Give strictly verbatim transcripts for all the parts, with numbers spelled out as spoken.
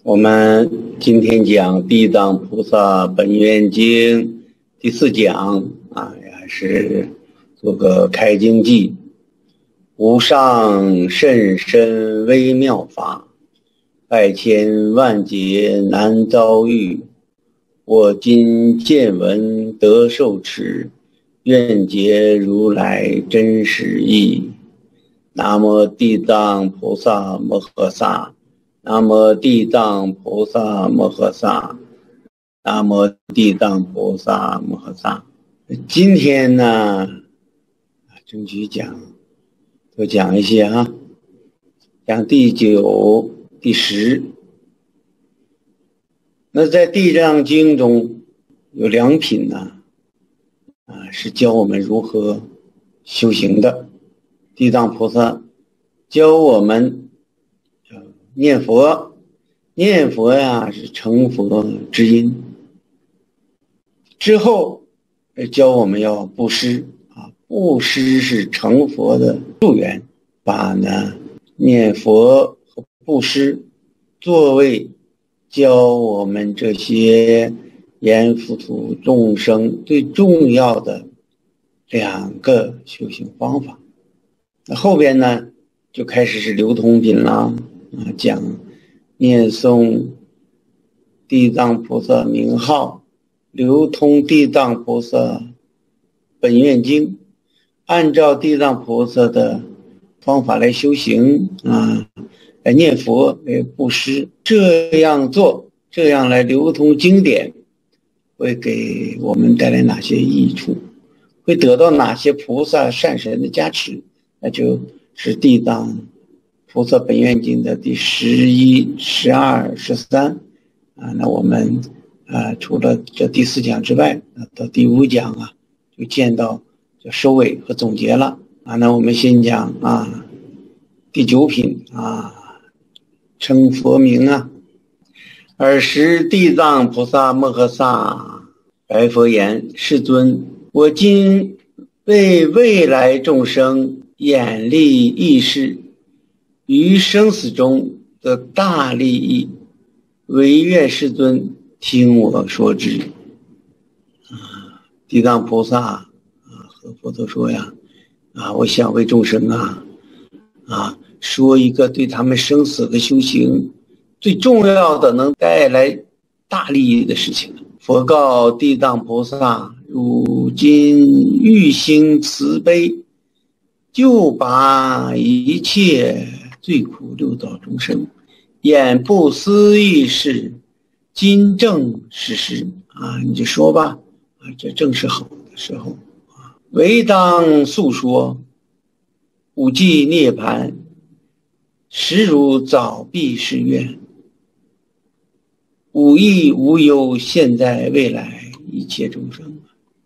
我们今天讲《地藏菩萨本愿经》第四讲啊，还是做个开经偈。无上甚深微妙法，百千万劫难遭遇。我今见闻得受持，愿解如来真实义。南无地藏菩萨摩诃萨，南无地藏菩萨摩诃萨，南无地藏菩萨摩诃萨。今天呢，争取讲多讲一些哈，讲第九、第十。那在地藏经中有两品呢，啊，是教我们如何修行的。地藏菩萨教我们念佛，念佛呀是成佛之因。之后教我们要布施啊，布施是成佛的助缘，把呢念佛和布施作为教我们这些阎浮屠众生最重要的两个修行方法。那后边呢就开始是流通品啦，啊，讲念诵地藏菩萨名号，流通地藏菩萨本愿经，按照地藏菩萨的方法来修行啊，来念佛，来布施。这样做，这样来流通经典，会给我们带来哪些益处？会得到哪些菩萨善神的加持？那就是地藏菩萨本愿经的第十一、十二、十三啊。那我们啊，除了这第四讲之外，到第五讲啊，就见到就收尾和总结了啊。那我们先讲啊，第九品啊，称佛名啊。尔时地藏菩萨摩诃萨白佛言：世尊，我今为未来众生眼力意识，于生死中的大利益，唯愿世尊听我说之。啊，地藏菩萨啊和佛陀说呀，啊，我想为众生啊啊说一个对他们生死的修行最重要的能带来大利益的事情。佛告地藏菩萨：汝今欲行慈悲，救拔一切罪苦六道众生，眼不思议事，今正是时啊！你就说吧，啊，这正是好的时候啊！唯当诉说，吾既涅槃，实汝早必誓愿。吾亦无忧现在未来一切众生。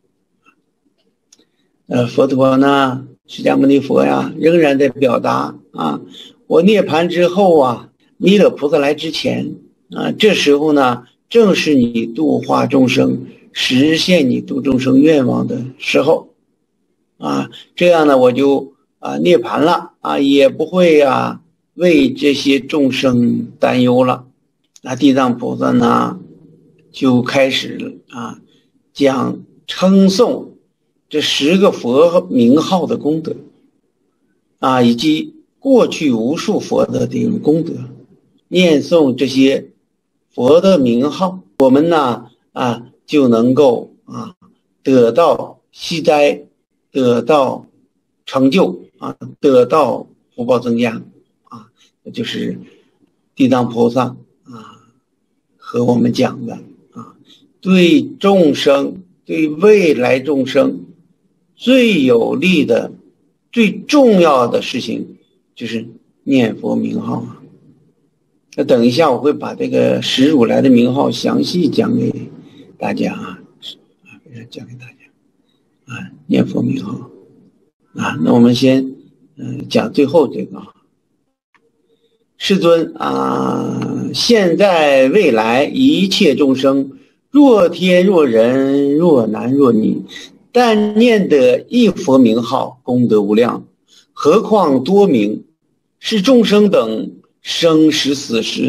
呃，佛陀呢，释迦牟尼佛呀，仍然在表达啊，我涅槃之后啊，弥勒菩萨来之前啊，这时候呢，正是你度化众生、实现你度众生愿望的时候啊，这样呢，我就啊涅槃了啊，也不会啊为这些众生担忧了。那地藏菩萨呢，就开始啊讲称颂这十个佛名号的功德啊，以及过去无数佛的这种功德。念诵这些佛的名号，我们呢啊就能够啊得到息灾，得到成就啊，得到福报增加啊，这就是地藏菩萨啊和我们讲的啊，对众生，对未来众生最有利的、最重要的事情就是念佛名号啊。那等一下我会把这个十如来的名号详细讲给大家啊，啊，讲给大家啊，念佛名号啊。那我们先嗯、呃、讲最后这个啊。世尊啊，现在未来一切众生，若天若人，若男若女，但念得一佛名号，功德无量，何况多名，是众生等生时死时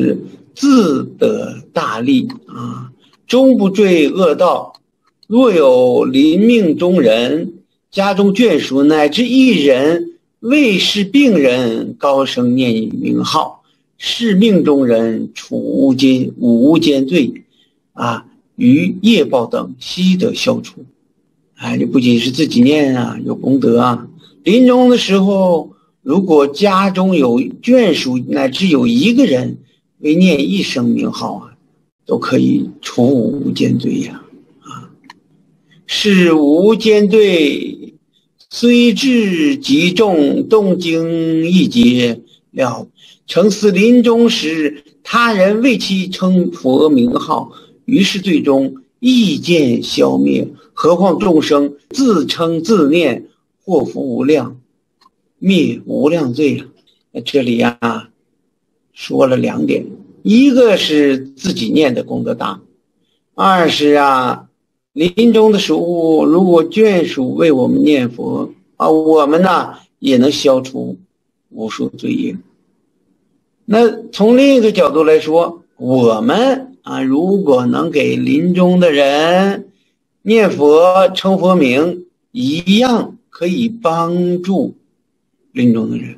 自得大利啊，终不坠恶道。若有临命中人，家中眷属乃至一人为是病人，高声念以名号，是命中人处无间无间罪啊，于业报等悉得消除。啊，这不仅是自己念啊，有功德啊。临终的时候，如果家中有眷属乃至有一个人为念一声名号啊，都可以除无间罪呀。啊，是无间罪虽至极重，动经一节了。诚思临终时，他人为其称佛名号，于是最终意见消灭，何况众生自称自念，祸福无量，灭无量罪啊！这里啊说了两点，一个是自己念的功德大，二是啊临终的时候，如果眷属为我们念佛啊，我们呢也能消除无数罪业。那从另一个角度来说，我们啊如果能给临终的人念佛称佛名，一样可以帮助临终的人。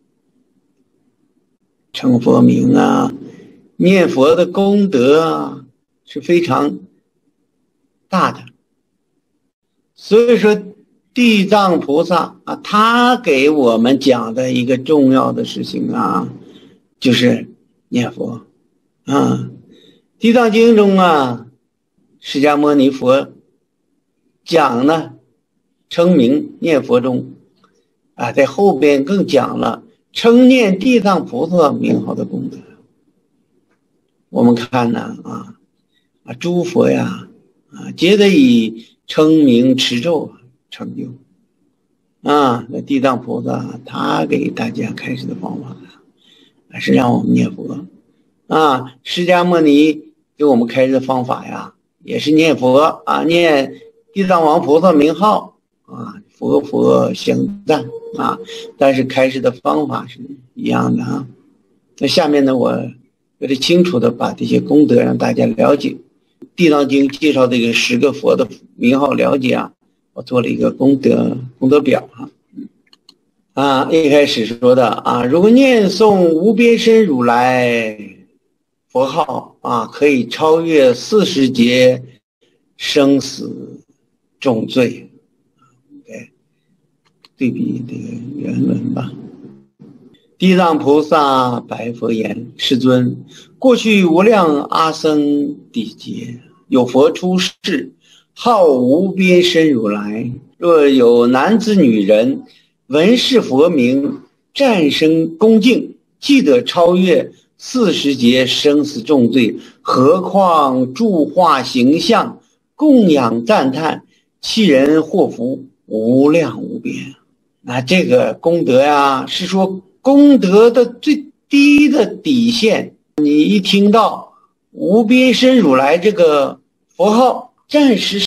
称佛名啊，念佛的功德啊是非常大的。所以说地藏菩萨啊，他给我们讲的一个重要的事情啊，就是念佛啊。地藏经中啊，释迦牟尼佛讲呢称名念佛中啊，在后边更讲了称念地藏菩萨名号的功德。我们看呢啊啊诸佛呀啊，皆得以称名持咒成就啊。那地藏菩萨他给大家开始的方法是让我们念佛啊。释迦牟尼给我们开始的方法呀，也是念佛啊，念地藏王菩萨名号啊，佛佛相赞啊，但是开始的方法是一样的啊。那下面呢，我为了清楚的把这些功德让大家了解，地藏经介绍这个十个佛的名号了解啊，我做了一个功德功德表啊。啊，一开始说的啊，如果念诵无边身如来佛号啊，可以超越四十劫生死重罪。OK， 对比这个原文吧。地藏菩萨白佛言：世尊，过去无量阿僧地劫，有佛出世，号无边身如来。若有男子女人闻是佛名，战生恭敬，即得超越四十劫生死重罪，何况著化形象，供养赞叹，其人祸福无量无边。那这个功德呀，是说功德的最低的底线。你一听到无边身如来这个佛号，暂时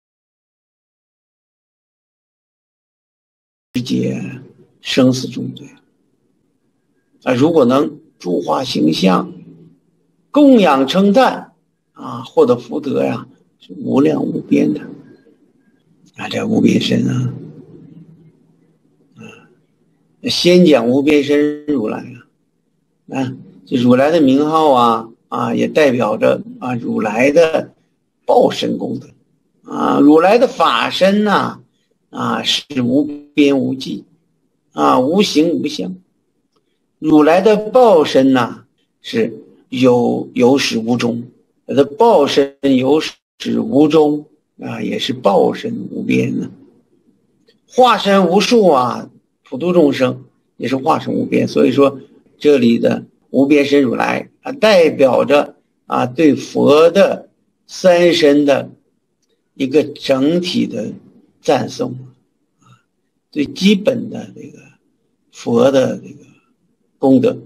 解生死重罪啊！如果能著化形象，供养称赞啊，获得福德呀，是无量无边的啊！这无边身啊，啊，先讲无边身如来啊，啊，这如来的名号啊啊，也代表着啊如来的报身功德啊，如来的法身呐啊，是无边无际啊，无形无相。如来的报身呐，是有有始无终，他的报身有始无终啊，也是报身无边呢。化身无数啊，普度众生也是化身无边。所以说这里的无边身如来啊，代表着啊对佛的三身的一个整体的赞颂啊，最基本的这个佛的这个功德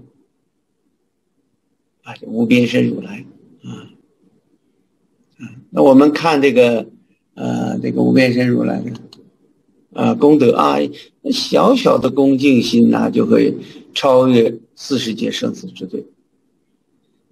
啊，无边身如来啊，那我们看这个呃这个无边身如来的啊功德啊，小小的恭敬心呐、啊，就会超越四十劫生死之罪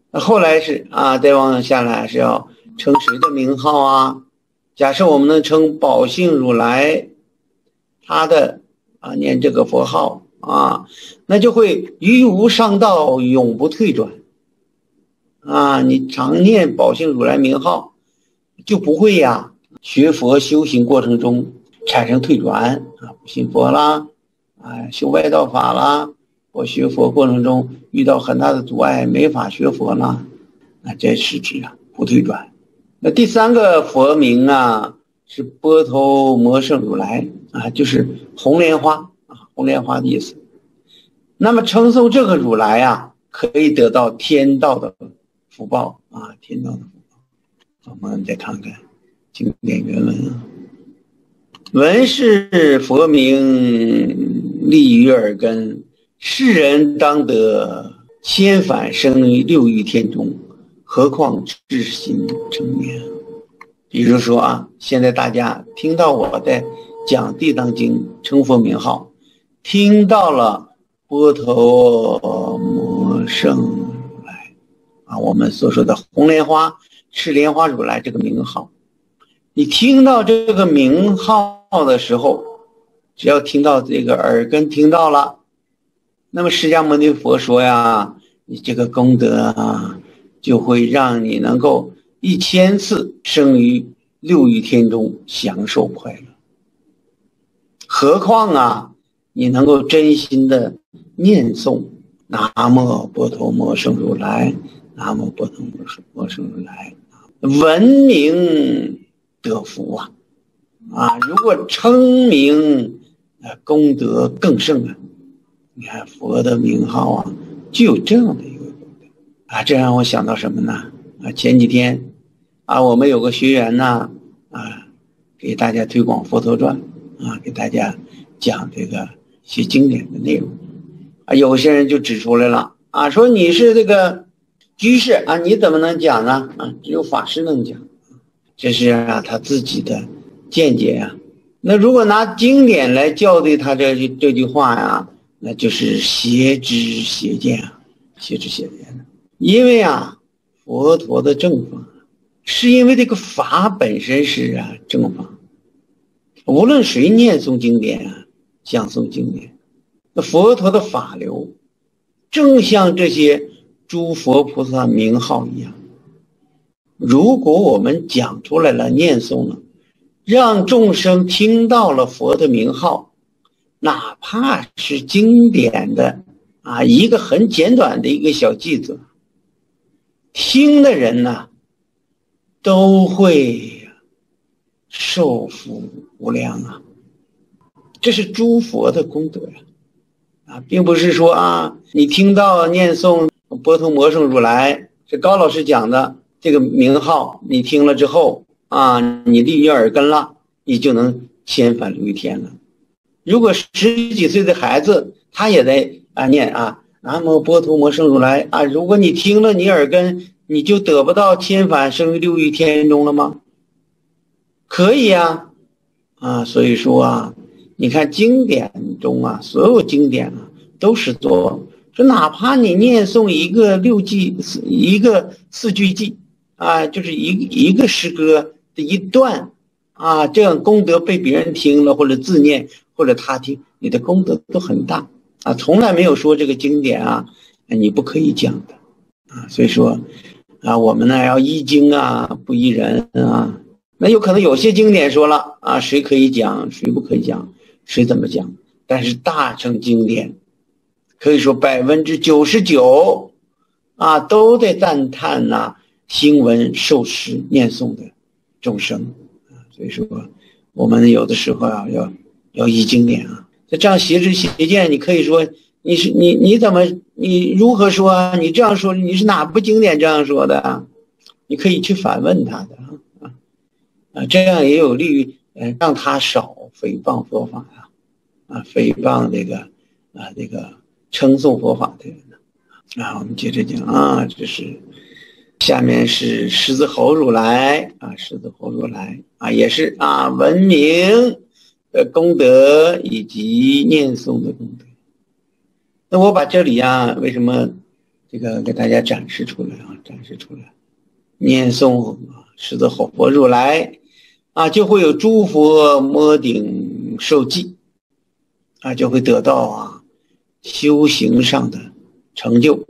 那后来是啊，再往下来是要称谁的名号啊？假设我们能称宝性如来，他的啊念这个佛号啊，那就会于无上道，永不退转啊！你常念宝性如来名号，就不会呀，学佛修行过程中产生退转啊，不信佛啦，啊，修外道法啦，我学佛过程中遇到很大的阻碍，没法学佛啦，那这是指啊不退转。那第三个佛名啊是波头摩圣如来啊，就是红莲花啊，红莲花的意思。那么称颂这个如来啊，可以得到天道的福报啊，天道的福报。我们再看看经典原文啊，闻是佛名利于耳根，世人当得千返生于六欲天中，何况至心成念。比如说啊，现在大家听到我在讲地藏经称佛名号，听到了波头摩圣如来啊，我们所说的红莲花赤莲花如来这个名号，你听到这个名号的时候，只要听到这个耳根听到了，那么释迦牟尼佛说呀，你这个功德啊，就会让你能够一千次生于六欲天中，享受快乐。何况啊，你能够真心的念诵南无波头摩圣如来，南无波头摩圣如来，闻名得福啊！啊，如果称名，呃，功德更盛啊！你看佛的名号啊，就有这样的一个功德啊！这让我想到什么呢？啊，前几天啊，我们有个学员呢，啊，给大家推广佛陀传啊，给大家讲这个些经典的内容啊，有些人就指出来了啊，说你是这个居士啊，你怎么能讲呢？啊，只有法师能讲，这是啊他自己的见解呀、啊。那如果拿经典来校对他这这句话呀，那就是邪知邪见啊，邪知邪见的。因为啊，佛陀的正法，是因为这个法本身是啊正法，无论谁念诵经典啊，讲诵经典，那佛陀的法流，正像这些诸佛菩萨名号一样。如果我们讲出来了，念诵了，让众生听到了佛的名号，哪怕是经典的啊一个很简短的一个小句子，听的人呢都会受福无量啊！这是诸佛的功德呀！啊，并不是说啊，你听到念诵波头摩圣如来，是高老师讲的这个名号，你听了之后啊，你利于耳根了，你就能千返六欲天了。如果十几岁的孩子，他也在啊念啊南无波头摩圣如来啊，如果你听了，你耳根你就得不到千返生于六欲天中了吗？可以啊，啊，所以说啊，你看经典中啊，所有经典啊都是做说，哪怕你念诵一个六句，一个四句偈啊，就是一一个诗歌的一段啊，这样功德被别人听了，或者自念，或者他听，你的功德都很大啊，从来没有说这个经典啊你不可以讲的啊，所以说啊，我们呢要依经啊，不依人啊。那有可能有些经典说了啊，谁可以讲，谁不可以讲，谁怎么讲？但是大乘经典可以说百分之九十九啊，都在赞叹呐、啊，听闻受持念诵的众生啊。所以说，我们有的时候啊，要要依经典啊。这样邪知邪见，你可以说你是你你怎么你如何说啊？你这样说，你是哪部经典这样说的啊？你可以去反问他的啊。啊，这样也有利于呃让他少诽谤佛法呀、啊，啊，诽谤这个啊这个称颂佛法的人呢。啊，我们接着讲啊，这是下面是狮子吼如来啊，狮子吼如来啊，也是啊闻名的功德以及念诵的功德。那我把这里啊为什么这个给大家展示出来啊？ 展示出来。念诵狮子吼佛如来啊，就会有诸佛摩顶受记啊，就会得到啊修行上的成就。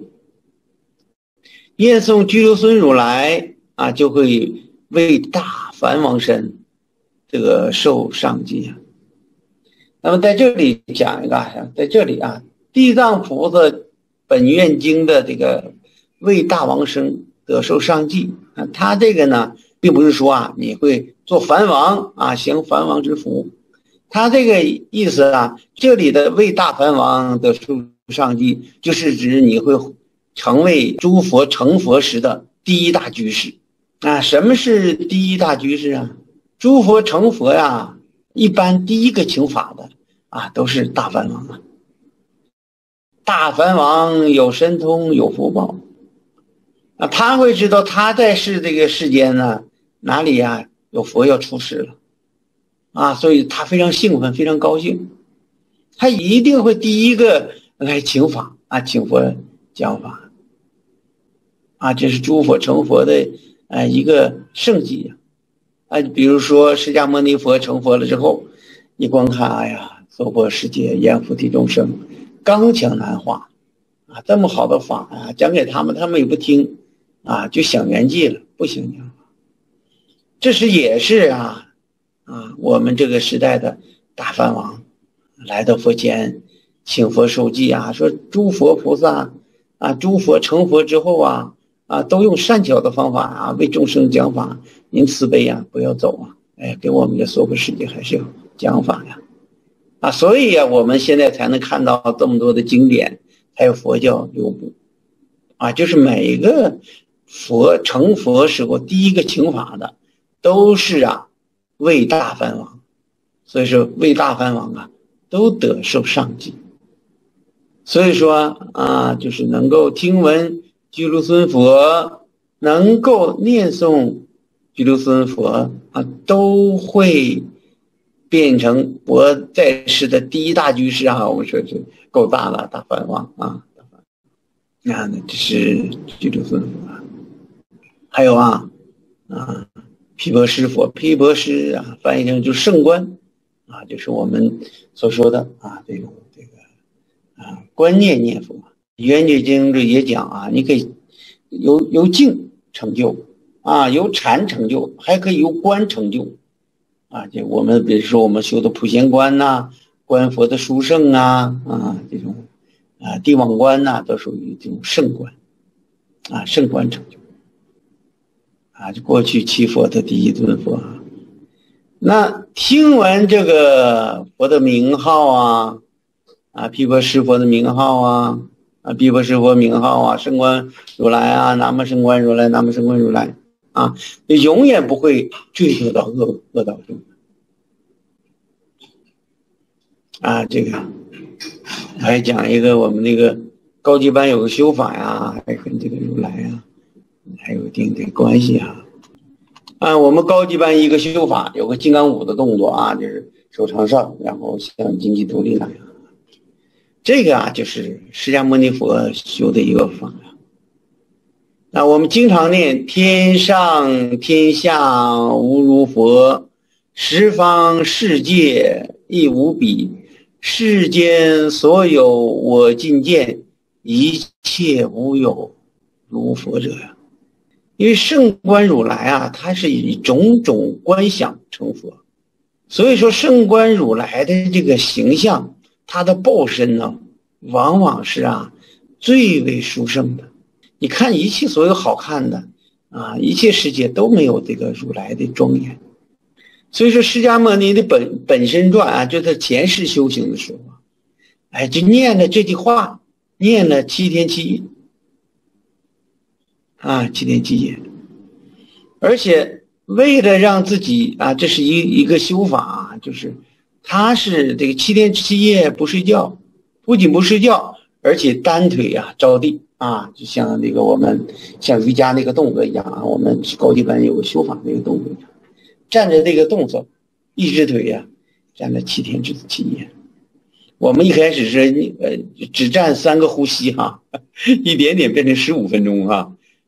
念诵居留孙如来啊，就会为大梵王身这个受上记啊。那么在这里讲一个啊，在这里啊，地藏菩萨本愿经的这个为大王身得受上记啊，他这个呢，并不是说啊你会做梵王啊，享梵王之福。他这个意思啊，这里的为大梵王得受上记，就是指你会成为诸佛成佛时的第一大居士啊。什么是第一大居士啊？诸佛成佛呀，一般第一个请法的啊，都是大梵王啊。大梵王有神通，有福报啊，他会知道他在世这个世间呢，哪里呀有佛要出世了啊，所以他非常兴奋，非常高兴，他一定会第一个来请法啊，请佛讲法啊，这是诸佛成佛的呃一个圣迹啊。比如说释迦牟尼佛成佛了之后，你观看，哎呀，娑婆世界阎浮提众生刚强难化啊，这么好的法啊，讲给他们，他们也不听啊，就想圆寂了，不行讲法。这是也是啊啊，我们这个时代的大梵王来到佛前请佛受记啊，说诸佛菩萨啊，诸佛成佛之后啊啊，都用善巧的方法啊为众生讲法，您慈悲啊，不要走啊，哎，给我们的娑婆世界还是要讲法呀啊，所以啊，我们现在才能看到这么多的经典，还有佛教流布啊，就是每一个佛成佛时候第一个请法的都是啊为大梵王，所以说为大梵王啊都得受上记。所以说啊，就是能够听闻居留孙佛，能够念诵居留孙佛啊，都会变成佛在世的第一大居士啊。我们说是够大了，大梵王啊，那这是居留孙佛。还有啊啊。毗婆尸佛，毗婆尸啊，翻译成就圣观啊，就是我们所说的啊这种这个啊观念念佛。圆觉经这也讲啊，你可以由由静成就啊，由禅成就，还可以由观成就啊。就我们比如说我们修的普贤观呐、啊，观佛的殊胜啊啊这种啊地网观呐、啊，都属于这种圣观啊，圣观成就。啊，就过去七佛的第一尊佛。那听闻这个佛的名号啊，啊，毗婆尸佛的名号啊，啊，毗婆尸佛名号啊，圣观如来啊，南无圣观如来，南无圣观如来啊，永远不会坠落到恶恶道中。啊，这个还讲一个我们那个高级班有个修法呀，还跟这个如来啊。还有一定的关系啊！啊，我们高级班一个修法有个金刚舞的动作啊，就是手朝上，然后像金鸡独立那样。这个啊，就是释迦牟尼佛修的一个法。那我们经常念：天上天下无如佛，十方世界亦无比，世间所有我尽见，一切无有如佛者呀。因为圣观如来啊，他是以种种观想成佛，所以说圣观如来的这个形象，他的报身呢，往往是啊最为殊胜的。你看一切所有好看的啊，一切世界都没有这个如来的庄严。所以说释迦牟尼的本本身传啊，就在前世修行的时候，哎，就念了这句话，念了七天七夜。啊，七天七夜，而且为了让自己啊，这是一一个修法啊，就是他是这个七天七夜不睡觉，不仅不睡觉，而且单腿啊着地啊，就像那个我们像瑜伽那个动作一样啊，我们高级班有个修法那个动作一样，站着这个动作，一只腿呀、啊、站了七天七夜。我们一开始是呃只站三个呼吸哈、啊，一点点变成十五分钟哈、啊。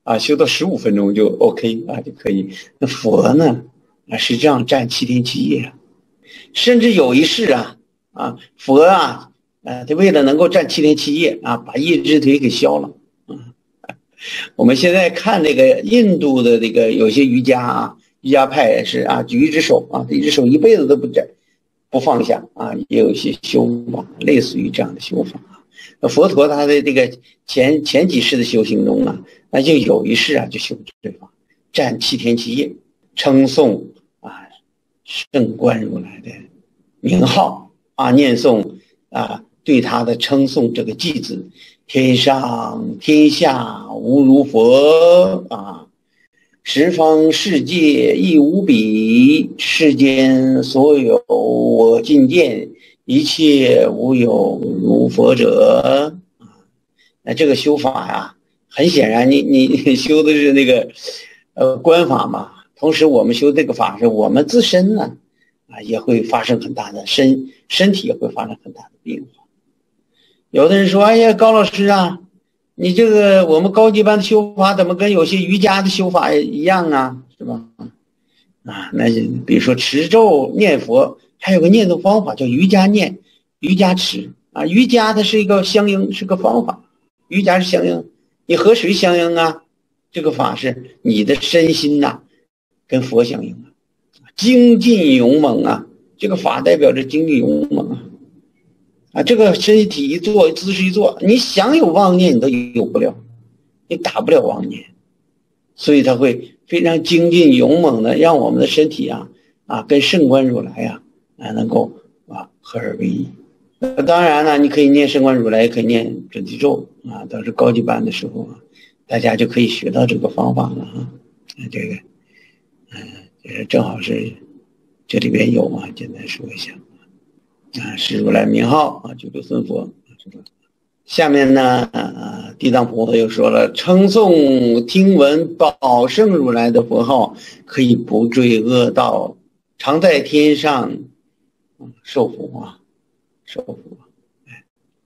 啊，修到十五分钟就 OK 啊就可以。那佛呢啊是这样站七天七夜，甚至有一世啊啊佛啊啊他为了能够站七天七夜啊，把一只腿给削了。嗯，我们现在看这个印度的这个有些瑜伽啊，瑜伽派也是啊，举一只手啊，一只手一辈子都不摘不放下啊，也有一些修法类似于这样的修法。佛陀他的这个前前几世的修行中啊，那就有一世啊就修这法，站七天七夜，称颂啊圣观如来的名号啊，念诵啊对他的称颂这个偈子：天上天下无如佛啊，十方世界亦无比，世间所有我尽见，一切无有如佛者。那这个修法呀，很显然你你修的是那个呃观法嘛，同时我们修这个法是我们自身呢啊也会发生很大的身身体也会发生很大的变化。有的人说，哎呀高老师啊，你这个我们高级班的修法怎么跟有些瑜伽的修法一样啊，是吧？啊，那比如说持咒念佛，还有个念诵方法叫瑜伽念、瑜伽持啊。瑜伽它是一个相应，是个方法，瑜伽是相应，你和谁相应啊？这个法是你的身心呐、啊，跟佛相应啊，精进勇猛啊，这个法代表着精进勇猛啊。啊，这个身体一做，姿势一做，你想有妄念你都有不了，你打不了妄念，所以他会非常精进勇猛的让我们的身体啊啊跟圣观如来啊啊能够啊合而为一。当然了，你可以念圣观如来，也可以念准提咒啊。到是高级班的时候啊，大家就可以学到这个方法了啊。这个，嗯、呃，正好是这里边有啊，简单说一下啊，是如来名号啊，九六尊佛。下面呢，啊，地藏菩萨又说了，称诵听闻宝胜如来的佛号，可以不坠恶道，常在天上受福啊。受福，哎，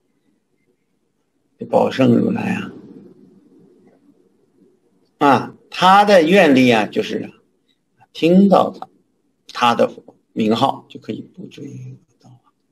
这宝胜如来啊，啊，他的愿力啊，就是啊，听到他他的名号就可以不坠恶道。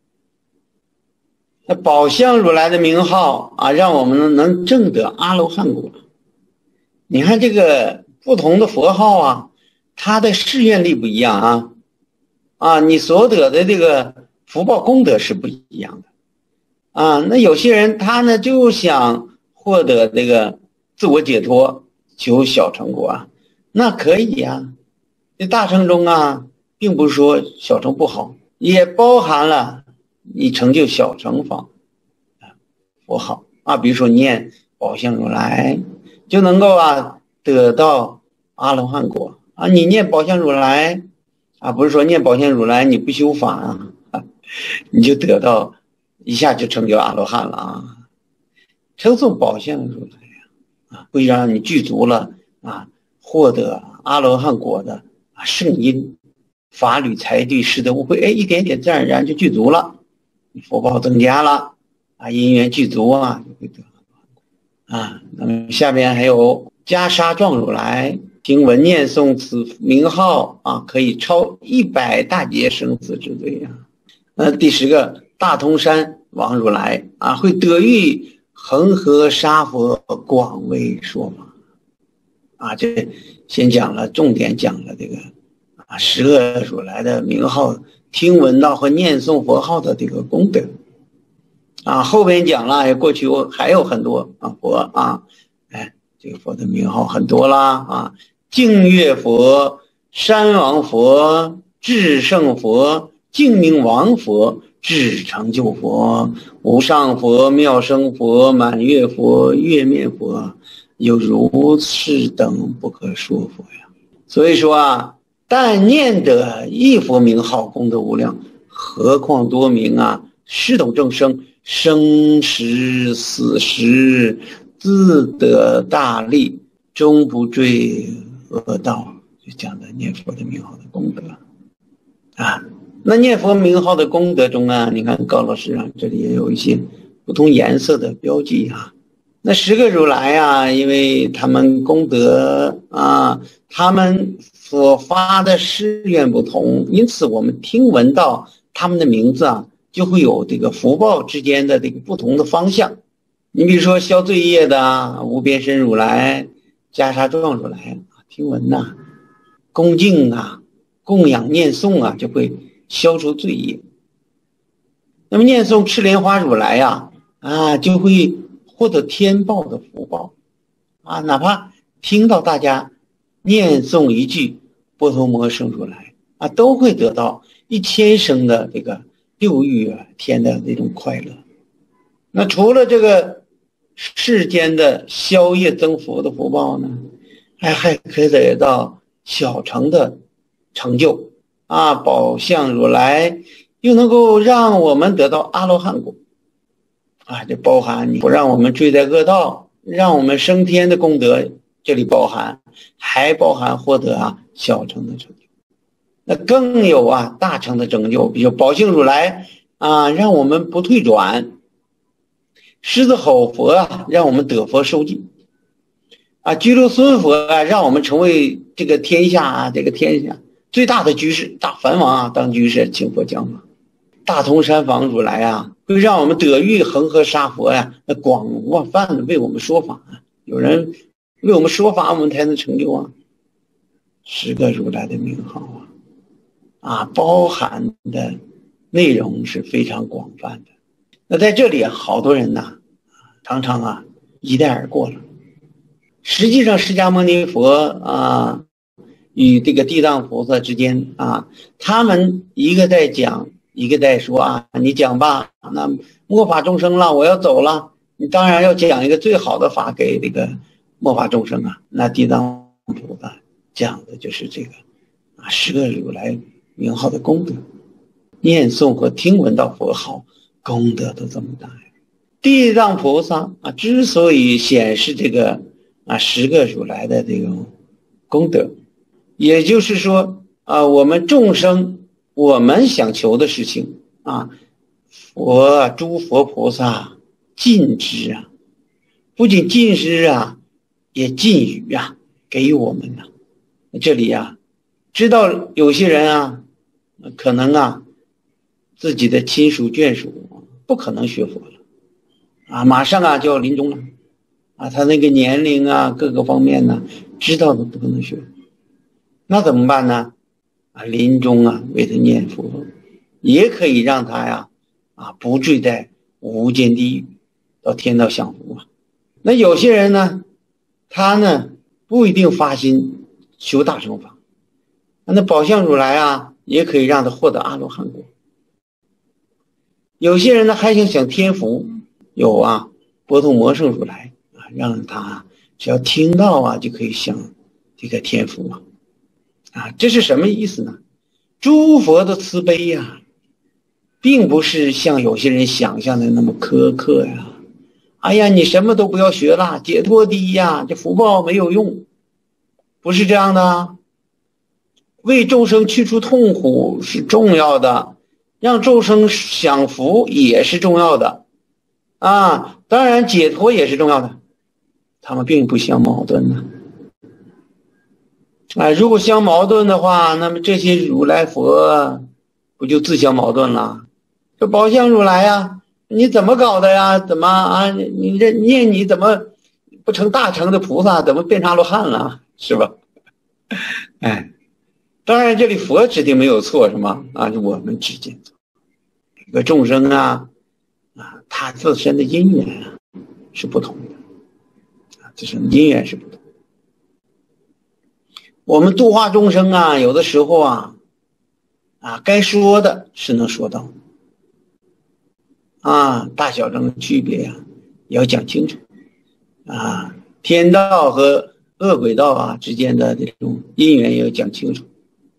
那宝相如来的名号啊，让我们能证得阿罗汉果。你看这个不同的佛号啊，它的誓愿力不一样啊，啊，你所得的这个福报功德是不一样的啊。那有些人他呢就想获得这个自我解脱，求小成果啊，那可以啊。这大乘中啊，并不是说小乘不好，也包含了你成就小乘法佛号啊。比如说念宝相如来，就能够啊得到阿罗汉果啊。你念宝相如来啊，不是说念宝相如来你不修法啊，你就得到一下就成就阿罗汉了啊！称颂宝相如来啊，会让你具足了啊，获得阿罗汉果的啊圣因，法律财律施德无慧，哎，一点点自然而然就具足了，你福报增加了啊，因缘具足啊，就会得啊。那么下面还有袈裟状如来，听闻念诵此名号啊，可以超一百大劫生死之罪啊。那第十个大通山王如来啊，会得遇恒河沙佛广为说法啊。这先讲了，重点讲了这个啊十恶如来的名号，听闻到和念诵佛号的这个功德啊。后边讲了，过去还有很多啊佛啊，哎，这个佛的名号很多啦啊，净月佛、山王佛、至圣佛、净明王佛、至成就佛、无上佛、妙生佛、满月佛、月面佛，有如是等不可说佛呀。所以说啊，但念得一佛名号功德无量，何况多名啊？是等正生，生时死时自得大利，终不坠恶道。就讲的念佛的名号的功德啊。那念佛名号的功德中啊，你看高老师啊，这里也有一些不同颜色的标记啊。 那十个如来啊，因为他们功德啊，他们所发的誓愿不同，因此我们听闻到他们的名字啊，就会有这个福报之间的这个不同的方向。你比如说消罪业的无边身如来、袈裟状如来，听闻呐、啊、恭敬啊、供养念诵啊，就会消除罪业。那么念诵赤莲花如来啊啊，就会获得天报的福报啊，哪怕听到大家念诵一句波头摩圣如来啊，都会得到一千生的这个六欲天的那种快乐。那除了这个世间的消业增福的福报呢，还还可以得到小乘的成就啊，宝相如来又能够让我们得到阿罗汉果啊，这包含你不让我们坠在恶道，让我们升天的功德，这里包含，还包含获得啊小乘的成就。那更有啊大乘的成就，比如宝性如来啊，让我们不退转；狮子吼佛啊，让我们得佛受记；啊，居留孙佛啊，让我们成为这个天下啊这个天下最大的居士，大梵王啊当居士，请佛讲法。大通山房如来啊，会让我们得遇恒河沙佛呀、啊，广泛的为我们说法、啊，有人为我们说法，我们才能成就啊。十个如来的名号啊，啊，包含的内容是非常广泛的。那在这里啊，好多人呐，常常啊一带而过了。实际上，释迦牟尼佛啊与这个地藏菩萨之间啊，他们一个在讲。一个在说啊，你讲吧，那末法众生了，我要走了，你当然要讲一个最好的法给这个末法众生啊。那地藏菩萨讲的就是这个啊，十个如来名号的功德，念诵和听闻到佛号，功德都这么大呀。地藏菩萨啊，之所以显示这个啊十个如来的这种功德，也就是说啊，我们众生。我们想求的事情啊，佛诸佛菩萨尽知啊，不仅尽知啊，也尽予啊，给予我们呢、啊。这里啊，知道有些人啊，可能啊，自己的亲属眷属不可能学佛了啊，马上啊就要临终了啊，他那个年龄啊，各个方面呢，知道的不可能学，那怎么办呢？啊，临终啊，为他念佛，也可以让他呀，啊，不坠在无间地狱，到天道享福啊。那有些人呢，他呢不一定发心修大乘法，那宝相如来啊，也可以让他获得阿罗汉果。有些人呢还想享天福，有啊，波头摩圣如来啊，让他只要听到啊，就可以享这个天福啊。啊，这是什么意思呢？诸佛的慈悲呀、啊，并不是像有些人想象的那么苛刻呀。哎呀，你什么都不要学了，解脱第一呀，这福报没有用，不是这样的。为众生去除痛苦是重要的，让众生享福也是重要的啊。当然，解脱也是重要的，他们并不相矛盾呢。啊，如果相矛盾的话，那么这些如来佛不就自相矛盾了？这宝相如来呀，你怎么搞的呀？怎么啊？你这念你怎么不成大乘的菩萨，怎么变成阿罗汉了？是吧？哎，当然这里佛指定没有错，是吗？啊，我们之间这个众生啊啊，他自身的因缘啊是不同的，啊，自身的因缘是不同的。我们度化众生啊，有的时候啊，啊，该说的是能说到，啊，大小乘区别呀、啊，也要讲清楚，啊，天道和恶鬼道啊之间的这种因缘也要讲清楚。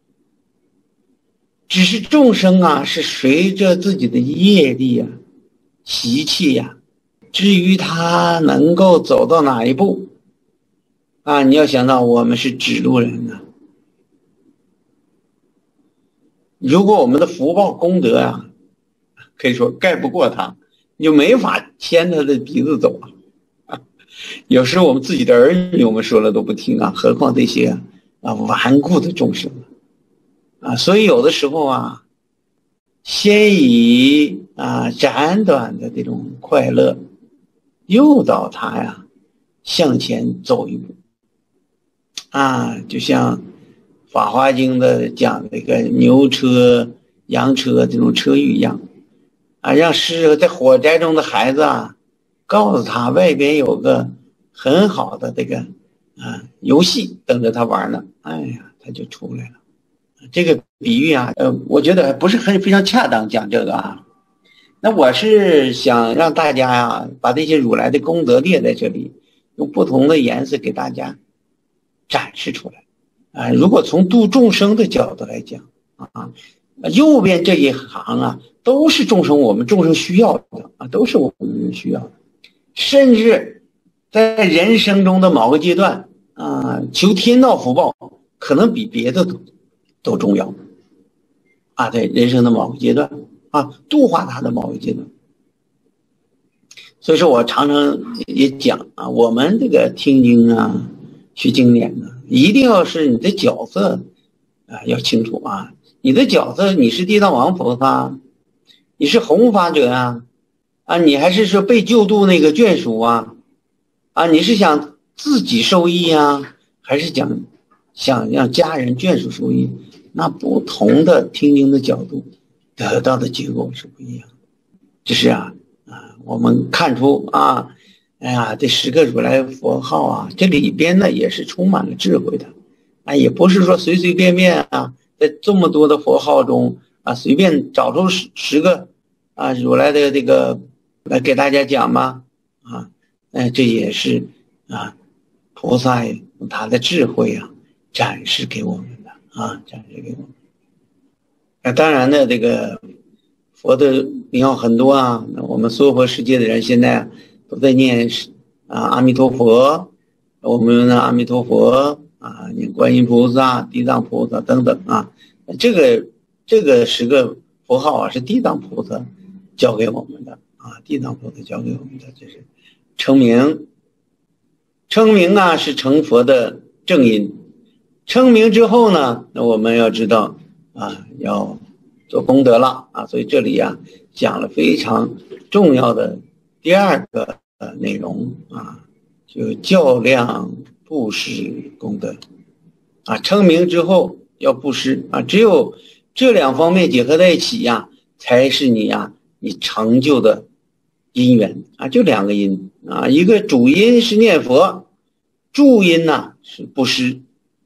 只是众生啊，是随着自己的业力啊、习气呀、啊，至于他能够走到哪一步。啊，你要想到我们是指路人呢、啊。如果我们的福报功德啊，可以说盖不过他，你就没法牵他的鼻子走啊。 有时候我们自己的儿女，我们说了都不听啊，何况这些啊顽固的众生啊。所以有的时候啊，先以啊斩短的这种快乐，诱导他呀向前走一步啊，就像《法华经》的讲这个牛车、羊车这种车语一样啊，让是在火灾中的孩子啊，告诉他外边有个很好的这个啊游戏等着他玩呢，哎呀，他就出来了。这个比喻啊，呃，我觉得不是很非常恰当讲这个啊。那我是想让大家呀、啊，把这些如来的功德列在这里，用不同的颜色给大家展示出来啊。如果从度众生的角度来讲啊，右边这一行啊，都是众生，我们众生需要的啊，都是我们需要的。甚至在人生中的某个阶段啊，求天道福报，可能比别的都都重要啊，在人生的某个阶段啊，度化他的某个阶段。所以说我常常也讲啊，我们这个听经啊、学经典呢，一定要是你的角色啊要清楚啊，你的角色你是地藏王菩萨，你是弘法者啊，啊，你还是说被救度那个眷属啊，啊，你是想自己受益啊，还是讲想让家人眷属受益？那不同的听经的角度得到的结果是不一样的。这是啊啊，我们看出啊，哎呀，这十个如来佛号啊，这里边呢也是充满了智慧的，啊，也不是说随随便便啊，在这么多的佛号中啊，随便找出十十个啊如来的这个来给大家讲吗？啊，哎，这也是啊，菩萨用他的智慧啊展示给我们的啊，展示给我们。那当然呢，这个佛的名号很多啊，那我们娑婆世界的人现在都在念啊阿弥陀佛，我们呢阿弥陀佛啊，念观音菩萨、地藏菩萨等等啊，这个这个十个佛号啊是地藏菩萨教给我们的啊，地藏菩萨教给我们的，这是称名。称名啊是成佛的正因，称名之后呢，那我们要知道啊，要做功德了啊，所以这里啊讲了非常重要的第二个呃内容啊，就较量布施功德啊，称名之后要布施啊，只有这两方面结合在一起呀、啊，才是你呀、啊、你成就的因缘啊，就两个因啊，一个主因是念佛，助因呢是布施。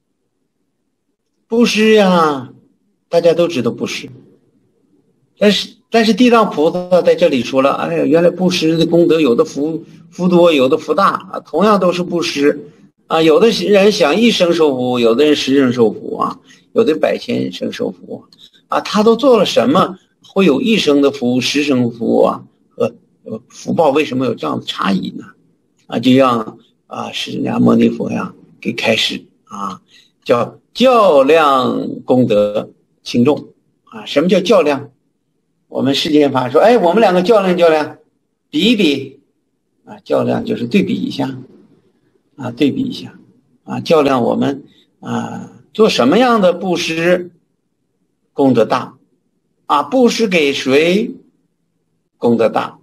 布施呀，大家都知道布施，但是但是地藏菩萨在这里说了，哎呀，原来布施的功德有的福福多，有的福大啊，同样都是布施啊，有的人想一生受福，有的人十生受福啊，有的百千生受福啊，他都做了什么，会有一生的福、十生的福啊和福报为什么有这样的差异呢？啊，就让啊释迦牟尼佛呀给开示啊，叫较量功德轻重啊。什么叫较量？我们世间法说，哎，我们两个较量较量，比一比啊，较量就是对比一下啊，对比一下啊，较量我们啊做什么样的布施功德大啊，布施给谁功德大，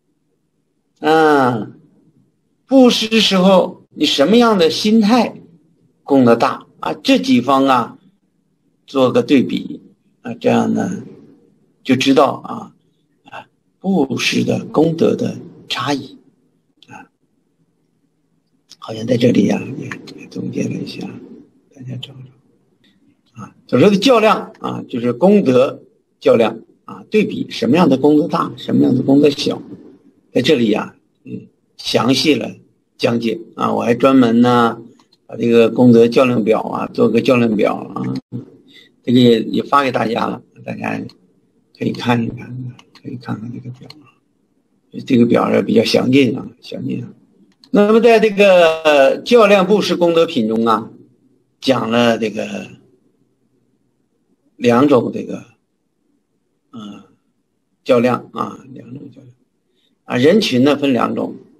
嗯。布施时候你什么样的心态功德大啊？这几方啊做个对比啊，这样呢就知道啊啊布施的功德的差异啊。好像在这里呀、啊、也也总结了一下，大家找找啊。所说的较量啊，就是功德较量啊，对比什么样的功德大，什么样的功德小，在这里呀、啊、嗯。详细了讲解啊，我还专门呢把这个功德较量表啊做个较量表啊，这个也也发给大家了，大家可以看一看，可以看看这个表啊，这个表比较详尽啊，详尽啊。那么在这个较量布施功德品中啊，讲了这个两种这个嗯较量啊，两种较量啊，人群呢分两种。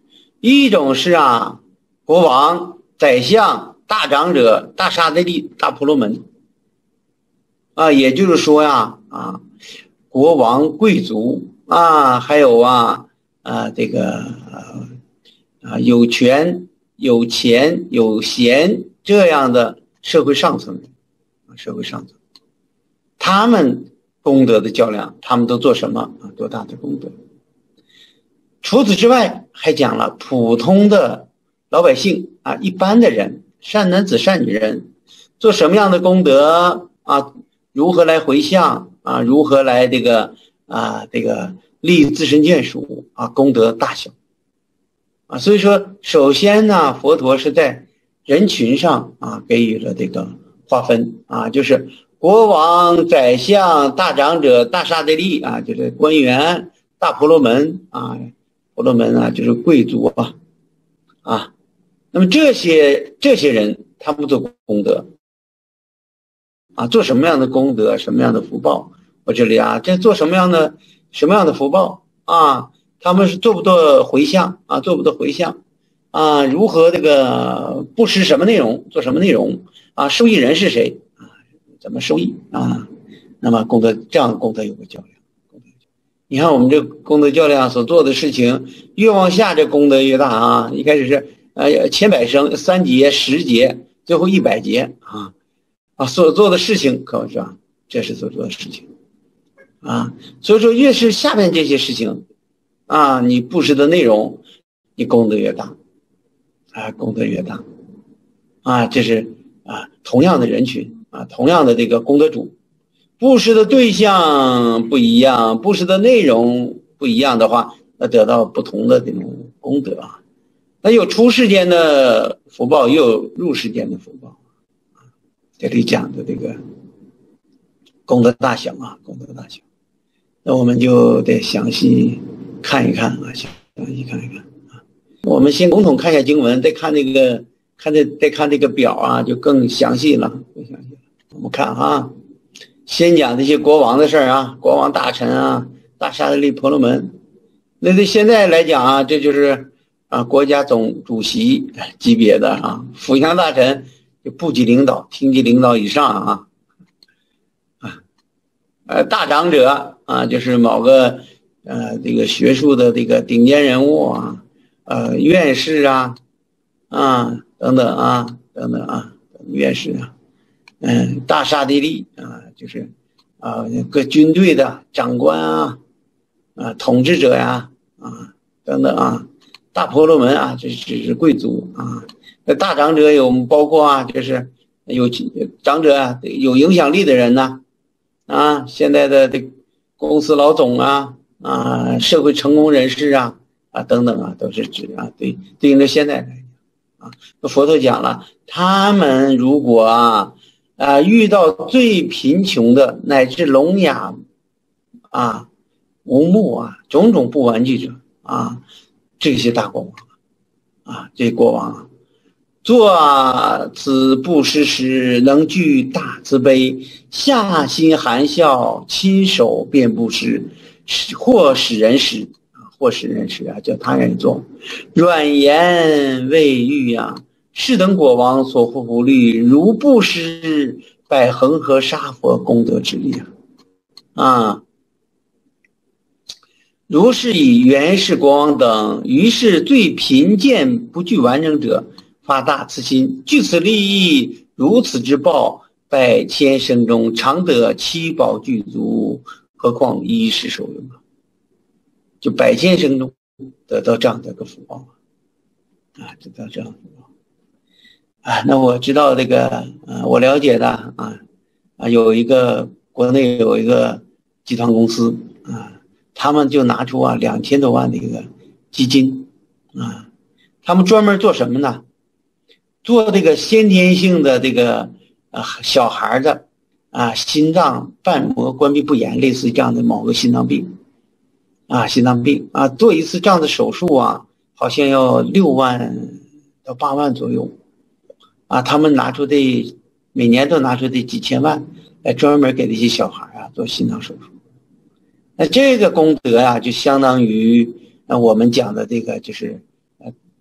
一种是啊，国王、宰相、大长者、大刹帝利、大婆罗门啊，也就是说呀啊，国王、贵族啊，还有啊啊这个啊有权、有钱、有闲这样的社会上层人啊，社会上层，他们功德的较量，他们都做什么啊？多大的功德？除此之外，还讲了普通的老百姓啊，一般的人，善男子、善女人，做什么样的功德啊？如何来回向啊？如何来这个啊这个立自身眷属啊？功德大小啊，所以说，首先呢，佛陀是在人群上啊给予了这个划分啊，就是国王、宰相、大长者、大刹帝利啊，就是官员、大婆罗门啊。婆罗门啊，就是贵族啊，啊，那么这些这些人，他们做功德啊，做什么样的功德，什么样的福报？我这里啊，这做什么样的什么样的福报啊？他们是做不做回向啊？做不做回向啊？如何这个布施什么内容？做什么内容啊？受益人是谁啊？怎么受益啊？那么功德这样的功德有个较量。你看我们这功德较量所做的事情，越往下这功德越大啊！一开始是呃千百生、三劫、十劫，最后一百劫啊啊！所做的事情可是吧？这是所做的事情啊！所以说，越是下面这些事情啊，你布施的内容，你功德越大啊，功德越大啊！这是啊，同样的人群啊，同样的这个功德主。布施的对象不一样，布施的内容不一样的话，那得到不同的这种功德啊。那有出世间的福报，又有入世间的福报。这里讲的这个功德大小啊，功德大小，那我们就得详细看一看啊，详细看一看啊。我们先笼统看一下经文，再看那个看这再看这个表啊，就更详细了，更详细了。我们看啊。先讲这些国王的事儿啊，国王大臣啊，大刹帝利、婆罗门。那对现在来讲啊，这就是啊国家总主席级别的啊，辅相大臣就部级领导、厅级领导以上啊，啊，呃大长者啊，就是某个呃这个学术的这个顶尖人物啊，呃院士啊，啊等等啊等等啊院士啊。嗯，大刹帝利啊，就是啊，各军队的长官啊，啊，统治者呀，啊，等等啊，大婆罗门啊，这只是贵族啊。那大长者有包括啊，就是有长者啊，有影响力的人呢，啊，现在的这公司老总啊，啊，社会成功人士啊，啊，等等啊，都是指啊，对，对应着现在来讲啊，佛陀讲了，他们如果啊。啊，遇到最贫穷的乃至聋哑啊、无目啊，种种不顽疾者啊，这些大国王啊，这些国王啊，做此布施时，能具大慈悲，下心含笑，亲手便布施，或使人食啊，或使人食啊，叫他人做，软言未喻啊。是等国王所护福利，如布施百恒河沙佛功德之力啊！啊，如是以元氏国王等，于是最贫贱不具完整者，发大慈心，据此利益，如此之报，百千生中常得七宝具足，何况一时受用啊！就百千生中得到这样的一个福报啊，得到这样的福报。啊，那我知道这个，啊，我了解的啊，啊，有一个国内有一个集团公司啊，他们就拿出啊两千多万的一个基金啊，他们专门做什么呢？做这个先天性的这个啊小孩的啊心脏瓣膜关闭不严，类似这样的某个心脏病啊，心脏病啊，做一次这样的手术啊，好像要六万到八万左右。啊，他们拿出的每年都拿出的几千万来专门给这些小孩啊做心脏手术，那这个功德啊，就相当于呃我们讲的这个就是呃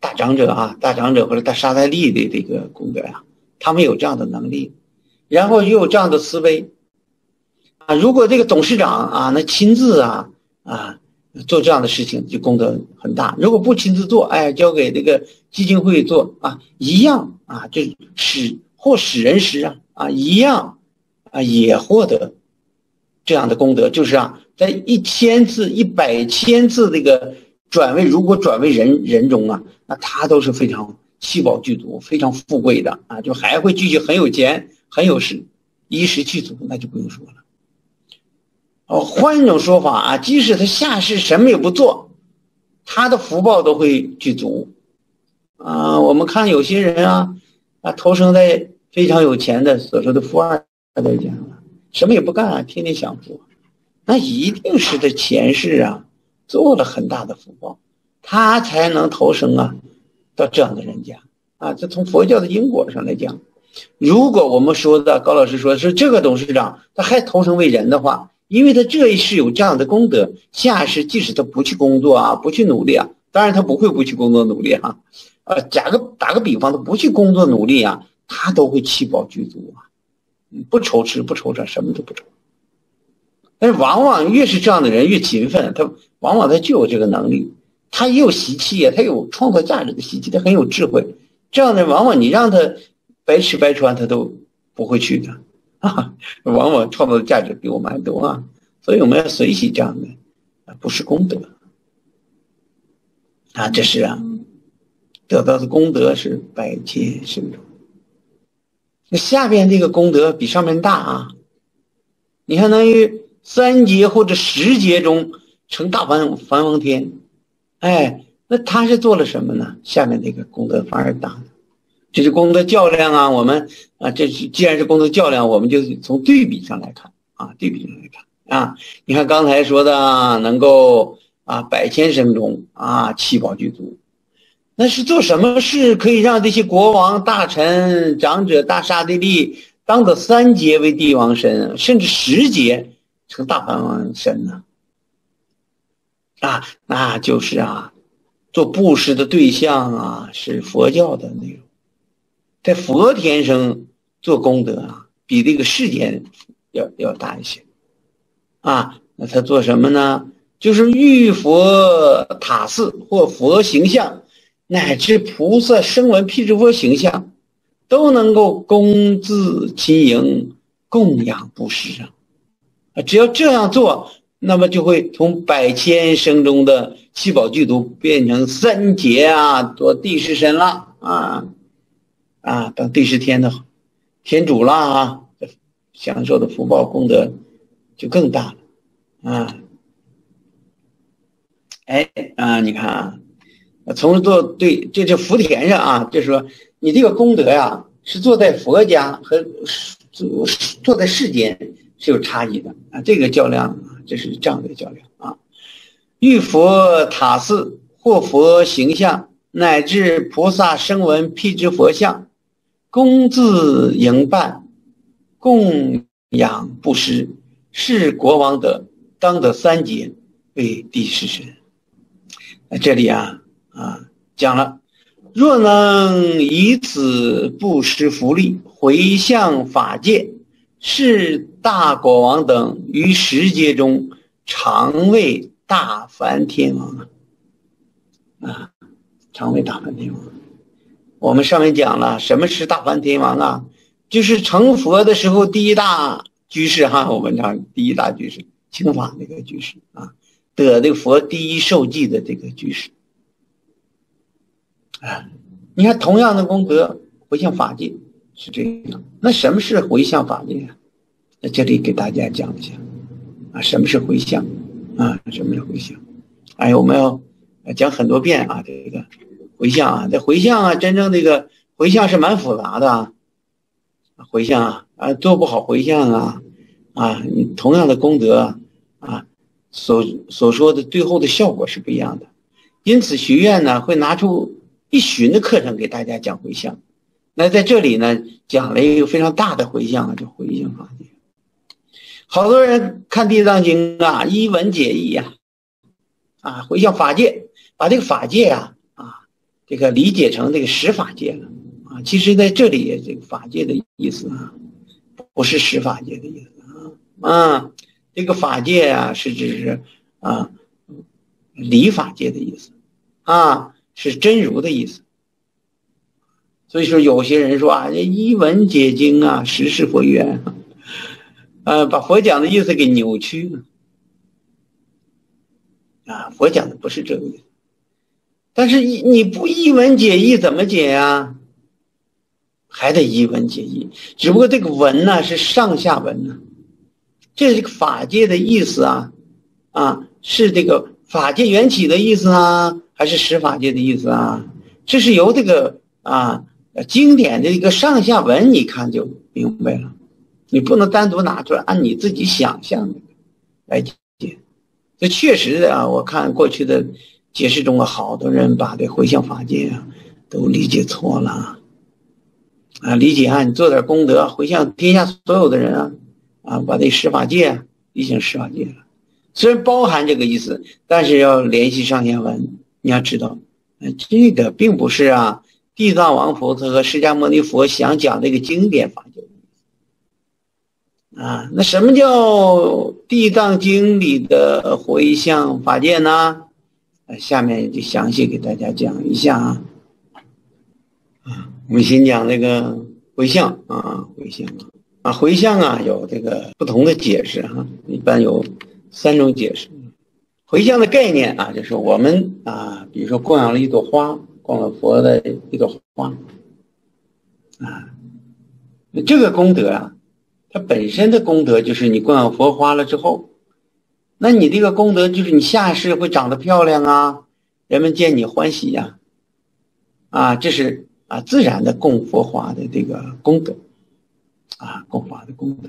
大长者啊，大长者或者大刹太利的这个功德呀、啊，他们有这样的能力，然后又有这样的慈悲啊。如果这个董事长啊，那亲自啊啊做这样的事情，就功德很大。如果不亲自做，哎，交给这个基金会做啊，一样啊，就使或使人时啊啊一样啊也获得这样的功德，就是啊，在一千次、一百千次这个转为，如果转为人人中啊，那他都是非常七宝具足、非常富贵的啊，就还会继续很有钱、很有时衣食具足，那就不用说了。哦，换一种说法啊，即使他下世什么也不做，他的福报都会具足啊。我们看有些人啊，啊，投生在非常有钱的所说的富二代家，什么也不干啊，天天享福，那一定是他前世啊做了很大的福报，他才能投生啊到这样的人家啊。这从佛教的因果上来讲，如果我们说的高老师说是这个董事长他还投生为人的话，因为他这一世有这样的功德，下世即使他不去工作啊，不去努力啊，当然他不会不去工作努力啊，呃，打个打个比方，他不去工作努力啊，他都会七宝具足啊，不愁吃不愁穿，什么都不愁。但是往往越是这样的人越勤奋，他往往他就有这个能力，他也有习气啊，他有创造价值的习气，他很有智慧。这样的往往你让他白吃白穿，他都不会去的。啊，往往创造的价值比我们还多啊，所以我们要随喜这样的，啊，不是功德啊，这是啊，得到的功德是百千生中。那下边这个功德比上面大啊，你相当于三劫或者十劫中成大梵梵王天，哎，那他是做了什么呢？下面这个功德反而大了。这是功德较量啊，我们啊，这是既然是功德较量，我们就从对比上来看啊，对比上来看啊。你看刚才说的能够啊百千生中啊七宝具足，那是做什么事可以让这些国王、大臣、长者、大刹帝利当得三劫为帝王身，甚至十劫成大梵王身呢？啊，那就是啊，做布施的对象啊是佛教的内容。在佛天生做功德啊，比这个世间要要大一些啊。那他做什么呢？就是遇佛塔寺或佛形象，乃至菩萨声闻辟支佛形象，都能够恭自亲迎供养布施啊。只要这样做，那么就会从百千生中的七宝具足变成三劫啊，做帝释身了啊。啊，当第十天的天主了啊，享受的福报功德就更大了啊！哎啊，你看啊，从做对这这福田上啊，就是说你这个功德呀，是做在佛家和做做在世间是有差异的啊。这个较量啊，这是这样的较量啊。遇佛塔寺或佛形象，乃至菩萨声闻辟支佛像，恭自迎办，供养布施，是国王的当得三劫为帝释身。这里啊啊讲了，若能以此布施福利回向法界，是大国王等于十劫中常为大梵天王啊，常为大梵天王。我们上面讲了，什么是大梵天王啊？就是成佛的时候第一大居士哈，我们讲第一大居士，清法那个居士啊，得这个佛第一受记的这个居士啊。你看同样的功德回向法界是这样，那什么是回向法界啊？在这里给大家讲一下啊，什么是回向啊？什么是回向？哎，我们要讲很多遍啊，这个。回向啊，这回向啊，真正这个回向是蛮复杂的啊。回向啊，啊做不好回向啊，啊，你同样的功德啊，所所说的最后的效果是不一样的。因此，学院呢会拿出一旬的课程给大家讲回向。那在这里呢，讲了一个非常大的回向啊，叫回向法界。好多人看《地藏经》啊，一文解义呀，啊，回向法界，把这个法界啊。 这个理解成这个十法界了啊。其实在这里这个法界的意思啊，不是十法界的意思啊啊，这个法界啊是指是啊理法界的意思啊，是真如的意思。所以说有些人说啊，这一文解经啊，实是佛缘，呃，把佛讲的意思给扭曲了啊。佛讲的不是这个意思，但是你不一文解义怎么解啊？还得一文解义，只不过这个文呢是上下文呢，这是个法界的意思啊啊，是这个法界缘起的意思啊，还是十法界的意思啊？这是由这个啊经典的一个上下文，你看就明白了。你不能单独拿出来按你自己想象的来解。这确实啊，我看过去的解释中啊，好多人把这回向法界啊都理解错了啊，理解啊，你做点功德回向天下所有的人啊啊，把这十法界啊理成十法界了。虽然包含这个意思，但是要联系上下文，你要知道，这个并不是啊地藏王菩萨和释迦牟尼佛想讲这个经典法界啊。那什么叫地藏经里的回向法界呢？下面就详细给大家讲一下啊。我们先讲这个回向啊，回向啊，回向啊有这个不同的解释哈、啊，一般有三种解释。回向的概念啊，就是我们啊，比如说供养了一朵花，供养了佛的一朵花啊，这个功德啊，它本身的功德就是你供养佛花了之后，那你这个功德就是你下世会长得漂亮啊，人们见你欢喜呀、啊，啊，这是啊自然的供佛花的这个功德啊，供花的功德。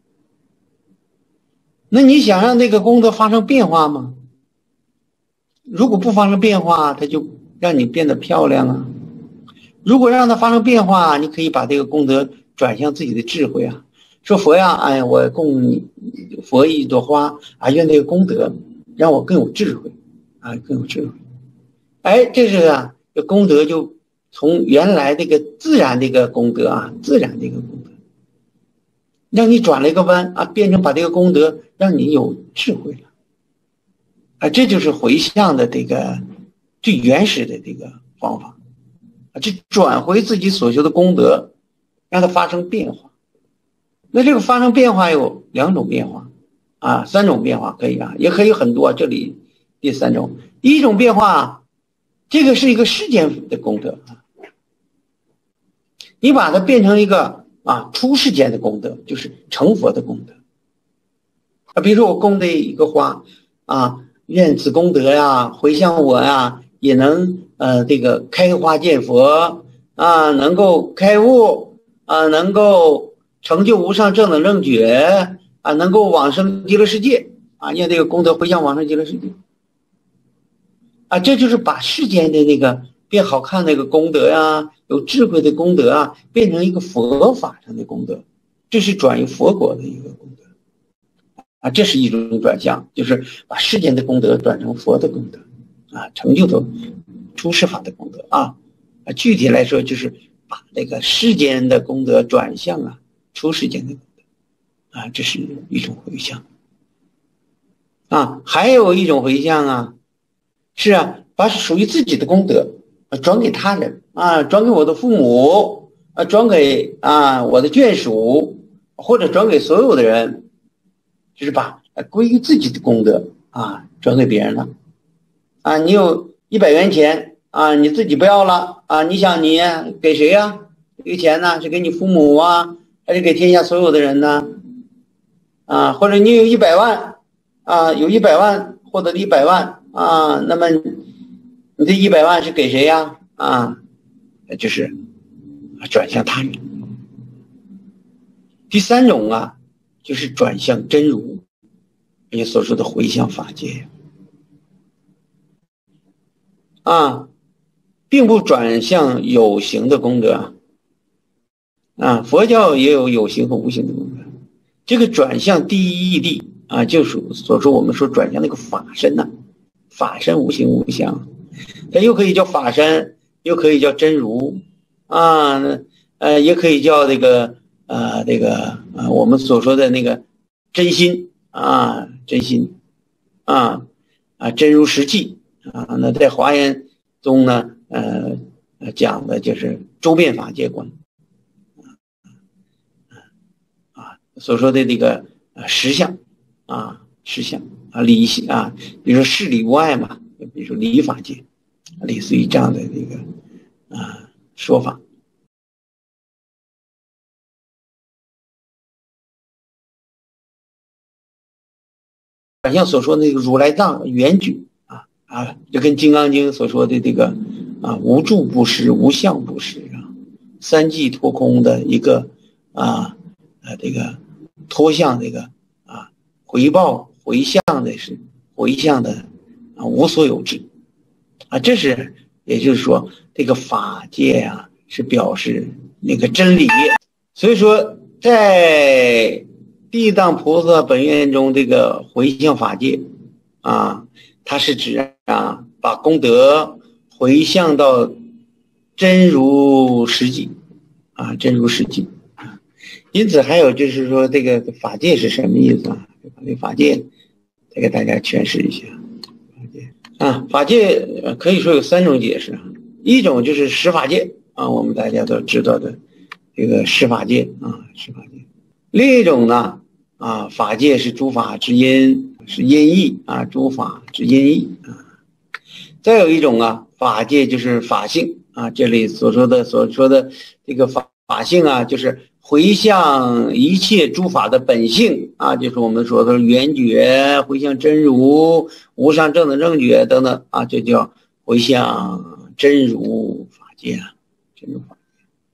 那你想让这个功德发生变化吗？如果不发生变化，它就让你变得漂亮啊。如果让它发生变化，你可以把这个功德转向自己的智慧啊。说佛呀，哎，我供你佛一朵花啊，愿这个功德让我更有智慧啊，更有智慧。哎，这是啊，这功德就从原来这个自然这个功德啊，自然这个功德，让你转了一个弯啊，变成把这个功德让你有智慧了啊，这就是回向的这个最原始的这个方法啊，这转回自己所修的功德，让它发生变化。那这个发生变化有两种变化啊，三种变化可以啊，也可以很多。这里第三种，一种变化，这个是一个世间的功德啊，你把它变成一个啊出世间的功德，就是成佛的功德啊。比如说我供的一个花啊，愿此功德呀，回向我呀，也能呃这个开花见佛啊，能够开悟啊，能够成就无上正等正觉啊，能够往生极乐世界啊，愿这个功德回向往生极乐世界啊，这就是把世间的那个变好看那个功德呀，有智慧的功德啊，变成一个佛法上的功德，这是转于佛国的一个功德啊，这是一种转向，就是把世间的功德转成佛的功德啊，成就的出世法的功德啊，啊，具体来说就是把这个世间的功德转向啊出世间的功德啊，这是一种回向啊。还有一种回向啊，是啊，把属于自己的功德啊转给他人啊，转给我的父母啊，转给啊我的眷属，或者转给所有的人，就是把归于自己的功德啊转给别人了啊。你有一百元钱啊，你自己不要了啊，你想你给谁呀、啊？这个钱呢是给你父母啊，还是给天下所有的人呢？啊，或者你有一百万啊，有一百万获得了一百万啊，那么你这一百万是给谁呀？啊，就是转向他人。第三种啊，就是转向真如，你所说的回向法界啊，并不转向有形的功德啊，佛教也有有形和无形的功德。这个转向第一义谛啊，就是所说我们说转向那个法身呐、啊，法身无形无相，它又可以叫法身， 又可以叫真如啊，呃，也可以叫这个呃这个呃我们所说的那个真心啊，真心啊啊真如实际啊。那在华严中呢，呃讲的就是周遍法界观啊，所说的这个呃实相啊，实相啊理啊，比如说事理无碍嘛，比如说理法界，类似于这样的这个啊说法。像所说的那个如来藏圆觉啊啊，就跟《金刚经》所说的这个啊无住不实、无相不实啊，三际脱空的一个啊呃这个脱相这个啊回报回向的是回向的啊无所有智啊，这是也就是说这个法界啊是表示那个真理，所以说在地藏菩萨本愿中，这个回向法界啊，它是指啊把功德回向到真如实际啊，真如实际。因此，还有就是说，这个法界是什么意思啊？这法界再给大家诠释一下。法界啊，法界可以说有三种解释，一种就是十法界啊，我们大家都知道的这个十法界啊，十法界。另一种呢？啊，法界是诸法之因，是因义啊，诸法之因义啊。再有一种啊，法界就是法性啊，这里所说的所说的这个法法性啊，就是回向一切诸法的本性啊，就是我们说的圆觉、回向真如、无上正等正觉等等啊，这叫回向真如法界啊，真如法界。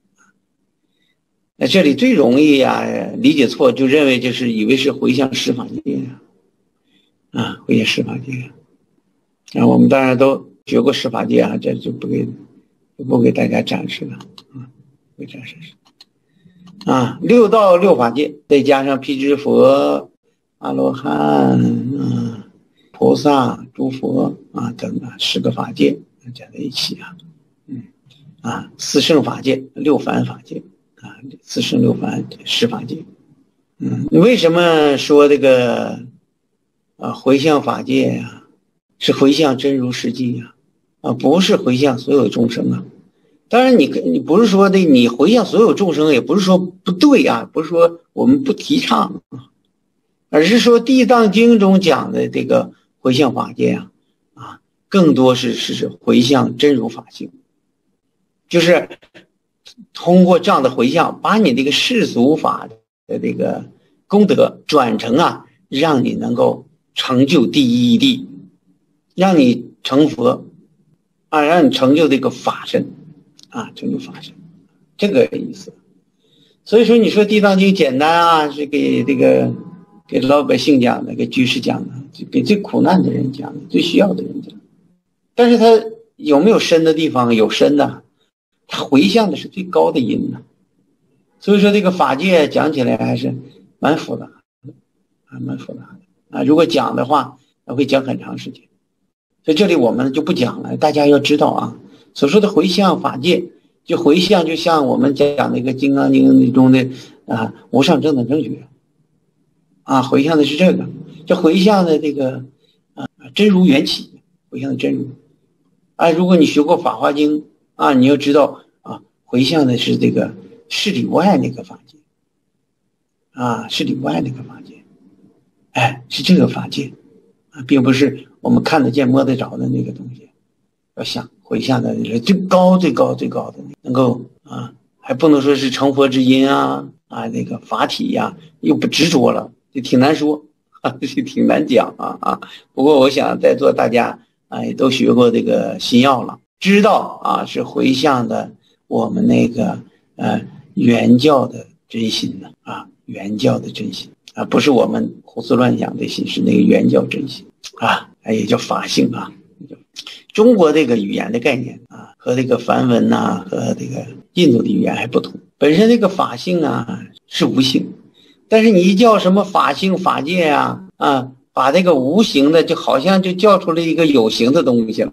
那这里最容易呀、啊、理解错，就认为就是以为是回向十法界呀，啊，回向十法界啊，我们当然都学过十法界啊，这就不给就不给大家展示了啊，不给展示啊，六道六法界，再加上辟支佛、阿罗汉啊、菩萨、诸佛啊等等十个法界加在一起啊，嗯啊，四圣法界、六凡法界。啊，四圣六凡十法界，嗯，为什么说这个啊回向法界呀、啊，是回向真如实际呀、啊，啊不是回向所有众生啊。当然你，你你不是说的你回向所有众生，也不是说不对啊，不是说我们不提倡啊，而是说《地藏经》中讲的这个回向法界啊，啊更多是是回向真如法性，就是。通过这样的回向，把你这个世俗法的这个功德转成啊，让你能够成就第一义谛，让你成佛啊，让你成就这个法身啊，成就法身，这个意思。所以说，你说《地藏经》简单啊，是给这个给老百姓讲的，给居士讲的，给最苦难的人讲的，最需要的人讲的。但是它有没有深的地方？有深的。它回向的是最高的音呢，所以说这个法界讲起来还是蛮复杂的啊，蛮复杂的啊。如果讲的话，那会讲很长时间，所以这里我们就不讲了。大家要知道啊，所说的回向法界，就回向就像我们讲那个《金刚经》中的啊无上正等正觉啊，回向的是这个，这回向的这个啊真如缘起，回向的真如啊。如果你学过《法华经》。啊，你要知道啊，回向的是这个事理无碍那个法界，啊，事理无碍那个法界，哎，是这个法界，啊，并不是我们看得见摸得着的那个东西。要想回向的是最高最高最高的，能够啊，还不能说是成佛之因啊，啊，那个法体呀、啊，又不执着了，就挺难说，啊，就挺难讲啊啊。不过我想在座大家啊也都学过这个心要了。知道啊，是回向的我们那个呃原教的真心的啊，原教的真心啊，不是我们胡思乱想的心，是那个原教真心啊，也叫法性啊。中国这个语言的概念啊，和这个梵文呐、啊，和这个印度的语言还不同。本身这个法性啊是无性，但是你一叫什么法性法界啊啊，把这个无形的就好像就叫出了一个有形的东西了。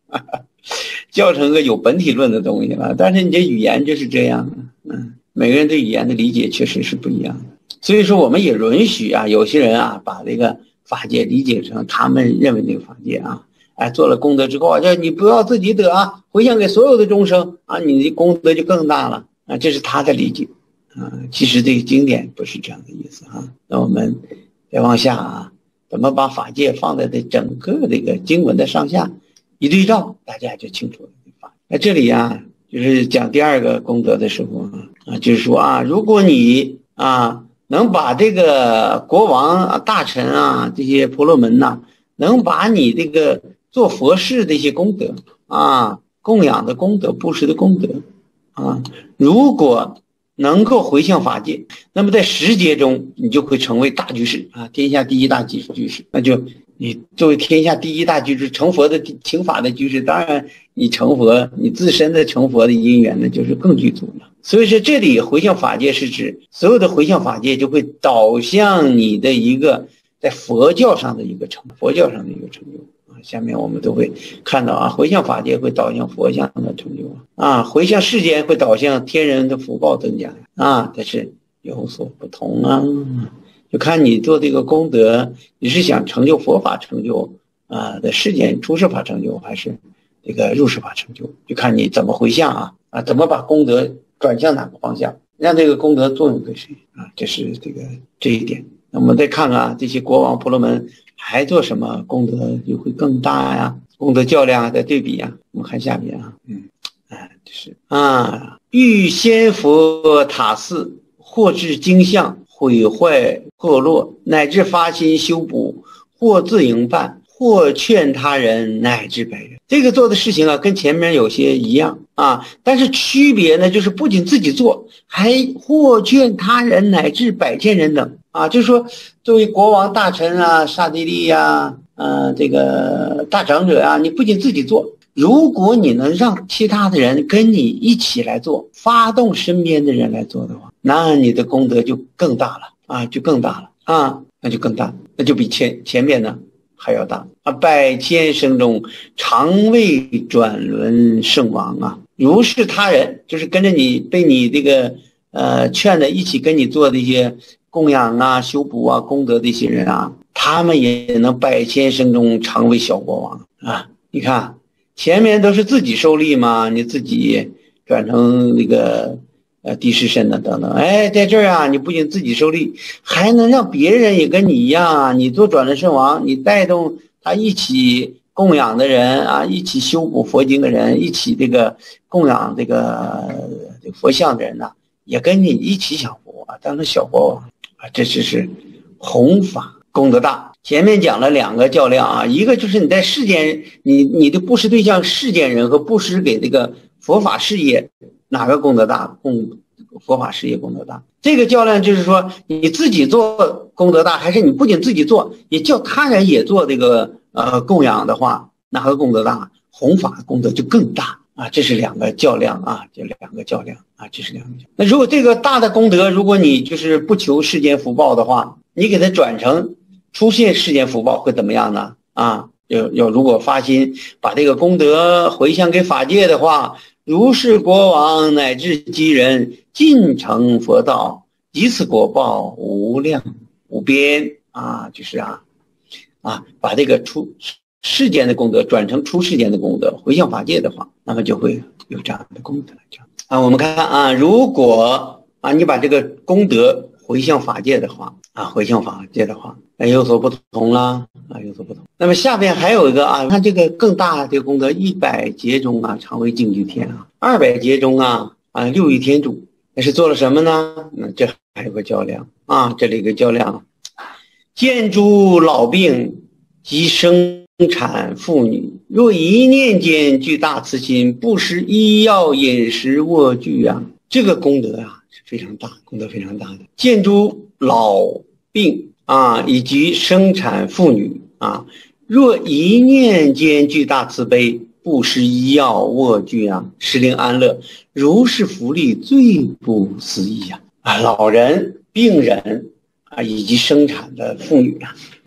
教成个有本体论的东西了。但是你这语言就是这样，嗯，每个人对语言的理解确实是不一样的。所以说我们也允许啊，有些人啊把这个法界理解成他们认为那个法界啊，哎，做了功德之后啊，叫你不要自己得啊，回向给所有的众生啊，你的功德就更大了啊，这是他的理解啊。其实这个经典不是这样的意思啊。那我们再往下啊，怎么把法界放在这整个这个经文的上下一对照，大家就清楚了。那这里啊，就是讲第二个功德的时候啊，就是说啊，如果你啊能把这个国王啊、大臣啊这些婆罗门呐、啊，能把你这个做佛事的一些功德啊、供养的功德、布施的功德啊，如果能够回向法界，那么在十劫中你就会成为大居士啊，天下第一大居居士。那就你作为天下第一大居士，成佛的请法的居士，当然你成佛，你自身的成佛的因缘呢，就是更具足了。所以说这里回向法界是指所有的回向法界就会导向你的一个在佛教上的一个成佛教上的一个成就啊。下面我们都会看到啊，回向法界会导向佛像的成就啊，回向世间会导向天人的福报增加啊，但是有所不同啊。就看你做这个功德，你是想成就佛法成就啊的世间出世法成就，还是这个入世法成就，就看你怎么回向啊啊，怎么把功德转向哪个方向，让这个功德作用给谁啊？这是这个这一点。那我们再看看啊，这些国王婆罗门还做什么功德就会更大呀？功德较量的对比啊，我们看下面啊，嗯，哎，这是啊，欲先佛塔寺，或至经像，毁坏破落，乃至发心修补，或自营办，或劝他人，乃至百人。这个做的事情啊，跟前面有些一样啊，但是区别呢，就是不仅自己做，还或劝他人，乃至百千人等啊。就是说，作为国王、大臣啊、刹帝利呀、呃，这个大长者啊，你不仅自己做，如果你能让其他的人跟你一起来做，发动身边的人来做的话，那你的功德就更大了啊，就更大了啊，那就更大，那就比前前面呢还要大啊！百千生中，常为转轮圣王啊！如是他人，就是跟着你被你这个呃劝的一起跟你做的一些供养啊、修补啊、功德的一些人啊，他们也能百千生中常为小国王啊！你看前面都是自己受力嘛，你自己转成那个呃地势身的等等，哎，在这儿啊，你不仅自己受力，还能让别人也跟你一样啊，你做转轮圣王，你带动他一起供养的人啊，一起修补佛经的人，一起这个供养这个这个佛像的人呐、啊，也跟你一起享福啊，当成小国王啊，这就是弘法功德大。前面讲了两个较量啊，一个就是你在世间，你你的布施对象世间人和布施给这个佛法事业，哪个功德大？供佛法事业功德大。这个较量就是说，你自己做功德大，还是你不仅自己做，也叫他人也做这个呃供养的话，哪个功德大？弘法功德就更大啊！这是两个较量啊，这两个较量啊，这是两个较量。那如果这个大的功德，如果你就是不求世间福报的话，你给它转成出现世间福报会怎么样呢？啊，有有如果发心把这个功德回向给法界的话，如是国王乃至积人尽成佛道，以此果报无量无边啊！就是啊啊，把这个出世间的功德转成出世间的功德，回向法界的话，那么就会有这样的功德啊。我们看啊，如果啊你把这个功德回向法界的话啊，回向法界的话，那有所不同啦啊，有所不同。那么下边还有一个啊，看这个更大的功德，一百劫中啊，常为净居天啊；二百劫中啊啊，六欲天主，那是做了什么呢？那这还有个较量啊，这里有个较量，见诸老病及生产妇女，若一念间具大慈心，不施医药饮食卧具啊，这个功德啊是非常大，功德非常大的。见诸老病啊，以及生产妇女啊，若一念间具大慈悲，不施医药卧具啊，使令安乐，如是福利最不思议啊！啊，老人、病人啊，以及生产的妇女啊，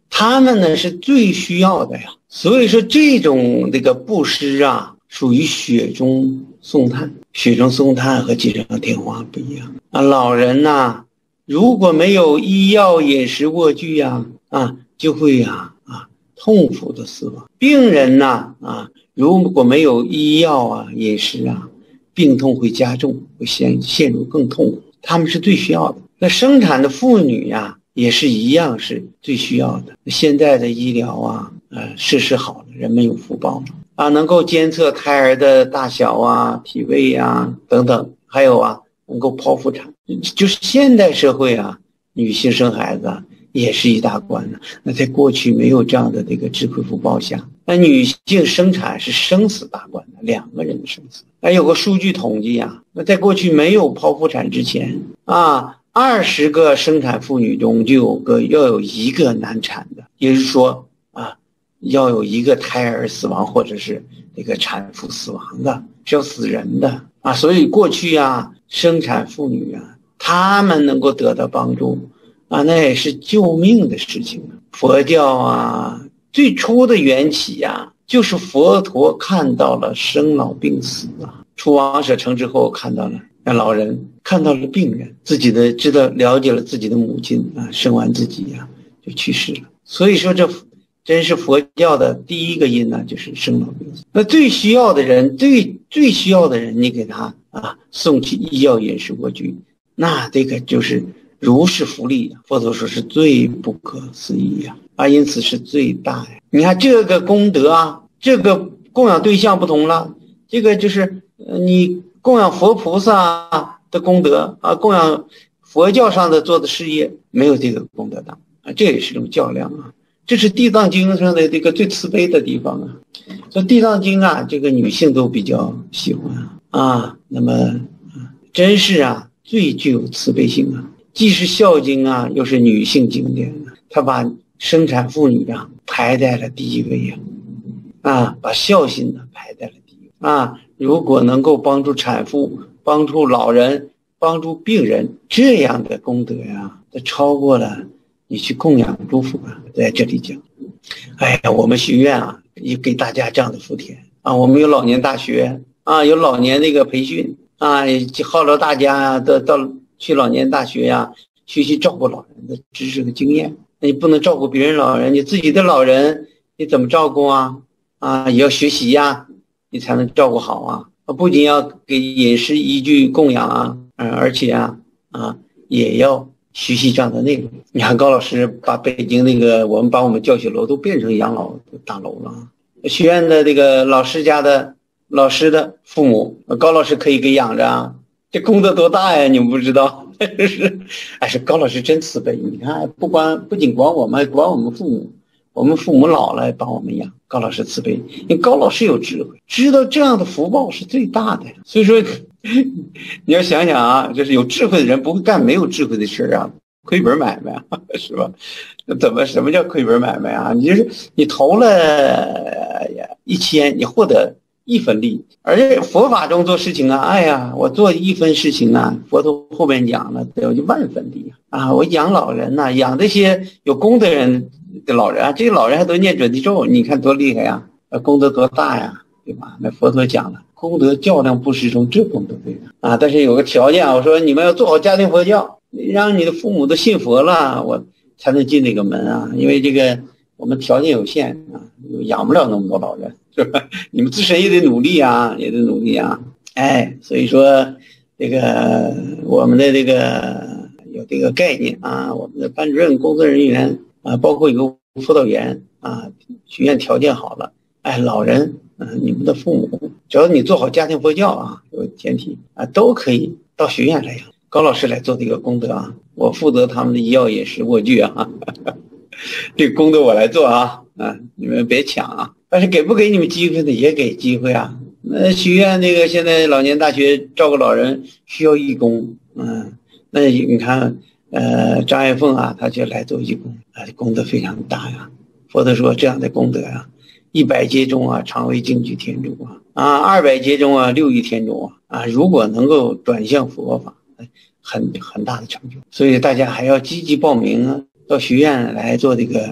他们呢是最需要的呀。所以说这种这个布施啊，属于雪中送炭。雪中送炭和锦上添花不一样啊。老人呐、啊，如果没有医药饮食卧具呀，啊，就会呀啊痛苦的死亡。病人呐 啊, 啊，如果没有医药啊饮食啊，病痛会加重，会陷陷入更痛苦。他们是最需要的。那生产的妇女呀、啊，也是一样是最需要的。现在的医疗啊，呃，设施好了，人们有福报了啊，能够监测胎儿的大小啊、体位啊等等，还有啊，能够剖腹产。就是现代社会啊，女性生孩子啊，也是一大关呢。那在过去没有这样的这个智慧福报下，那女性生产是生死大关的，两个人的生死。还有个数据统计啊，那在过去没有剖腹产之前啊，二十个生产妇女中就有个要有一个难产的，也就是说啊，要有一个胎儿死亡或者是这个产妇死亡的，是要死人的啊。所以过去啊，生产妇女啊，她们能够得到帮助啊，那也是救命的事情啊。佛教啊，最初的缘起啊，就是佛陀看到了生老病死啊，出王舍城之后看到了那老人，看到了病人，自己的知道了解了自己的母亲啊，生完自己呀、啊、就去世了。所以说这真是佛教的第一个因呢、啊，就是生老病死。那最需要的人，最最需要的人，你给他啊送去医药饮食卧具，那这个就是如是福利，佛陀说是最不可思议呀、啊，啊，因此是最大呀。你看这个功德啊，这个供养对象不同了，这个就是呃你供养佛菩萨的功德啊，供养佛教上的做的事业没有这个功德大啊，这也是一种较量啊。这是地藏经上的这个最慈悲的地方啊。所以地藏经啊，这个女性都比较喜欢啊。那么啊，真是啊，最具有慈悲性啊。既是孝经啊，又是女性经典啊，他把生产妇女啊排在了第一位啊，啊，把孝心呢排在了第一位啊。如果能够帮助产妇、帮助老人、帮助病人，这样的功德呀，它超过了你去供养诸佛啊。在这里讲，哎呀，我们学院啊，也给大家这样的福田啊。我们有老年大学啊，有老年那个培训啊，号召大家到到去老年大学呀、啊，学习照顾老人的知识和经验。那你不能照顾别人老人，你自己的老人你怎么照顾啊？啊，也要学习呀、啊，你才能照顾好啊。不仅要给饮食依据供养啊，嗯，而且啊啊也要学习这样的内容。你看高老师把北京那个我们把我们教学楼都变成养老大楼了。学院的这个老师家的老师的父母，高老师可以给养着啊，这功德多大呀！你们不知道，是哎，是高老师真慈悲。你看，不光不仅管我们，还管我们父母。我们父母老了帮我们养，高老师慈悲，因为高老师有智慧，知道这样的福报是最大的。所以说，你要想想啊，就是有智慧的人不会干没有智慧的事啊，亏本买卖啊，是吧？怎么什么叫亏本买卖啊？你就是你投了一千，你获得一分利，而且佛法中做事情啊，哎呀，我做一分事情啊，佛陀后面讲了，得有万分利啊！我养老人呐、啊，养这些有功德人的老人啊，这些老人还都念准提咒，你看多厉害呀、啊，功德多大呀，对吧？那佛陀讲了，功德较量布施中，这功德最大啊！但是有个条件，我说你们要做好家庭佛教，让你的父母都信佛了，我才能进这个门啊！因为这个我们条件有限啊，养不了那么多老人。是吧？你们自身也得努力啊，也得努力啊！哎，所以说这个我们的这个有这个概念啊，我们的班主任、工作人员啊，包括有个辅导员啊，学院条件好了，哎，老人啊，你们的父母，只要你做好家庭佛教啊，有前提啊，都可以到学院来养。高老师来做这个功德啊，我负责他们的医药饮食卧具啊，呵呵这个功德我来做啊，啊，你们别抢啊！但是给不给你们机会呢？也给机会啊。那学院那个现在老年大学照顾老人需要义工，嗯，那你看，呃，张爱凤啊，他就来做义工，啊，功德非常大呀。佛陀说这样的功德啊，一百劫中啊，常为净居天主啊，啊，二百劫中啊，六欲天主啊，啊，如果能够转向佛法，很很大的成就。所以大家还要积极报名啊，到学院来做这个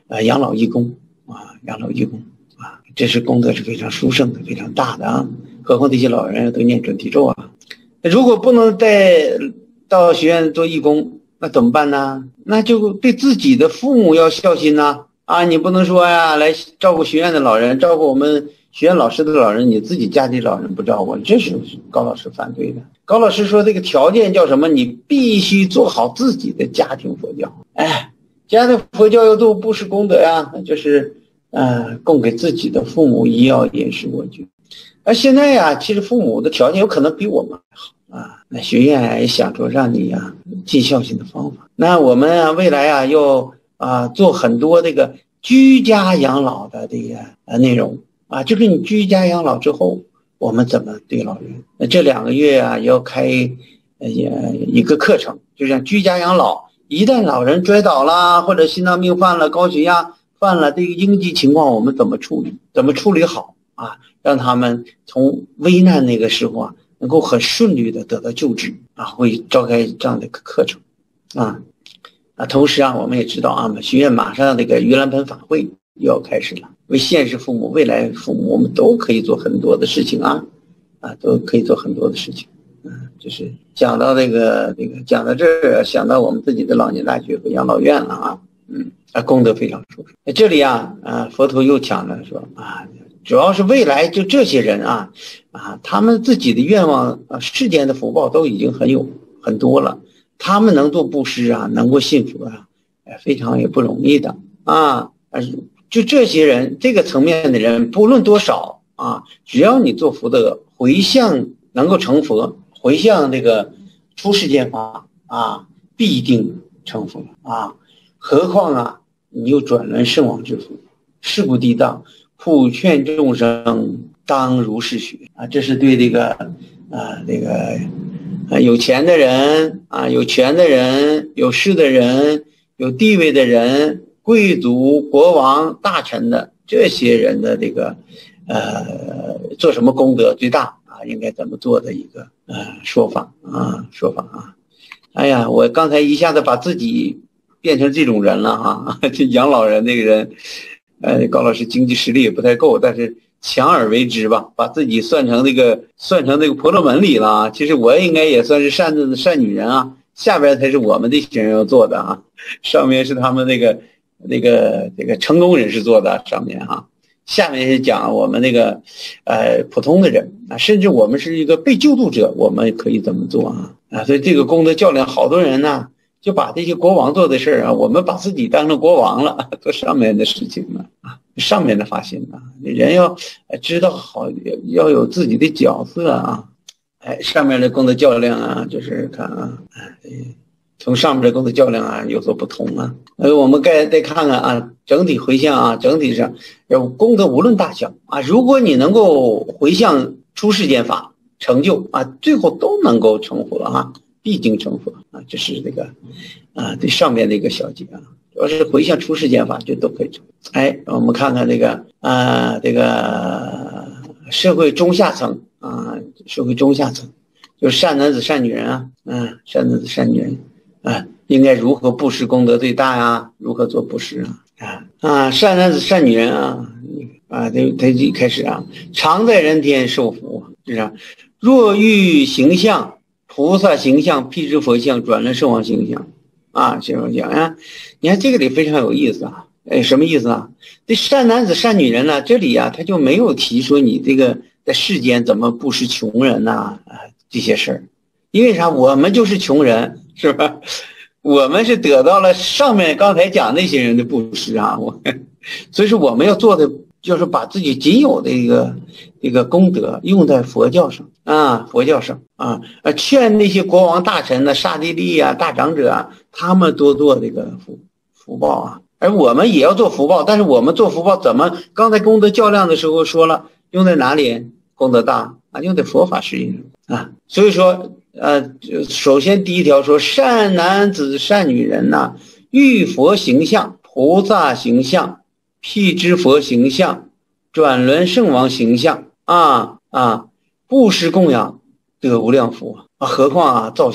呃养老义工啊，养老义工啊，这是功德是非常殊胜的，非常大的啊。何况这些老人都念准提咒啊，如果不能带到学院做义工，那怎么办呢？那就对自己的父母要孝心呐！啊，你不能说呀，来照顾学院的老人，照顾我们学院老师的老人，你自己家里老人不照顾，这是高老师反对的。高老师说这个条件叫什么？你必须做好自己的家庭佛教。哎，家庭佛教要做布施功德呀，就是呃供给自己的父母医药饮食卧具。而现在呀，其实父母的条件有可能比我们好。啊，那学院也想着让你呀、啊、尽孝心的方法。那我们啊未来啊要啊做很多这个居家养老的这个呃内容啊，就是你居家养老之后，我们怎么对老人？那这两个月啊要开呃一个课程，就像居家养老，一旦老人摔倒了或者心脏病犯了、高血压犯了，这个应急情况我们怎么处理？怎么处理好啊？让他们从危难那个时候啊。能够很顺利的得到救治啊，会召开这样的一个课程啊啊，同时啊，我们也知道啊，学院马上这个盂兰盆法会又要开始了，为现实父母、未来父母，我们都可以做很多的事情啊啊，都可以做很多的事情。嗯、啊，就是讲到这个这个讲到这儿，想到我们自己的老年大学和养老院了啊，嗯啊，功德非常殊胜。这里啊啊，佛陀又讲了说啊。主要是未来就这些人啊啊，他们自己的愿望啊，世间的福报都已经很有很多了，他们能做布施啊，能够信佛啊，非常也不容易的啊。就这些人这个层面的人，不论多少啊，只要你做福德回向，能够成佛，回向这个出世间法啊，必定成佛啊。何况啊，你又转轮圣王之福，事不抵挡。普劝众生当如是学啊，这是对这个啊这个啊有钱的人啊有权的人有势的人有地位的人贵族国王大臣的这些人的这个呃做什么功德最大啊，应该怎么做的一个呃说法啊说法啊。哎呀，我刚才一下子把自己变成这种人了哈，这养老人那个人。呃，高老师经济实力也不太够，但是强而为之吧，把自己算成这个算成这个婆罗门里了啊。其实我应该也算是善的善女人啊，下边才是我们这些人要做的啊，上面是他们那个那个这个成功人士做的，上面哈、啊，下面是讲我们那个呃普通的人啊，甚至我们是一个被救度者，我们可以怎么做啊？啊，所以这个功德较量，好多人呢。就把这些国王做的事儿啊，我们把自己当成国王了，做上面的事情了啊，上面的发心啊，人要知道好，要有自己的角色啊，哎，上面的功德较量啊，就是看啊，哎，从上面的功德较量啊有所不同啊，呃，我们该再看看啊，整体回向啊，整体上有功德无论大小啊，如果你能够回向出世间法成就啊，最后都能够成佛啊。必经成佛啊，这是这个啊，对上面的一个小节啊，主要是回向出世间法就都可以成。哎，我们看看这个啊，这个社会中下层啊，社会中下层，就是善男子善女人啊，嗯、啊，善男子善女人啊，应该如何布施功德最大呀？如何做布施啊？啊啊，善男子善女人啊啊，他他一开始啊，常在人天受福，是不是？若欲形象。菩萨形象、辟支佛像、转轮圣王形象啊，形象讲啊，你看这个里非常有意思啊，哎，什么意思啊？这善男子善女人呢、啊，这里啊他就没有提说你这个在世间怎么布施穷人呐 啊, 啊这些事儿，因为啥？我们就是穷人，是吧？我们是得到了上面刚才讲那些人的布施啊，我所以说我们要做的就是把自己仅有的一个这个功德用在佛教上啊，佛教上啊，呃，劝那些国王大臣呢、刹帝利啊、大长者啊，他们多做这个福福报啊，而我们也要做福报，但是我们做福报怎么？刚才功德较量的时候说了，用在哪里？功德大啊，用在佛法事业上啊，所以说呃，首先第一条说，善男子善女人呐、啊，遇佛形象、菩萨形象、辟支佛形象、转轮圣王形象啊啊，布施供养得无量福啊，何况啊造像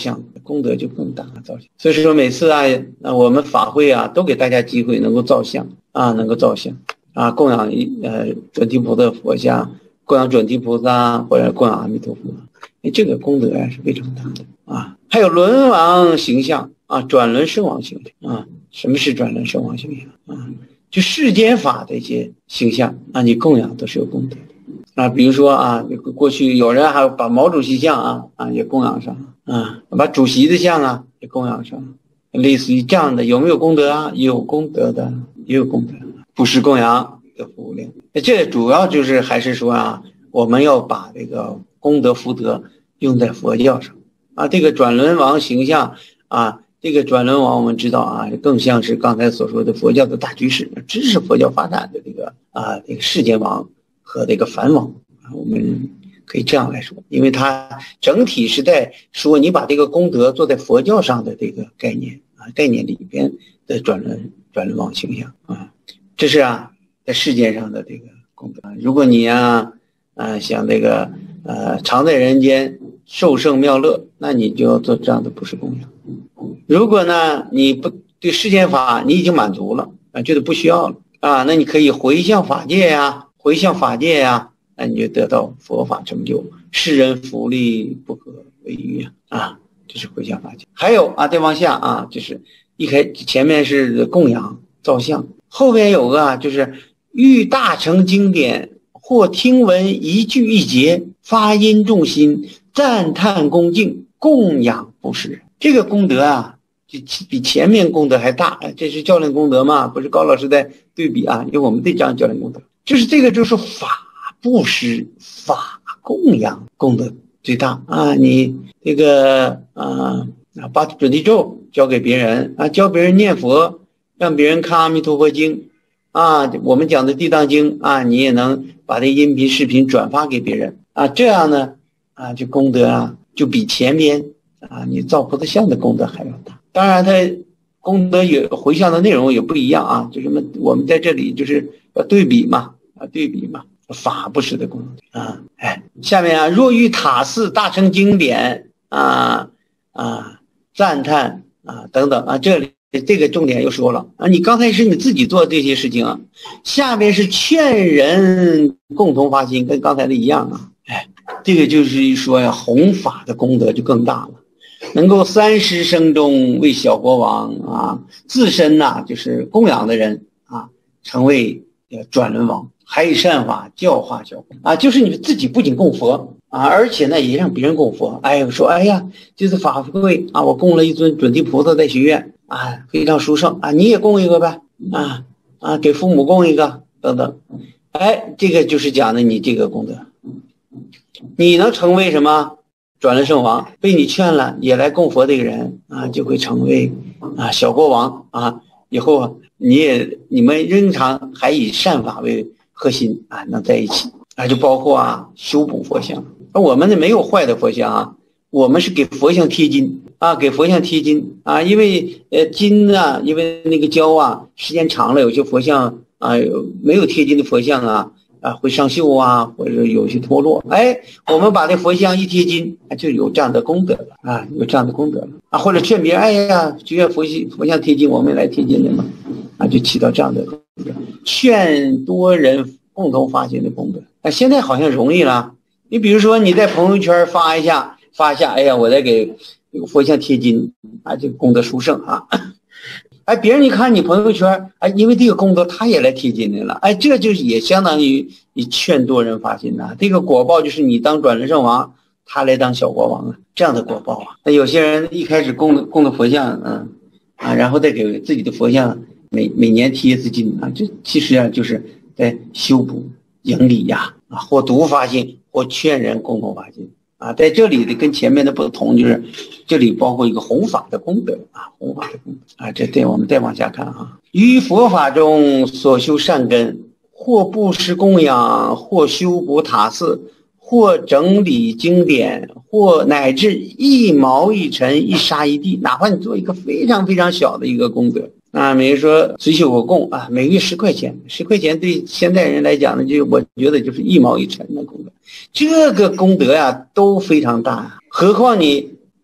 功德就更大造像。所以说每次啊，我们法会啊，都给大家机会能够造像啊，能够造像啊，供养呃准提菩萨佛像，供养准提菩萨或者供养阿弥陀佛，这个功德啊是非常大的啊。还有轮王形象啊，转轮圣王形象啊。什么是转轮圣王形象啊？就世间法的一些形象啊，你供养都是有功德的啊。比如说啊，过去有人还把毛主席像啊啊也供养上啊，把主席的像啊也供养上，类似于这样的，有没有功德啊？有功德的，也有功德。布施供养的服务令，这主要就是还是说啊，我们要把这个功德福德用在佛教上啊。这个转轮王形象啊，这个转轮王我们知道啊，更像是刚才所说的佛教的大居士，支持佛教发展的这个啊这个世间王和这个梵王啊，我们可以这样来说，因为它整体是在说你把这个功德做在佛教上的这个概念啊，概念里边的转轮转轮王形象啊，这是啊在世间上的这个功德。如果你啊啊想这个呃常在人间受胜妙乐，那你就要做这样的布施供养。如果呢你不对世间法你已经满足了啊，觉得不需要了啊，那你可以回向法界呀、啊，回向法界呀、啊，那你就得到佛法成就，世人福利不可为喻啊啊，这是回向法界。还有啊，再往下啊，就是一开前面是供养造像，后边有个啊，就是欲大成经典，或听闻一句一节，发音重心，赞叹恭敬，供养布施。这个功德啊，就比前面功德还大。这是教练功德嘛？不是高老师在对比啊，因为我们得讲教练功德，就是这个就是法布施、法供养功德最大啊。你这个啊，把准提咒教给别人啊，教别人念佛，让别人看阿弥陀佛经啊，我们讲的地藏经啊，你也能把这音频视频转发给别人啊，这样呢啊，就功德啊就比前边啊你造菩萨像的功德还要大。当然它功德也回向的内容也不一样啊，就什么我们在这里就是要对比嘛啊，对比嘛，法布施的功德啊。哎，下面啊，若欲塔寺大乘经典啊啊赞叹啊等等啊，这里这个重点又说了啊，你刚才是你自己做这些事情啊，下面是劝人共同发心，跟刚才的一样啊。哎，这个就是说呀，弘法的功德就更大了，能够三十生中为小国王啊，自身呐、啊、就是供养的人啊，成为转轮王，还以善法教化小国啊，就是你自己不仅供佛啊，而且呢也让别人供佛。哎，说哎呀，这次法会啊，我供了一尊准提菩萨在学院啊，非常殊胜啊，你也供一个呗啊啊，给父母供一个等等。哎，这个就是讲的你这个功德，你能成为什么转轮圣王，被你劝了也来供佛这个人啊，就会成为啊小国王啊。以后你也你们经常还以善法为核心啊，能在一起啊，就包括啊修补佛像。我们呢没有坏的佛像啊，我们是给佛像贴金啊，给佛像贴金啊，因为呃金啊，因为那个胶啊，时间长了，有些佛像啊没有贴金的佛像啊啊会上锈啊，或者有些脱落。哎，我们把这佛像一贴金，就有这样的功德了啊，有这样的功德了啊，或者劝别人，哎呀，就愿佛像佛像贴金，我们来贴金的嘛，啊，就起到这样的功德，劝多人共同发心的功德。啊，现在好像容易了，你比如说你在朋友圈发一下，发一下，哎呀，我在给佛像贴金啊，这个功德殊胜啊。哎，别人一看你朋友圈，哎，因为这个功德他也来贴金的了，哎，这就是也相当于你劝多人发心呐。这个果报就是你当转轮圣王，他来当小国王啊，这样的果报啊。那有些人一开始供的供的佛像，嗯啊，然后再给自己的佛像每每年贴一次金啊，这其实啊就是在修补营理呀啊，或独发心，或劝人共同发心。啊，在这里的跟前面的不同，就是这里包括一个弘法的功德啊，弘法的功德啊，这对我们再往下看啊，于佛法中所修善根，或布施供养，或修补塔寺，或整理经典，或乃至一毛一尘一沙一地，哪怕你做一个非常非常小的一个功德啊，比如说随修我供啊，每个月十块钱，十块钱对现代人来讲呢，就我觉得就是一毛一尘的功德。这个功德呀、啊、都非常大，何况你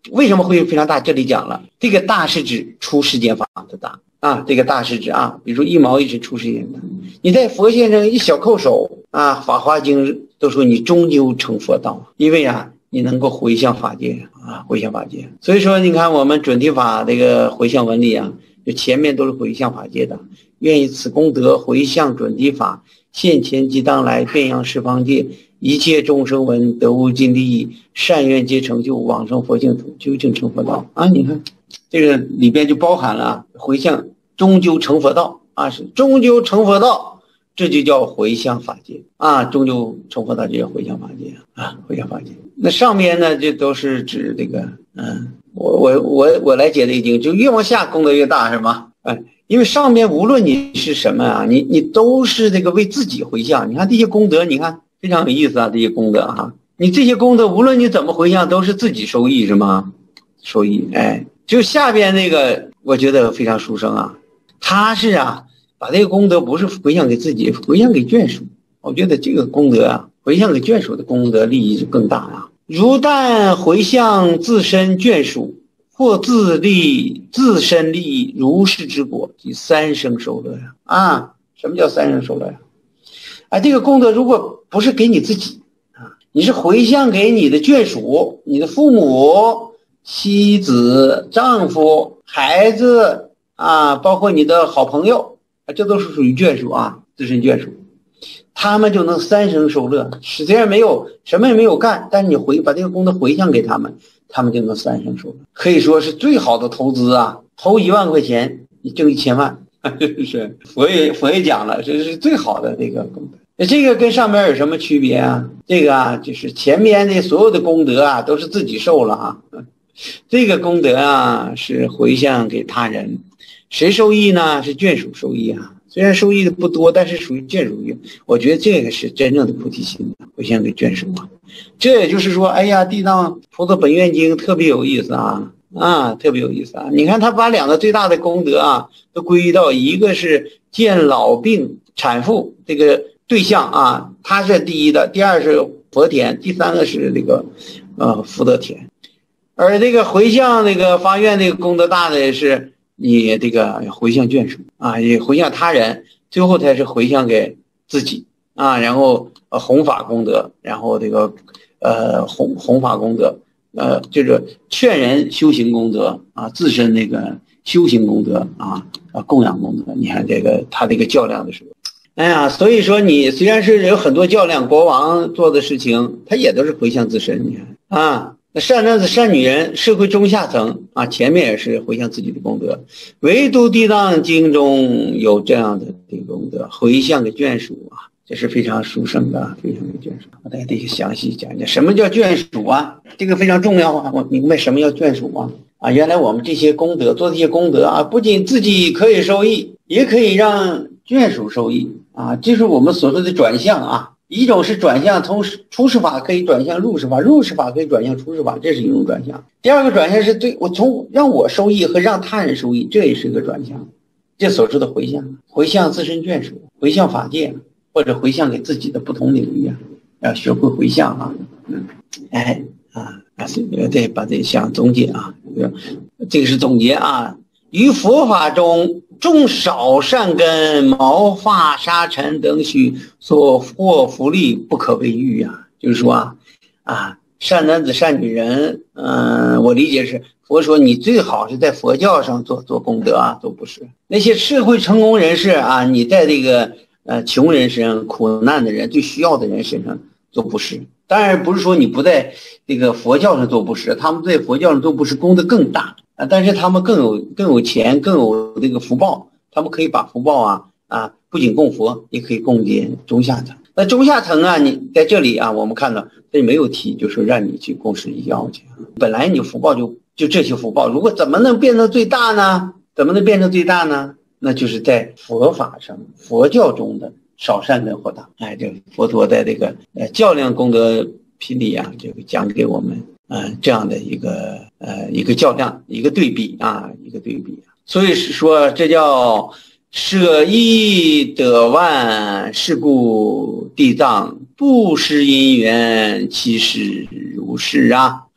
为什么会非常大？这里讲了，这个大是指出世间法的大啊，这个大是指啊，比如说一毛一是出世间的。你在佛先生一小叩首啊，《法华经》都说你终究成佛道，因为啊，你能够回向法界啊，回向法界。所以说，你看我们准提法这个回向文里啊，就前面都是回向法界的，愿以此功德回向准提法，现前即当来，遍扬十方界。一切众生闻得无尽利益，善愿皆成就，往生佛净土，究竟成佛道啊！你看这个里边就包含了回向终究成佛道啊，是终究成佛道，这就叫回向法界啊，终究成佛道就叫回向法界啊，回向法界。那上面呢，这都是指这个嗯，我我我我来解这个经，就越往下功德越大，是吗？哎，因为上面无论你是什么啊，你你都是这个为自己回向。你看这些功德，你看。非常有意思啊，这些功德哈，你这些功德无论你怎么回向，都是自己受益是吗？受益，哎，就下边那个，我觉得非常殊胜啊，他是啊，把这个功德不是回向给自己，回向给眷属。我觉得这个功德啊，回向给眷属的功德利益就更大啊。如但回向自身眷属，或自利自身利益，如是之果，即三生受乐呀！啊，什么叫三生受乐呀？啊，这个功德如果不是给你自己啊，你是回向给你的眷属、你的父母、妻子、丈夫、孩子啊，包括你的好朋友啊，这都是属于眷属啊，自身眷属，他们就能三生受乐。实际上没有什么也没有干，但是你回把这个功德回向给他们，他们就能三生受乐，可以说是最好的投资啊！投一万块钱，你挣一千万。是佛也佛也讲了，这是最好的这个功德。这个跟上面有什么区别啊？这个啊，就是前面的所有的功德啊，都是自己受了啊。这个功德啊，是回向给他人，谁受益呢？是眷属受益啊。虽然受益的不多，但是属于眷属益。我觉得这个是真正的菩提心，回向给眷属啊。这也就是说，哎呀，地藏菩萨本愿经特别有意思啊。啊，特别有意思啊！你看他把两个最大的功德啊，都归于到一个是见老病产妇这个对象啊，他是第一的，第二是佛田，第三个是这个呃福德田。而这个回向那个发愿那个功德大的是你这个回向眷属啊，也回向他人，最后才是回向给自己啊，然后呃弘法功德，然后这个呃弘弘法功德。呃，就是劝人修行功德啊，自身那个修行功德啊，啊供养功德。你看这个他这个较量的时候，哎呀，所以说你虽然是有很多较量，国王做的事情，他也都是回向自身。你看啊，那善男子善女人，社会中下层啊，前面也是回向自己的功德，唯独地藏经中有这样的这个功德，回向给眷属啊。这是非常殊胜的，非常的眷属。我再得详细讲讲什么叫眷属啊，这个非常重要啊。我明白什么叫眷属啊。啊，原来我们这些功德做这些功德啊，不仅自己可以受益，也可以让眷属受益啊。这是我们所说的转向啊。一种是转向从出世法可以转向入世法，入世法可以转向出世法，这是一种转向。第二个转向是对我从让我受益和让他人受益，这也是一个转向。这所说的回向，回向自身眷属，回向法界。或者回向给自己的不同领域啊，要学会回向啊，嗯，哎啊，得把这项总结啊，这个是总结啊。于佛法中，种少善根、毛发、沙尘等许所获福利不可为喻啊。就是说啊，啊，善男子、善女人，嗯、呃，我理解是佛说你最好是在佛教上做做功德啊，做布施。那些社会成功人士啊，你在这个。呃，穷人身上、苦难的人、最需要的人身上做布施，当然不是说你不在这个佛教上做布施，他们在佛教上做布施功德更大啊，但是他们更有更有钱，更有这个福报，他们可以把福报啊啊，不仅供佛，也可以供给中下层。那中下层啊，你在这里啊，我们看到这里没有提，就是让你去供施医药去，本来你福报就就这些福报，如果怎么能变成最大呢？怎么能变成最大呢？那就是在佛法上、佛教中的少善根获大。哎，这佛陀在这个呃较量功德品里啊，就讲给我们呃这样的一个呃一个较量、一个对比啊，一个对比。所以说这叫舍一得万，是故地藏不施因缘，其实如是啊。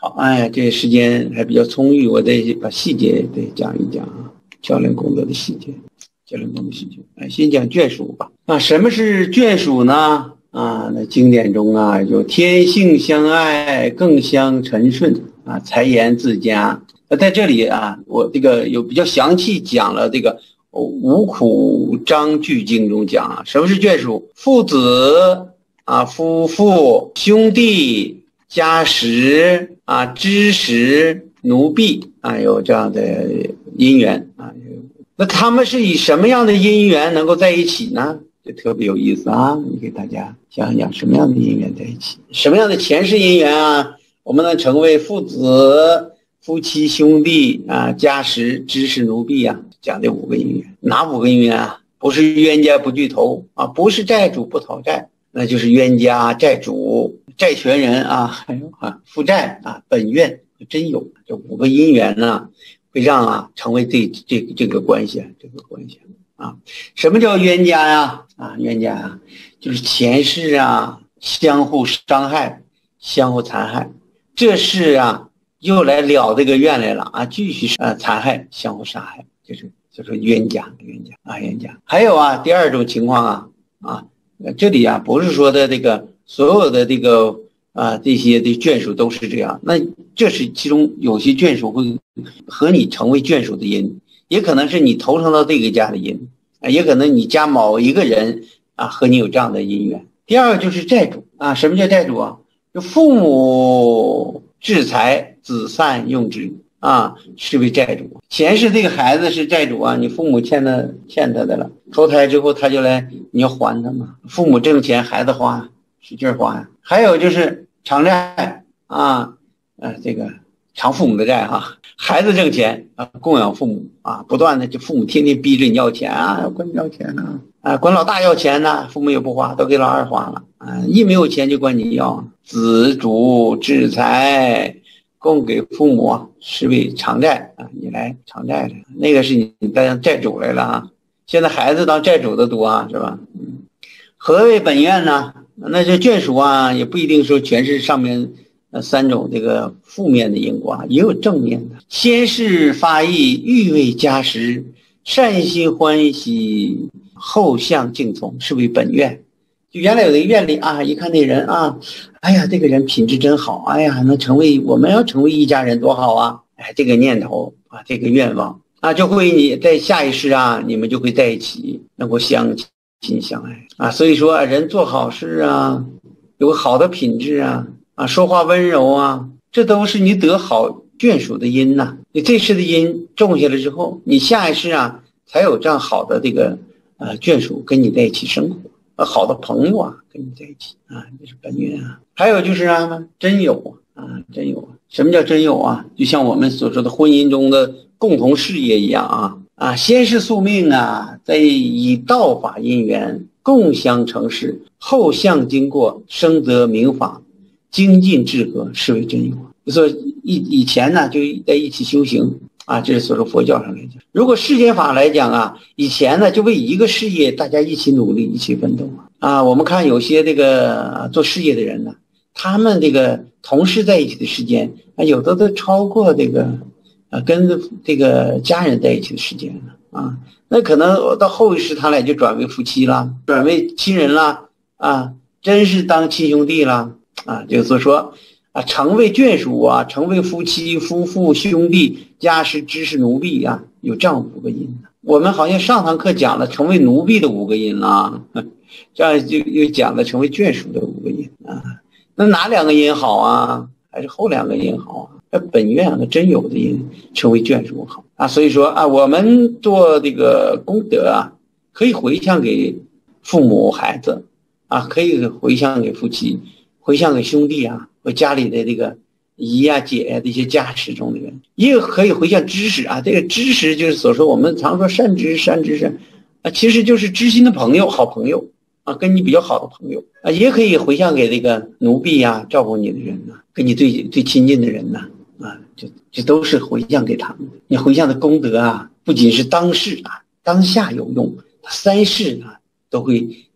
好，哎呀，这时间还比较充裕，我得把细节得讲一讲啊，教练功德的细节，教练功德细节。哎，先讲眷属吧。啊，什么是眷属呢？啊，那经典中啊有天性相爱，更相陈顺啊，财言自家。那在这里啊，我这个有比较详细讲了这个五苦章句经中讲啊，什么是眷属？父子啊，夫妇、兄弟、家食啊，知识、奴婢啊，有这样的姻缘啊。那他们是以什么样的姻缘能够在一起呢？这特别有意思啊！你给大家讲一讲什么样的姻缘在一起，什么样的前世姻缘啊？我们能成为父子、夫妻、兄弟啊，家食、知识、奴婢啊，讲这五个姻缘。哪五个姻缘啊？不是冤家不聚头啊，不是债主不讨债，那就是冤家、债主、债权人啊，还有啊负债啊，本愿真有。这五个姻缘呢，会让啊成为这这个这个关系，这个关系啊。什么叫冤家呀？啊，冤家啊，就是前世啊相互伤害、相互残害，这是啊又来了这个怨来了啊，继续啊残害、相互杀害，就是就是冤家，冤家啊，冤家。还有啊，第二种情况啊啊，这里啊不是说的这个所有的这个啊这些的眷属都是这样，那这是其中有些眷属会和你成为眷属的因，也可能是你投生到这个家的因。也可能你家某一个人啊和你有这样的姻缘。第二个就是债主啊，什么叫债主啊？就父母制财，子散用之啊，是为债主。前世这个孩子是债主啊，你父母欠他欠他的了，投胎之后他就来，你要还他嘛。父母挣钱，孩子花，使劲花呀。还有就是偿债啊，呃，这个偿父母的债哈，孩子挣钱啊，供养父母啊，不断的就父母天天逼着你要钱啊，管你要钱呢，啊，管老大要钱呢，父母也不花，都给老二花了啊，一没有钱就管你要。子主制财，供给父母是为偿债啊，你来偿债了，那个是你当债主来了啊。现在孩子当债主的多啊，是吧？嗯，何为本愿呢？那这眷属啊，也不一定说全是上面呃，三种这个负面的因果，也有正面的。先是发意，欲为家食，善心欢喜，后向敬从，是为本愿。就原来有的愿力啊，一看那人啊，哎呀，这个人品质真好，哎呀，能成为我们要成为一家人多好啊！哎，这个念头啊，这个愿望啊，就会你在下一世啊，你们就会在一起，能够相亲相爱啊。所以说，人做好事啊，有个好的品质啊。啊，说话温柔啊，这都是你得好眷属的因呐、啊。你这世的因种下来之后，你下一世啊，才有这样好的这个呃眷属跟你在一起生活，呃，好的朋友啊，跟你在一起啊，这是本愿啊。还有就是啊，真有啊，真有。什么叫真有啊？就像我们所说的婚姻中的共同事业一样啊啊，先是宿命啊，再以道法因缘共相成事，后向经过生则明法。精进至和，是为真有。就说以以前呢，就在一起修行啊，这是所说佛教上来讲。如果世间法来讲啊，以前呢就为一个事业大家一起努力，一起奋斗啊。我们看有些这个做事业的人呢，他们这个同事在一起的时间啊，有的都超过这个啊跟这个家人在一起的时间了啊。那可能到后一世他俩就转为夫妻了，转为亲人了啊，真是当亲兄弟了。啊，就是说啊，成为眷属啊，成为夫妻、夫妇、兄弟、家食、知识、奴婢啊，有这样五个因。我们好像上堂课讲了成为奴婢的五个因啊，这样就又讲了成为眷属的五个因啊。那哪两个因好啊？还是后两个因好啊？本愿和真有的因成为眷属好啊。所以说啊，我们做这个功德啊，可以回向给父母、孩子啊，可以回向给夫妻。回向给兄弟啊，和家里的这个姨啊、姐啊这些家事中的人，也可以回向知识啊。这个知识就是所说我们常说善知识、善知识啊，其实就是知心的朋友、好朋友啊，跟你比较好的朋友啊，也可以回向给这个奴婢啊、照顾你的人呐、啊，跟你最最亲近的人呐 啊, 啊，这这都是回向给他们。你回向的功德啊，不仅是当世啊、当下有用，三世啊都会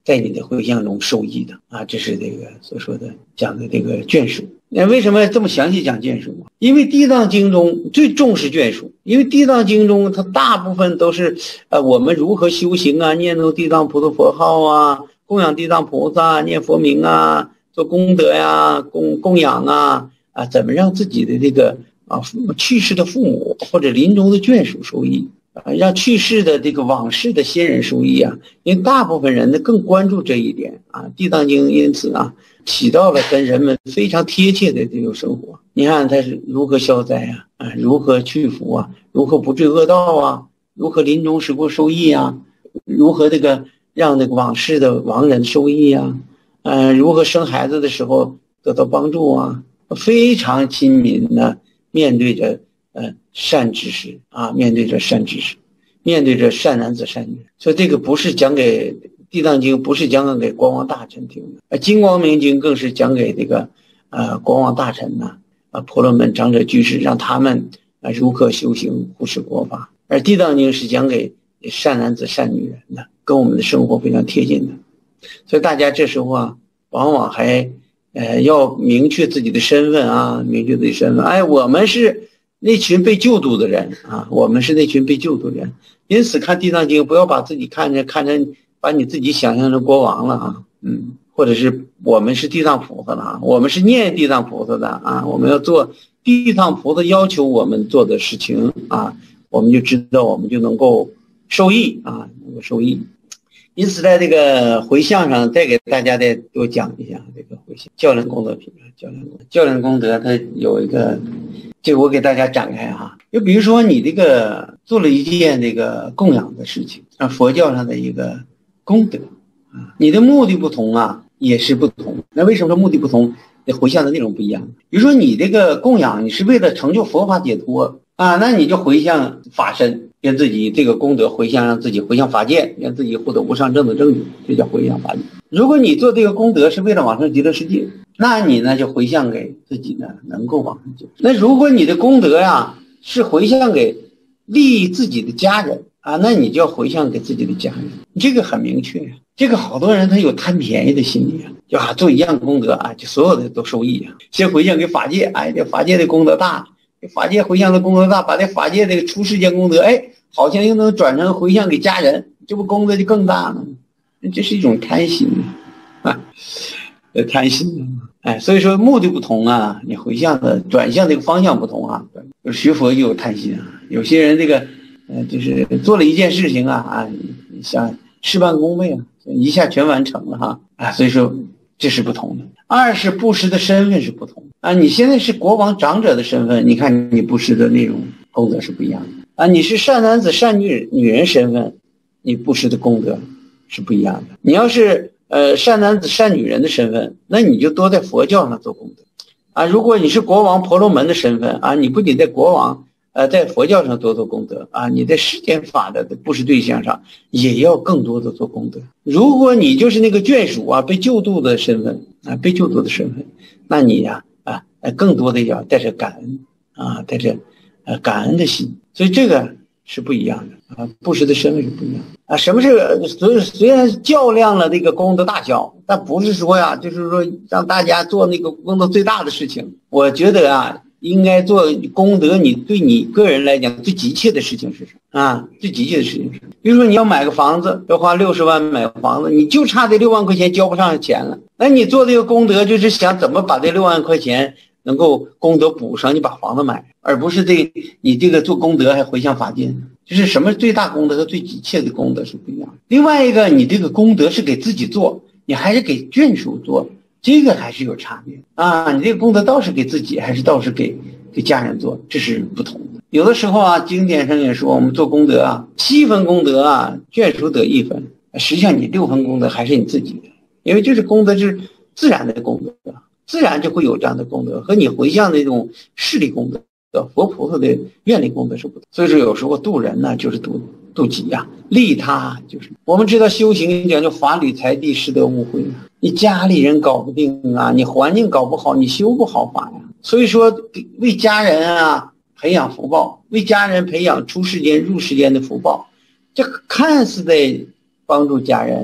在你的回向中受益的啊，这是这个所说的讲的这个眷属。那为什么这么详细讲眷属？因为地藏经中最重视眷属，因为地藏经中它大部分都是呃我们如何修行啊，念诵地藏菩萨佛号啊，供养地藏菩萨，念佛名啊，做功德呀，供供养啊啊，怎么让自己的这个啊去世的父母或者临终的眷属受益。啊，让去世的这个往事的先人受益啊，因为大部分人呢更关注这一点啊，地藏经因此啊起到了跟人们非常贴切的这种生活。你看他是如何消灾啊，啊如何去福啊，如何不坠恶道啊，如何临终时过受益啊，如何这个让那个往事的亡人受益啊，呃如何生孩子的时候得到帮助啊，非常亲民的面对着。呃，善知识啊，面对着善知识，面对着善男子善女，所以这个不是讲给地藏经，不是讲给国王大臣听的，而金光明经更是讲给这个呃国王大臣呐、啊，婆罗门长者居士，让他们啊如何修行护持国法，而地藏经是讲给善男子善女人的，跟我们的生活非常贴近的，所以大家这时候啊，往往还呃要明确自己的身份啊，明确自己身份，哎，我们是。那群被救度的人啊，我们是那群被救度的人，因此看地藏经不要把自己看着看着把你自己想象成国王了啊，嗯，或者是我们是地藏菩萨了啊，我们是念地藏菩萨的啊，我们要做地藏菩萨要求我们做的事情啊，我们就知道我们就能够受益啊，能够受益。因此在这个回向上再给大家再多讲一下这个回向教练功德品，教练功德教练功德它有一个，这个我给大家展开哈。就比如说你这个做了一件这个供养的事情，啊，佛教上的一个功德啊，你的目的不同啊，也是不同。那为什么说目的不同？那回向的内容不一样。比如说你这个供养，你是为了成就佛法解脱啊，那你就回向法身，让自己这个功德回向，让自己回向法界，让自己获得无上正的正觉，这叫回向法界。如果你做这个功德是为了往生极乐世界，那你呢就回向给自己呢能够往生极乐。那如果你的功德呀是回向给利益自己的家人啊，那你就要回向给自己的家人，这个很明确呀。这个好多人他有贪便宜的心理啊，就啊做一样功德啊，就所有的都受益啊。先回向给法界，哎，这法界的功德大，这法界回向的功德大，把这法界这个出世间功德，哎，好像又能转成回向给家人，这不功德就更大了。这是一种贪心啊，呃，贪心哎，所以说目的不同啊，你回向的转向这个方向不同啊。学佛就有贪心啊，有些人这个呃就是做了一件事情啊啊，想事半功倍啊，一下全完成了哈啊，所以说这是不同的。二是布施的身份是不同的啊，你现在是国王长者的身份，你看你布施的内容功德是不一样的啊，你是善男子善女女人身份，你布施的功德是不一样的。你要是呃善男子善女人的身份，那你就多在佛教上做功德啊。如果你是国王婆罗门的身份啊，你不仅在国王呃在佛教上多做功德啊，你在世间法的布施对象上也要更多的做功德。如果你就是那个眷属啊，被救度的身份啊，被救度的身份，那你呀 啊, 啊更多的要带着感恩啊，带着呃感恩的心，所以这个是不一样的啊，布施的身份是不一样的啊。什么是虽虽然较量了这个功德大小，但不是说呀，就是说让大家做那个功德最大的事情。我觉得啊，应该做功德，你对你个人来讲最急切的事情是什么啊？最急切的事情是，比如说你要买个房子，要花六十万买个房子，你就差这六万块钱交不上钱了，那你做这个功德就是想怎么把这六万块钱能够功德补上，你把房子买，而不是这你这个做功德还回向法界，就是什么最大功德和最急切的功德是不一样的。另外一个，你这个功德是给自己做，你还是给眷属做，这个还是有差别啊。你这个功德倒是给自己，还是倒是给给家人做，这是不同的。有的时候啊，经典上也说我们做功德啊，七分功德啊，眷属得一分，实际上你六分功德还是你自己的，因为这是功德是自然的功德，自然就会有这样的功德，和你回向的那种势力功德、佛菩萨的愿力功德是不同。所以说有时候度人呢，就是度度己呀、啊，利他就是我们知道修行讲究法理财地施德无慧啊，你家里人搞不定啊，你环境搞不好，你修不好法呀。所以说为家人啊培养福报，为家人培养出世间入世间的福报，这看似在帮助家人，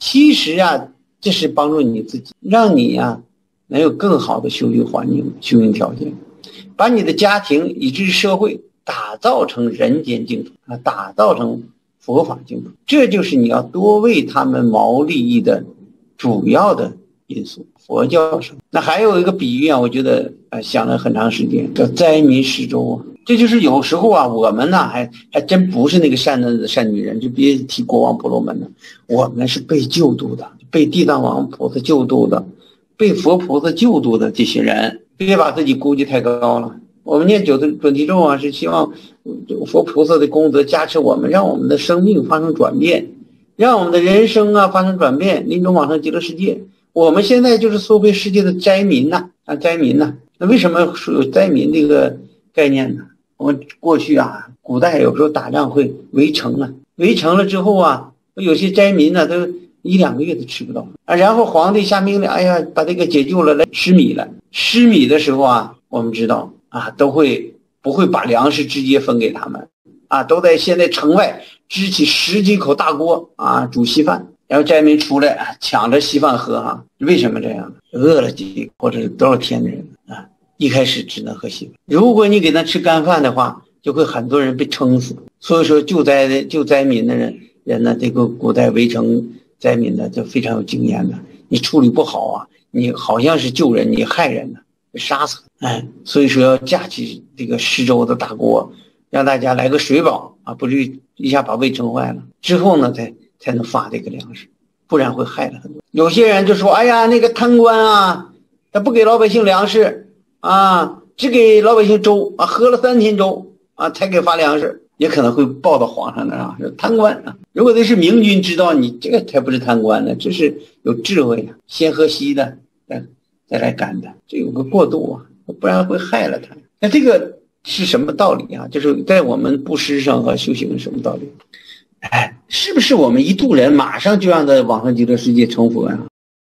其实啊，这是帮助你自己，让你呀、能有更好的修行环境、修行条件，把你的家庭以至于社会打造成人间净土啊，打造成佛法净土。这就是你要多为他们谋利益的主要的因素。佛教上，那还有一个比喻啊，我觉得呃想了很长时间，叫灾民施粥啊。这就是有时候啊，我们呢还还真不是那个善男子善女人，就别提国王婆罗门了，我们是被救度的，被地藏王菩萨救度的，被佛菩萨救度的这些人，别把自己估计太高了。我们念九字准提咒啊，是希望佛菩萨的功德加持我们，让我们的生命发生转变，让我们的人生啊发生转变，临终往生极乐世界。我们现在就是娑婆世界的灾民呐、啊，啊灾民呐、啊。那为什么说有灾民这个概念呢？我们过去啊，古代有时候打仗会围城啊，围城了之后啊，有些灾民呢都一两个月都吃不到啊。然后皇帝下命令，哎呀，把这个解救了，来施米了。施米的时候啊，我们知道啊，都会不会把粮食直接分给他们啊，都在现在城外支起十几口大锅啊，煮稀饭。然后灾民出来啊，抢着稀饭喝哈，为什么这样？饿了几或者多少天的人啊，一开始只能喝稀饭。如果你给他吃干饭的话，就会很多人被撑死。所以说救灾的救灾民的人人呢，这个古代围城灾民的就非常有经验的。你处理不好啊，你好像是救人，你害人呢，杀死。哎，所以说要架起这个施粥的大锅，让大家来个水饱啊，不至于一下把胃撑坏了。之后呢，才。才能发这个粮食，不然会害了很多。有些人就说：“哎呀，那个贪官啊，他不给老百姓粮食啊，只给老百姓粥啊，喝了三天粥啊，才给发粮食。”也可能会报到皇上那啊，是贪官啊。如果那是明君知道你这个才不是贪官呢，这是有智慧的，先喝稀的，再再来干的，这有个过渡啊，不然会害了他。那这个是什么道理啊？就是在我们布施上和修行什么道理？哎，是不是我们一度人马上就让他往生极乐世界成佛呀、啊？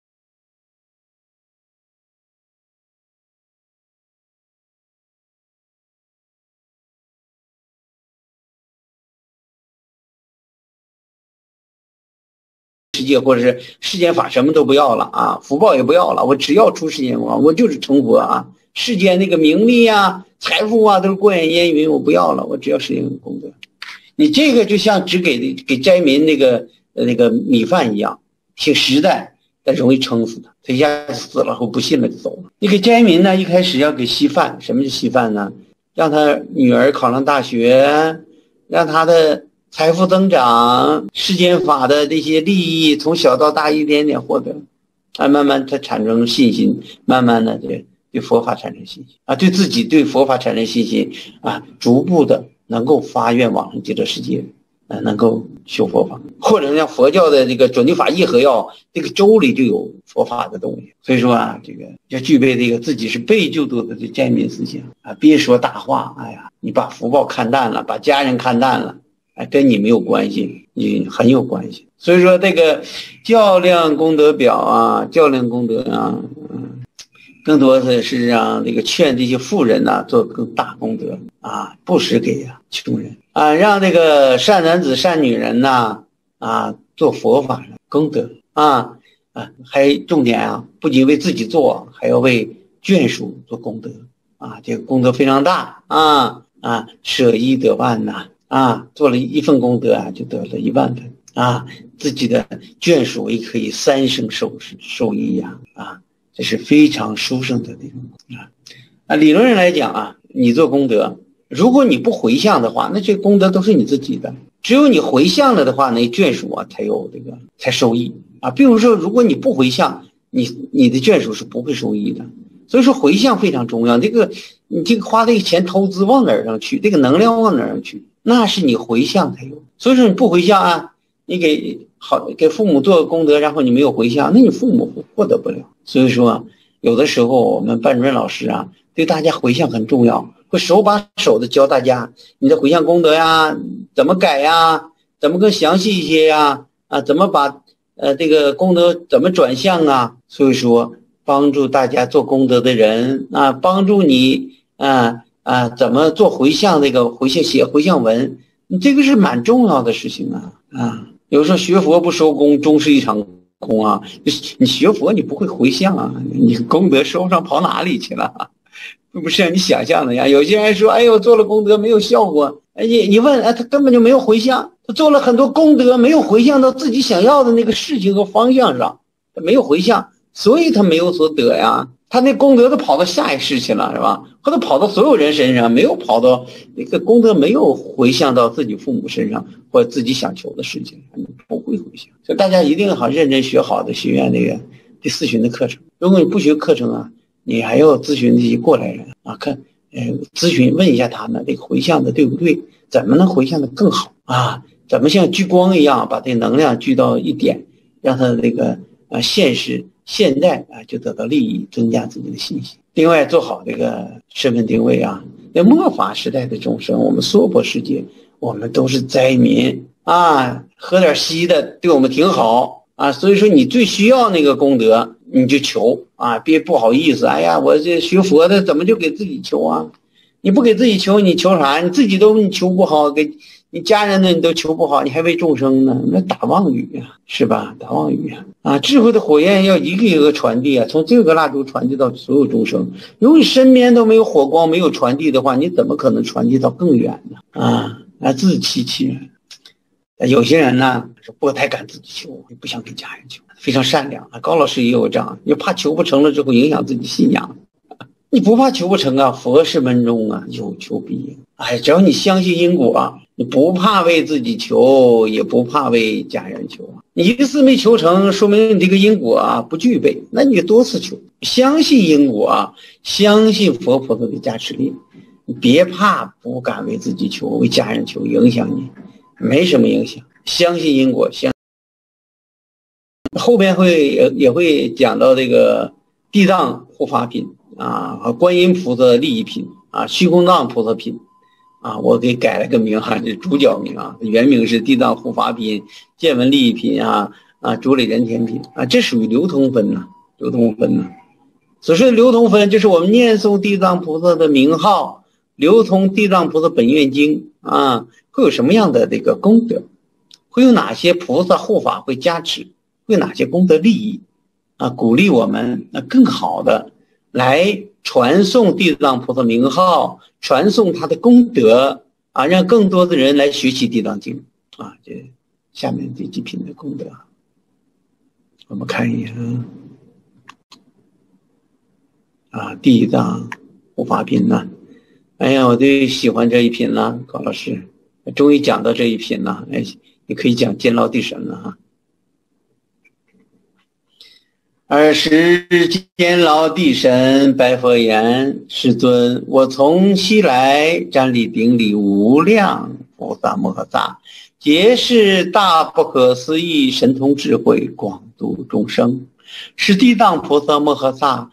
世界或者是世间法什么都不要了啊，福报也不要了，我只要出世间光，我就是成佛啊！世间那个名利啊、财富啊都是过眼烟云，我不要了，我只要实现功德。你这个就像只给给灾民那个呃那个米饭一样，挺实在，但容易撑死他，他一下死了后不信了就走了。你给灾民呢，一开始要给稀饭，什么是稀饭呢？让他女儿考上大学，让他的财富增长，世间法的这些利益从小到大一点点获得，啊，慢慢他产生信心，慢慢的对对佛法产生信心啊，对自己对佛法产生信心啊，逐步的能够发愿往生极乐世界，啊，能够修佛法，或者像佛教的这个准提法义和要，这个粥里就有佛法的东西。所以说啊，这个要具备这个自己是被救度的这灾民思想啊，别说大话，哎呀，你把福报看淡了，把家人看淡了。哎，跟你没有关系，你很有关系。所以说这个较量功德表啊，较量功德啊，嗯，更多的是让这个劝这些富人呐、啊、做更大功德啊，布施给啊穷人啊，让这个善男子善女人呐 啊, 啊做佛法的功德啊啊，还重点啊，不仅为自己做，还要为眷属做功德啊，这个功德非常大啊啊，舍一得万呐、啊。啊，做了一份功德啊，就得了一万份啊！自己的眷属也可以三生受受益呀！啊，这是非常殊胜的这种啊啊！理论上来讲啊，你做功德，如果你不回向的话，那这功德都是你自己的。只有你回向了的话，那眷属啊才有这个才受益啊。比如说，如果你不回向，你你的眷属是不会受益的。所以说回向非常重要。这个你这个花这个钱投资往哪儿上去？这个能量往哪儿上去？那是你回向才有。所以说你不回向啊，你给好给父母做功德，然后你没有回向，那你父母获得不了。所以说有的时候我们班主任老师啊，对大家回向很重要，会手把手的教大家你的回向功德呀，怎么改呀，怎么更详细一些呀，啊，怎么把呃这个功德怎么转向啊。所以说帮助大家做功德的人啊，帮助你啊啊怎么做回向，这个回向写回向文，这个是蛮重要的事情啊啊！有时候学佛不收功，终是一场空啊，你学佛你不会回向啊，你功德说不上跑哪里去了，不是像你想象的呀。有些人说，哎呦，做了功德没有效果，哎，你你问，哎，他根本就没有回向，他做了很多功德，没有回向到自己想要的那个事情和方向上，他没有回向，所以他没有所得呀。他那功德都跑到下一世去了，是吧？或者跑到所有人身上，没有跑到那个功德没有回向到自己父母身上或者自己想求的事情，不会回向。所以大家一定好认真学好的学院那个第四旬的课程。如果你不学课程啊，你还要咨询这些过来人啊，看呃咨询问一下他们这个回向的对不对，怎么能回向的更好啊？怎么像聚光一样把这能量聚到一点，让它这个啊现实现在啊就得到利益，增加自己的信心。另外做好这个身份定位啊，那末法时代的众生，我们娑婆世界我们都是灾民啊，喝点稀的对我们挺好啊，所以说你最需要那个功德你就求啊，别不好意思，哎呀我这学佛的怎么就给自己求啊？你不给自己求你求啥？你自己都你求不好，给你家人呢你都求不好，你还为众生呢，那打妄语呀，是吧？打妄语呀！啊，智慧的火焰要一个一个传递啊，从这个蜡烛传递到所有众生。如果你身边都没有火光，没有传递的话，你怎么可能传递到更远呢？啊，啊，自欺欺人。有些人呢是不太敢自己求，不想给家人求，非常善良啊。高老师也有这样，你怕求不成了之后影响自己信仰。你不怕求不成啊，佛是门中啊，有求必应。哎，只要你相信因果啊，你不怕为自己求，也不怕为家人求啊。你一次没求成，说明你这个因果啊不具备，那你多次求，相信因果啊，相信佛菩萨的加持力，你别怕不敢为自己求，为家人求，影响你没什么影响。相信因果，相后边会也也会讲到这个地藏护法品啊，和观音菩萨利益品啊，虚空藏菩萨品啊，我给改了个名哈，这主角名啊，原名是地藏护法品、见闻利益品啊啊，主累人天品啊，这属于流通分呐、啊，流通分呐、啊。所说的流通分，就是我们念诵地藏菩萨的名号，流通地藏菩萨本愿经啊，会有什么样的这个功德？会有哪些菩萨护法会加持？会有哪些功德利益啊？鼓励我们那更好的来传颂地藏菩萨名号，传颂他的功德啊，让更多的人来学习地藏经啊。这下面这几品的功德，我们看一眼啊，地藏护法品呢。哎呀，我最喜欢这一品了，高老师终于讲到这一品了。哎，你可以讲监牢地神了哈。尔时监牢地神白佛言：世尊，我从西来，瞻礼顶礼无量菩萨摩诃萨，皆是大不可思议神通智慧，广度众生。是地藏菩萨摩诃萨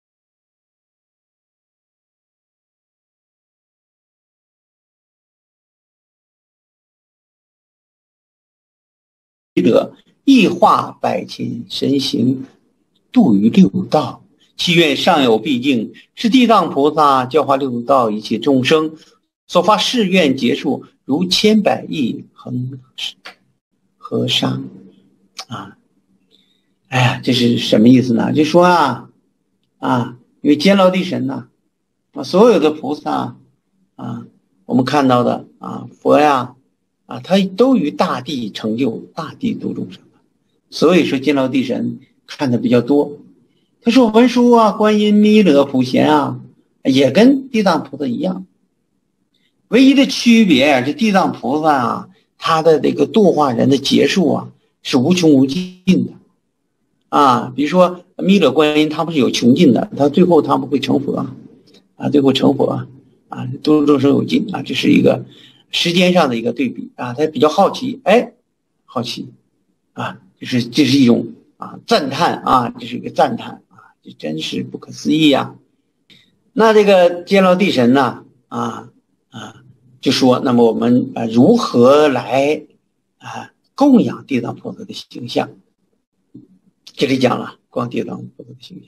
得异化百千身形，度于六道，祈愿上有毕竟，是地藏菩萨教化六道一切众生，所发誓愿结束如千百亿恒河沙啊！哎呀，这是什么意思呢？就说啊啊，因为监牢地神呐、啊，啊，所有的菩萨啊，我们看到的啊，佛呀啊，他都于大地成就，大地度众生。所以说监牢地神看的比较多。他说文殊啊、观音、弥勒、普贤啊，也跟地藏菩萨一样，唯一的区别啊，这地藏菩萨啊，他的这个度化人的劫数啊是无穷无尽的啊。比如说弥勒、观音，他不是有穷尽的，他最后他们会成佛啊，最后成佛啊，度众生有尽啊，这是一个时间上的一个对比啊。他比较好奇，哎，好奇啊。这是这是一种啊赞叹啊，这是一个赞叹啊，这真是不可思议啊。那这个监牢地神呢啊啊，就说那么我们啊如何来啊供养地藏菩萨的形象？这里讲了光地藏菩萨的形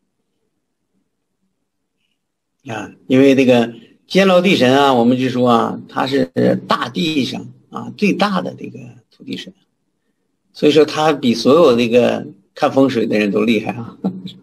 象啊，因为这个监牢地神啊，我们就说啊，他是大地上啊最大的这个土地神。 所以说他比所有那个看风水的人都厉害啊。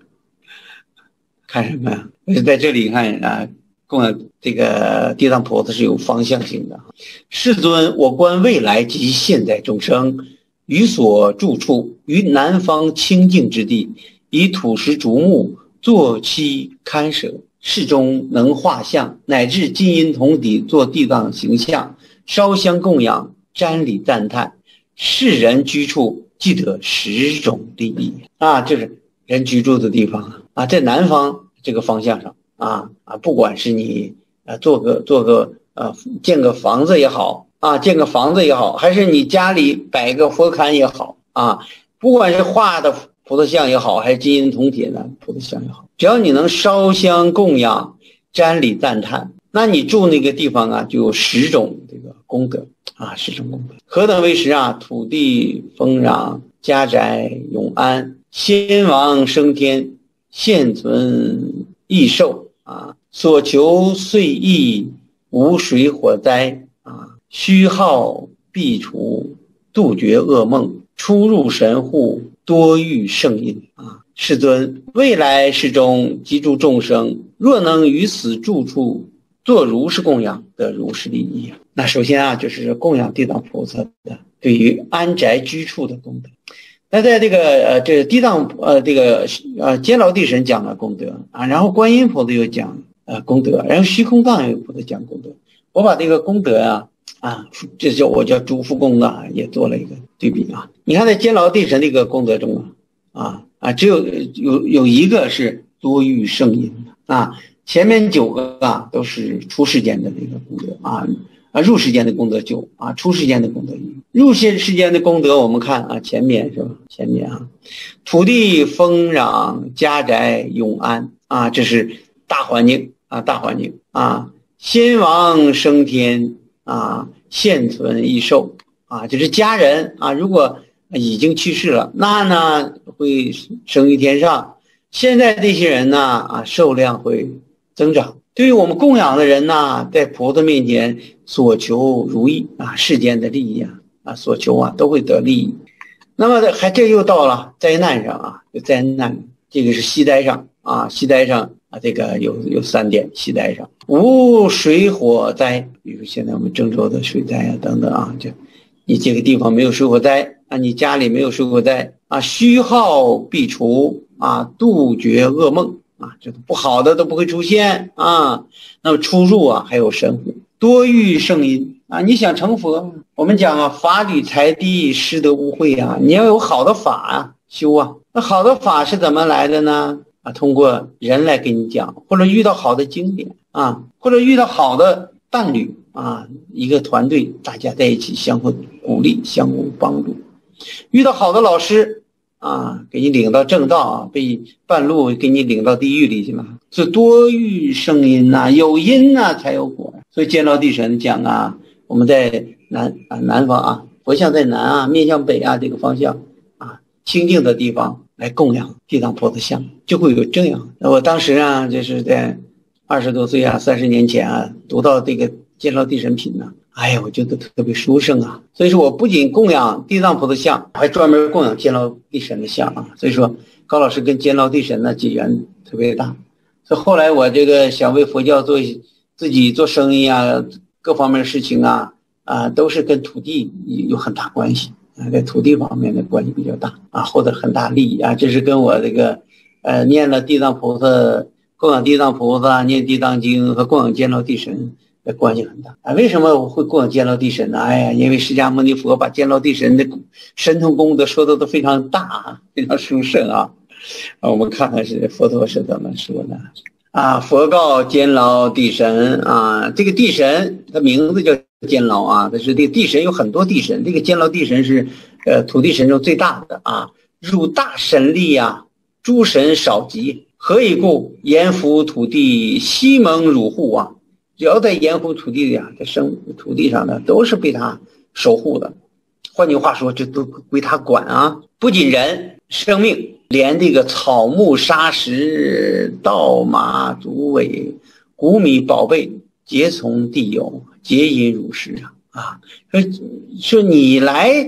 看什么呀？在这里看啊，供养这个地藏菩萨是有方向性的。世尊，我观未来及现在众生，于所住处，于南方清净之地，以土石竹木作其龛舍，室中能画像，乃至金银铜底做地藏形象，烧香供养，瞻礼赞叹，世人居处即得十种利益啊！这是人居住的地方啊，在南方这个方向上啊啊，不管是你呃做个做个呃建个房子也好啊，建个房子也好，还是你家里摆个佛龛也好啊，不管是画的菩萨像也好，还是金银铜铁的菩萨像也好，只要你能烧香供养、瞻礼赞叹，那你住那个地方啊，就有十种这个功德啊，十种功德。何等为十啊？土地丰壤，家宅永安，先王升天，现存益寿啊，所求遂意，无水火灾啊，虚耗必除，杜绝噩梦，出入神户，多遇圣因啊。世尊，未来世中即诸众生，若能于此住处做如是供养，得如是利益。那首先啊，就是供养地藏菩萨的对于安宅居处的功德。那在这个呃这地藏呃这个呃监牢地神讲了功德啊，然后观音菩萨又讲呃功德，然后虚空藏有菩萨讲功德。我把这个功德啊啊，这叫我叫诸福功啊，也做了一个对比啊。你看在监牢地神这个功德中啊啊啊，只有有有一个是多遇圣因啊，前面九个啊都是出世间的这个功德啊。啊，入世间的功德九啊，出世间的功德一。入世世间的功德，我们看啊，前面是吧？前面啊，土地丰壤，家宅永安啊，这是大环境啊，大环境啊。先王升天啊，现存益寿啊，就是家人啊，如果已经去世了，那呢会升于天上。现在这些人呢啊，寿量会增长。对于我们供养的人呢，在菩萨面前所求如意啊，世间的利益啊啊，所求啊都会得利益。那么还这又到了灾难上啊，有灾难，这个是西灾上啊，西灾上啊，这个有有三点，西灾上无水火灾，比如现在我们郑州的水灾啊等等啊，这你这个地方没有水火灾啊，你家里没有水火灾啊，虚耗必除啊，杜绝噩梦。啊，这个不好的都不会出现啊。那么出入啊，还有神虎，多遇圣因啊。你想成佛，我们讲啊，法理财地，失德无慧啊。你要有好的法啊，修啊。那好的法是怎么来的呢？啊，通过人来给你讲，或者遇到好的经典啊，或者遇到好的伴侣啊，一个团队大家在一起相互鼓励，相互帮助，遇到好的老师。啊，给你领到正道啊，被半路给你领到地狱里去了。是多遇圣因呐、啊，有因呐、啊、才有果。所以监牢地神讲啊，我们在南啊南方啊，佛像在南啊，面向北啊这个方向啊，清净的地方来供养地藏菩萨像，就会有这样。我当时啊，就是在二十多岁啊，三十年前啊，读到这个监牢地神品呢、啊。哎呀，我觉得特别殊胜啊！所以说我不仅供养地藏菩萨像，还专门供养监牢地神的像啊。所以说高老师跟监牢地神呢结缘特别大。所以后来我这个想为佛教做自己做生意啊，各方面的事情啊啊，都是跟土地有很大关系啊，在土地方面的关系比较大啊，获得很大利益啊。这是跟我这个呃念了地藏菩萨、供养地藏菩萨、念地藏经和供养监牢地神。的关系很大啊！为什么我会供养监牢地神呢？哎呀，因为释迦牟尼佛把监牢地神的神通功德说的都非常大啊，非常殊胜啊！啊，我们看看是佛陀是怎么说的啊？佛告监牢地神啊，这个地神它名字叫监牢啊，但是这个地神有很多地神，这个监牢地神是呃土地神中最大的啊，汝大神力啊，诸神少及，何以故？阎浮土地，悉蒙汝护啊！只要在盐湖土地里啊，在生土地上呢，都是被他守护的。换句话说，这都归他管啊！不仅人生命，连这个草木沙石、稻马足尾、谷米宝贝，皆从地有，皆因汝食啊！啊，说说你来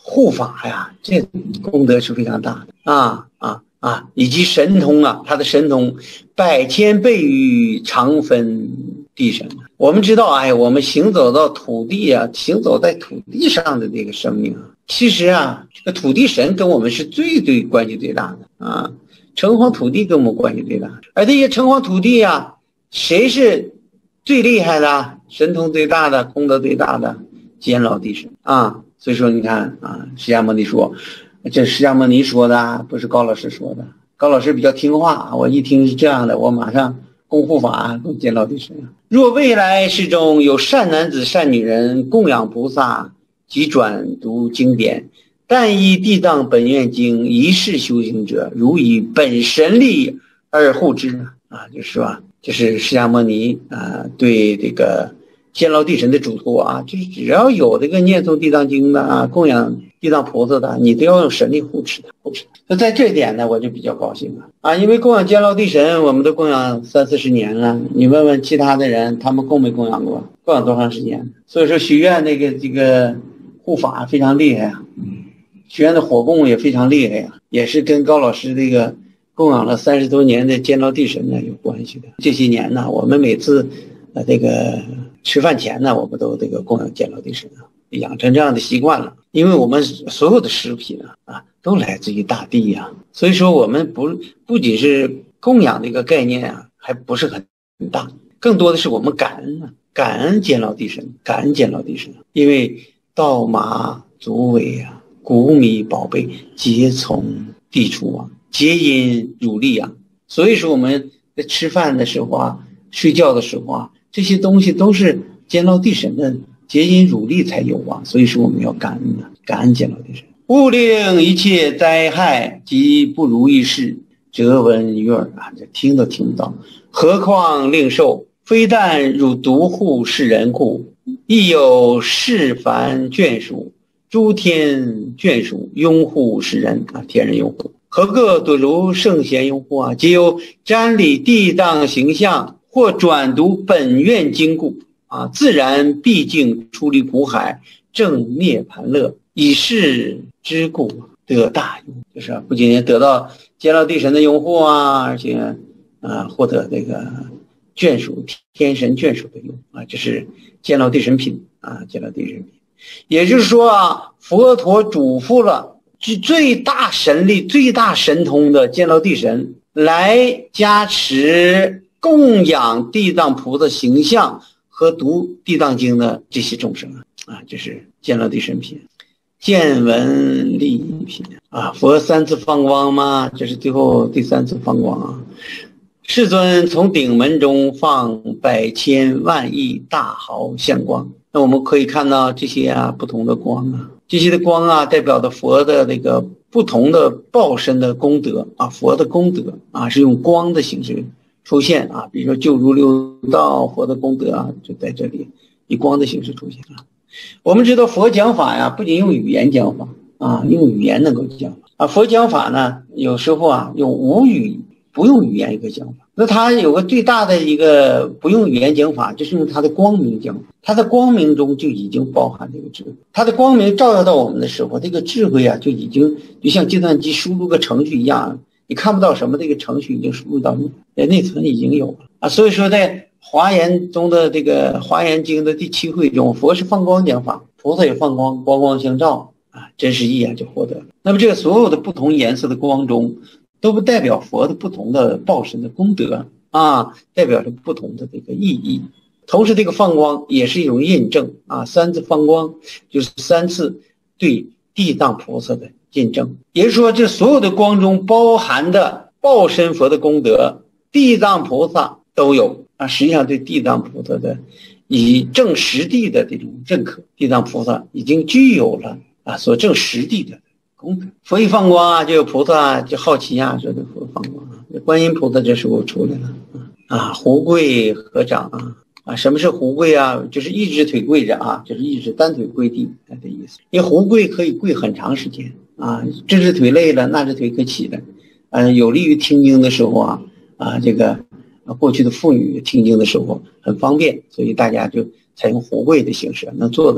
护法呀，这功德是非常大的啊啊啊！以及神通啊，他的神通百千倍于常分地神。我们知道，哎，我们行走到土地啊，行走在土地上的这个生命啊，其实啊，这个土地神跟我们是最最关系最大的啊，城隍土地跟我们关系最大。而这些城隍土地啊，谁是最厉害的、神通最大的、功德最大的？监牢地神啊！所以说，你看啊，释迦牟尼说，这释迦牟尼说的，不是高老师说的。高老师比较听话，我一听是这样的，我马上供护法，供监牢地神。若未来世中有善男子、善女人供养菩萨及转读经典，但依地藏本愿经一世修行者，如以本神力而护之啊，就是说，这是释迦牟尼啊对这个监牢地神的嘱托啊，就是只要有这个念诵地藏经的啊，供养地藏菩萨的，你都要用神力护持他，护持他。那在这一点呢，我就比较高兴了啊，因为供养监牢地神，我们都供养三四十年了。你问问其他的人，他们供没供养过？供养多长时间？所以说，许愿那个这个护法非常厉害啊，许愿的火供也非常厉害呀、啊，也是跟高老师这个供养了三十多年的监牢地神呢有关系的。这些年呢，我们每次呃这个吃饭前呢，我们都这个供养监牢地神啊，养成这样的习惯了。因为我们所有的食品啊啊都来自于大地呀、啊，所以说我们不不仅是供养这个概念啊，还不是很大，更多的是我们感恩啊，感恩监牢地神，感恩监牢地神，因为稻麻竹苇啊，谷米宝贝皆从地出啊，皆因汝力啊。所以说我们在吃饭的时候啊，睡觉的时候啊，这些东西都是监牢地神的皆因汝力才有啊，所以说我们要感恩啊，感恩监牢地神。勿令一切灾害及不如意事折闻于耳啊，这听都听不到，何况令受？非但汝独护世人故，亦有世凡眷属，诸天眷属拥护世人啊，天人拥护。何个多如圣贤拥护啊？皆有瞻礼地藏形象，或转读本愿经故啊，自然毕竟出离苦海，正涅盘乐，以是之故得大用。就是不仅得到监牢地神的拥护啊，而且啊获得这个眷属天神眷属的用啊，这是监牢地神品啊，监牢地神品。也就是说啊，佛陀嘱咐了最大神力、最大神通的监牢地神来加持供养地藏菩萨形象和读地藏经的这些众生啊，这是监牢地神品。见闻利益品啊，佛三次放光嘛，这是最后第三次放光啊。世尊从顶门中放百千万亿大毫相光，那我们可以看到这些啊不同的光啊，这些的光啊代表的佛的这个不同的报身的功德啊，佛的功德啊是用光的形式出现啊，比如说救如六道，佛的功德啊就在这里以光的形式出现啊。我们知道佛讲法呀，不仅用语言讲法啊，用语言能够讲法啊，佛讲法呢有时候啊用无语不用语言一个讲法。那他有个最大的一个不用语言讲法，就是用他的光明讲法。他的光明中就已经包含这个智慧，他的光明照耀到我们的时候，这个智慧啊就已经就像计算机输入个程序一样，你看不到什么，这个程序已经输入到你内存已经有了啊。所以说在华严中的这个华严经的第七会中，佛是放光讲法，菩萨也放光，光光相照啊，真实一眼就获得了。那么这个所有的不同颜色的光中，都不代表佛的不同的报身的功德啊，代表着不同的这个意义。同时这个放光也是一种印证啊，三次放光就是三次对地藏菩萨的印证，也就是说这所有的光中包含的报身佛的功德，地藏菩萨都有啊，实际上对地藏菩萨的以证实地的这种认可，地藏菩萨已经具有了啊所证实地的功德。佛一放光啊，就有菩萨就好奇啊，说这佛放光啊，观音菩萨这时候出来了啊，胡跪合掌啊。啊，什么是胡跪啊？就是一只腿跪着啊，就是一只单腿跪地的意思。因为胡跪可以跪很长时间啊，这只腿累了，那只腿可起来，嗯、呃，有利于听经的时候啊啊，这个过去的妇女听经的时候很方便，所以大家就采用胡跪的形式，能坐的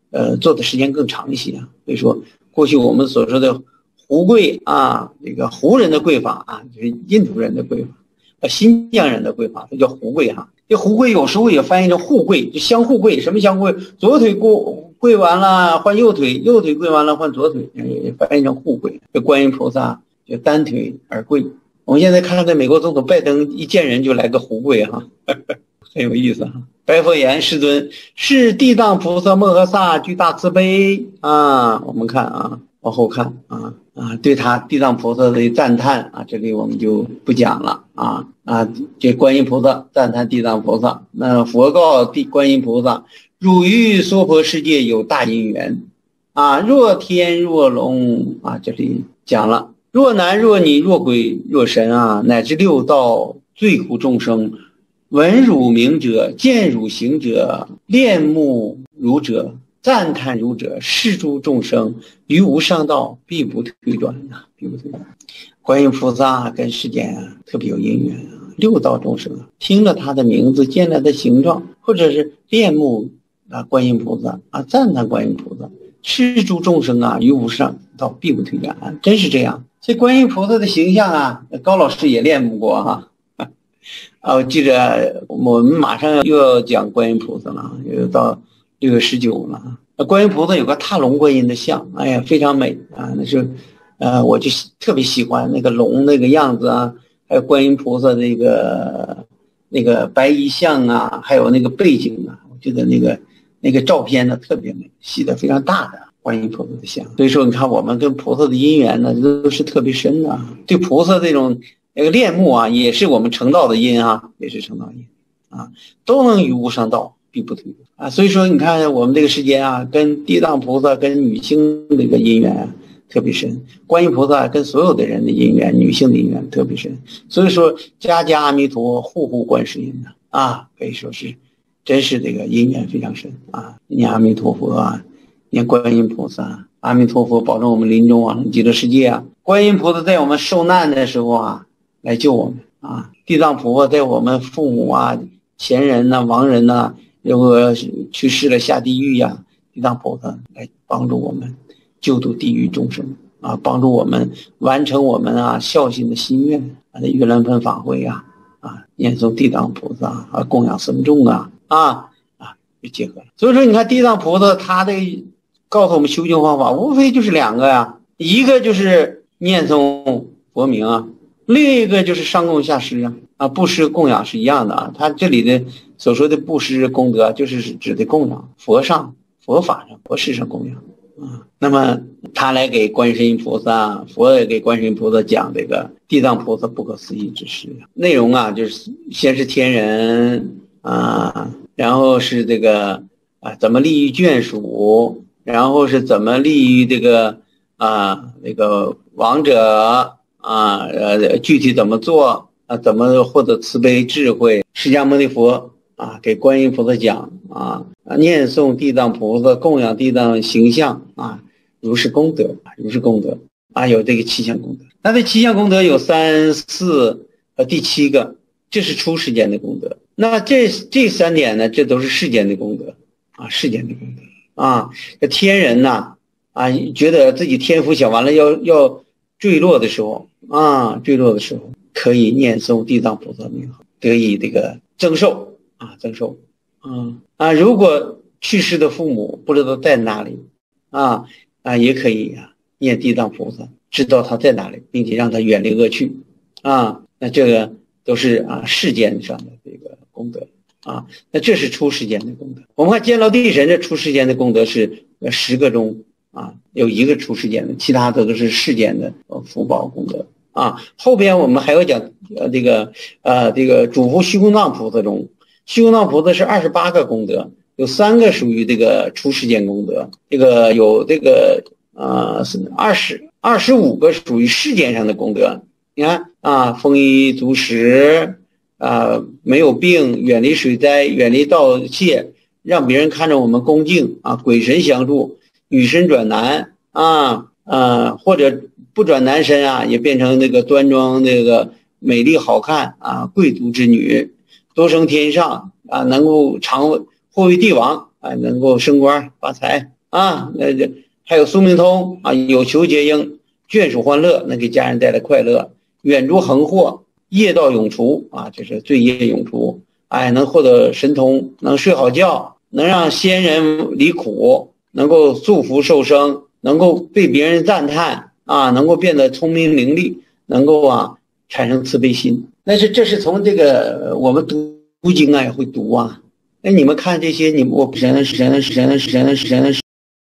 呃做的时间更长一些啊。所以说，过去我们所说的胡跪啊，这个胡人的跪法啊，就是印度人的跪法，呃，新疆人的跪法，这叫胡跪哈。这胡跪有时候也翻译成互跪，就相互跪。什么相互跪？左腿跪跪完了换右腿，右腿跪完了换左腿，也翻译成互跪。这观音菩萨就单腿而跪。我们现在看到美国总统拜登一见人就来个胡跪哈，呵呵，很有意思哈。白佛言：世尊，是地藏菩萨摩诃萨具大慈悲啊！我们看啊，往后看啊啊，对他地藏菩萨的赞叹啊，这里我们就不讲了啊啊，这观音菩萨赞叹地藏菩萨，那佛告地观音菩萨：汝于娑婆世界有大因缘啊，若天若龙啊，这里讲了。若男若女若鬼若神啊，乃至六道罪苦众生，闻汝名者，见汝行者，恋慕汝者，赞叹汝者，是诸众生于无上道必不退转啊，必不退转。观音菩萨跟世间啊特别有因缘啊，六道众生啊听了他的名字，见了他的形状，或者是恋慕啊观音菩萨啊，赞叹观音菩萨，是诸众生啊于无上道必不退转啊，真是这样。这观音菩萨的形象啊，高老师也恋慕过哈。啊，我记着我们马上又要讲观音菩萨了，又到六月十九了。观音菩萨有个踏龙观音的像，哎呀，非常美啊！那是，呃，我就特别喜欢那个龙那个样子啊，还有观音菩萨那个那个白衣像啊，还有那个背景啊，我觉得那个那个照片呢特别美，洗得非常大的。观音菩萨的像，所以说你看我们跟菩萨的因缘呢都是特别深的，对菩萨这种那个恋慕啊，也是我们成道的因啊，也是成道因啊，都能于无上道必不退啊。所以说你看我们这个世间啊，跟地藏菩萨跟女性这个因缘啊特别深，观音菩萨跟所有的人的因缘，女性的因缘特别深。所以说家家阿弥陀，户户观世音啊，可以说是真是这个因缘非常深啊。念阿弥陀佛啊，念观音菩萨，阿弥陀佛保证我们临终往生极乐世界啊！观音菩萨在我们受难的时候啊，来救我们啊！地藏菩萨在我们父母啊、前人呐、啊、亡人呐、啊，如果去世了下地狱呀、啊，地藏菩萨来帮助我们救度地狱众生啊，帮助我们完成我们啊孝心的心愿啊！那盂兰盆法会啊啊，念诵地藏菩萨啊，供养僧众啊啊啊，就结合了。所以说，你看地藏菩萨他的告诉我们修行方法，无非就是两个呀，一个就是念诵佛名啊，另一个就是上供下施啊，啊，布施供养是一样的啊。他这里的所说的布施功德，就是指的供养佛上、佛法上、佛事上供养啊。那么他来给观世音菩萨，佛也给观世音菩萨讲这个地藏菩萨不可思议之事，内容啊，就是先是天人啊，然后是这个啊怎么利益眷属。然后是怎么利于这个啊那个亡者啊呃具体怎么做啊怎么获得慈悲智慧？释迦牟尼佛啊给观音菩萨讲啊念诵地藏菩萨供养地藏形象啊如是功德如是功德啊有这个七项功德。那这七项功德有三四和第七个，这是出世间的功德。那这这三点呢，这都是世间的功德啊世间的功德。啊，这天人呐，啊，觉得自己天福小，完了要要坠落的时候啊，坠落的时候可以念诵地藏菩萨名号，得以这个增寿啊，增寿啊啊！如果去世的父母不知道在哪里啊啊，也可以啊念地藏菩萨，知道他在哪里，并且让他远离恶趣啊。那这个都是啊世间上的这个功德。啊，那这是出世间的功德。我们看见牢地神这出世间的功德是十个中啊，有一个出世间的，其他的都是世间的福报功德啊。后边我们还要讲呃这个呃这个主佛虚空藏菩萨中，虚空藏菩萨是二十八个功德，有三个属于这个出世间功德，这个有这个呃二十二十五个属于世间上的功德。你看啊，丰衣足食。啊，没有病，远离水灾，远离盗窃，让别人看着我们恭敬啊，鬼神相助，女身转男啊啊，或者不转男身啊，也变成那个端庄那个美丽好看啊，贵族之女，多升天上啊，能够长或为帝王啊，能够升官发财啊，那这还有苏明通啊，有求结应，眷属欢乐，能给家人带来快乐，远逐横祸，业道永除啊，这是罪业永除，哎，能获得神通，能睡好觉，能让先人离苦，能够祝福受生，能够被别人赞叹啊，能够变得聪明伶俐，能够啊产生慈悲心。但是这是从这个我们读读经啊也会读啊。那你们看这些，你们我神神神神神神神。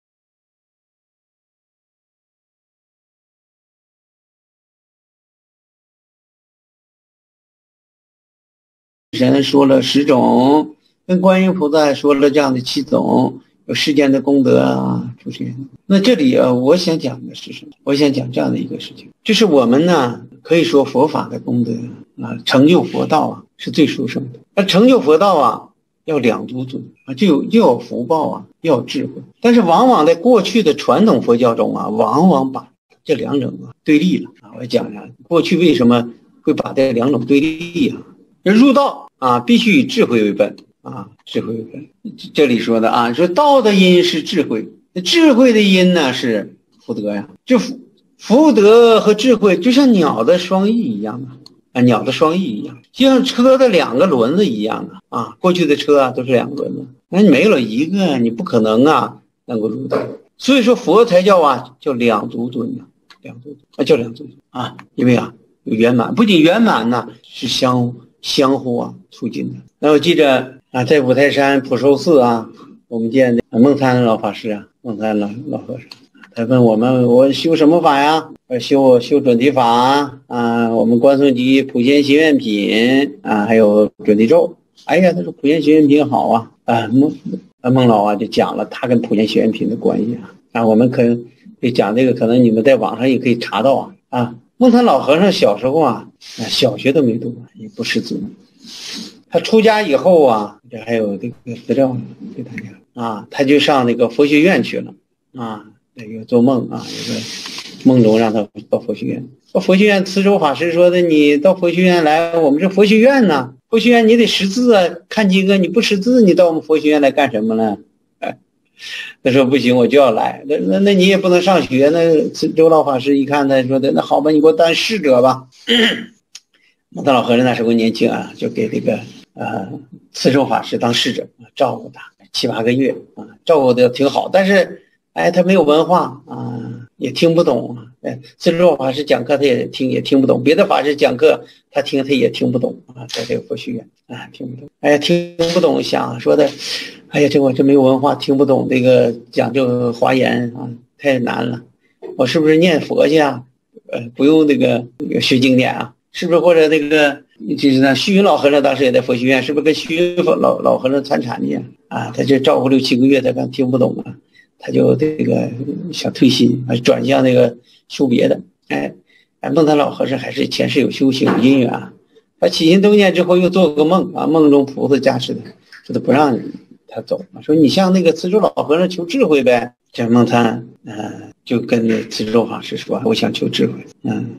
神说了十种，跟观音菩萨说了这样的七种，有世间的功德啊出现。那这里啊，我想讲的是什么？我想讲这样的一个事情，就是我们呢，可以说佛法的功德啊，成就佛道啊，是最殊胜的。那成就佛道啊，要两足尊啊，就有又有福报啊，又有智慧。但是往往在过去的传统佛教中啊，往往把这两种啊对立了啊。我讲讲过去为什么会把这两种对立啊？入道啊，必须以智慧为本啊，智慧为本。这里说的啊，说道的因是智慧，智慧的因呢是福德呀。这福福德和智慧就像鸟的双翼一样啊，啊，鸟的双翼一样，就像车的两个轮子一样啊。啊，过去的车啊都是两个轮子，那你没有了一个，你不可能啊能够入道。所以说佛才叫啊叫两足尊啊，两足尊啊叫两足尊啊，因为啊有圆满，不仅圆满呢，是相相互啊促进的。那我记着啊，在五台山普寿寺啊，我们见孟参老法师啊，孟参老老和尚，他问我们我修什么法呀？我修修准提法啊，我们观诵集普贤行愿品啊，还有准提咒。哎呀，他说普贤行愿品好啊啊，孟孟老啊就讲了他跟普贤行愿品的关系啊啊，我们可能得讲这个，可能你们在网上也可以查到啊啊。孟参老和尚小时候啊，小学都没读，也不识字。他出家以后啊，这还有这个资料给大家啊，他就上那个佛学院去了啊。那个做梦啊，有个梦中让他到佛学院。到佛学院，慈州法师说的：“你到佛学院来，我们是佛学院呢，佛学院你得识字啊，看经啊，你不识字，你到我们佛学院来干什么呢？”哎，他说不行，我就要来。那那那你也不能上学。那周老法师一看，他说的那好吧，你给我当侍者吧。孟参老和尚那时候年轻啊，就给这个呃慈州法师当侍者，照顾他七八个月啊，照顾的挺好。但是哎，他没有文化啊，也听不懂。哎，慈州法师讲课他也听也听不懂，别的法师讲课他听他也听不懂啊，在这个佛学院啊听不懂。哎呀，听不懂，想说的。哎呀，这我这没有文化，听不懂这个讲究华严啊，太难了。我是不是念佛去啊？呃，不用那个学经典啊，是不是？或者那个就是那虚云老和尚当时也在佛学院，是不是跟虚云老老和尚参禅去啊？他就照顾六七个月，他刚听不懂啊，他就这个想退心，啊，转向那个修别的。哎，哎，孟参老和尚还是前世有修行有因缘啊。他起心动念之后又做个梦啊，梦中菩萨加持他，说他不让你。他走了，说你向那个慈州老和尚求智慧呗。这孟参，嗯、呃，就跟那慈州法师说，我想求智慧，嗯。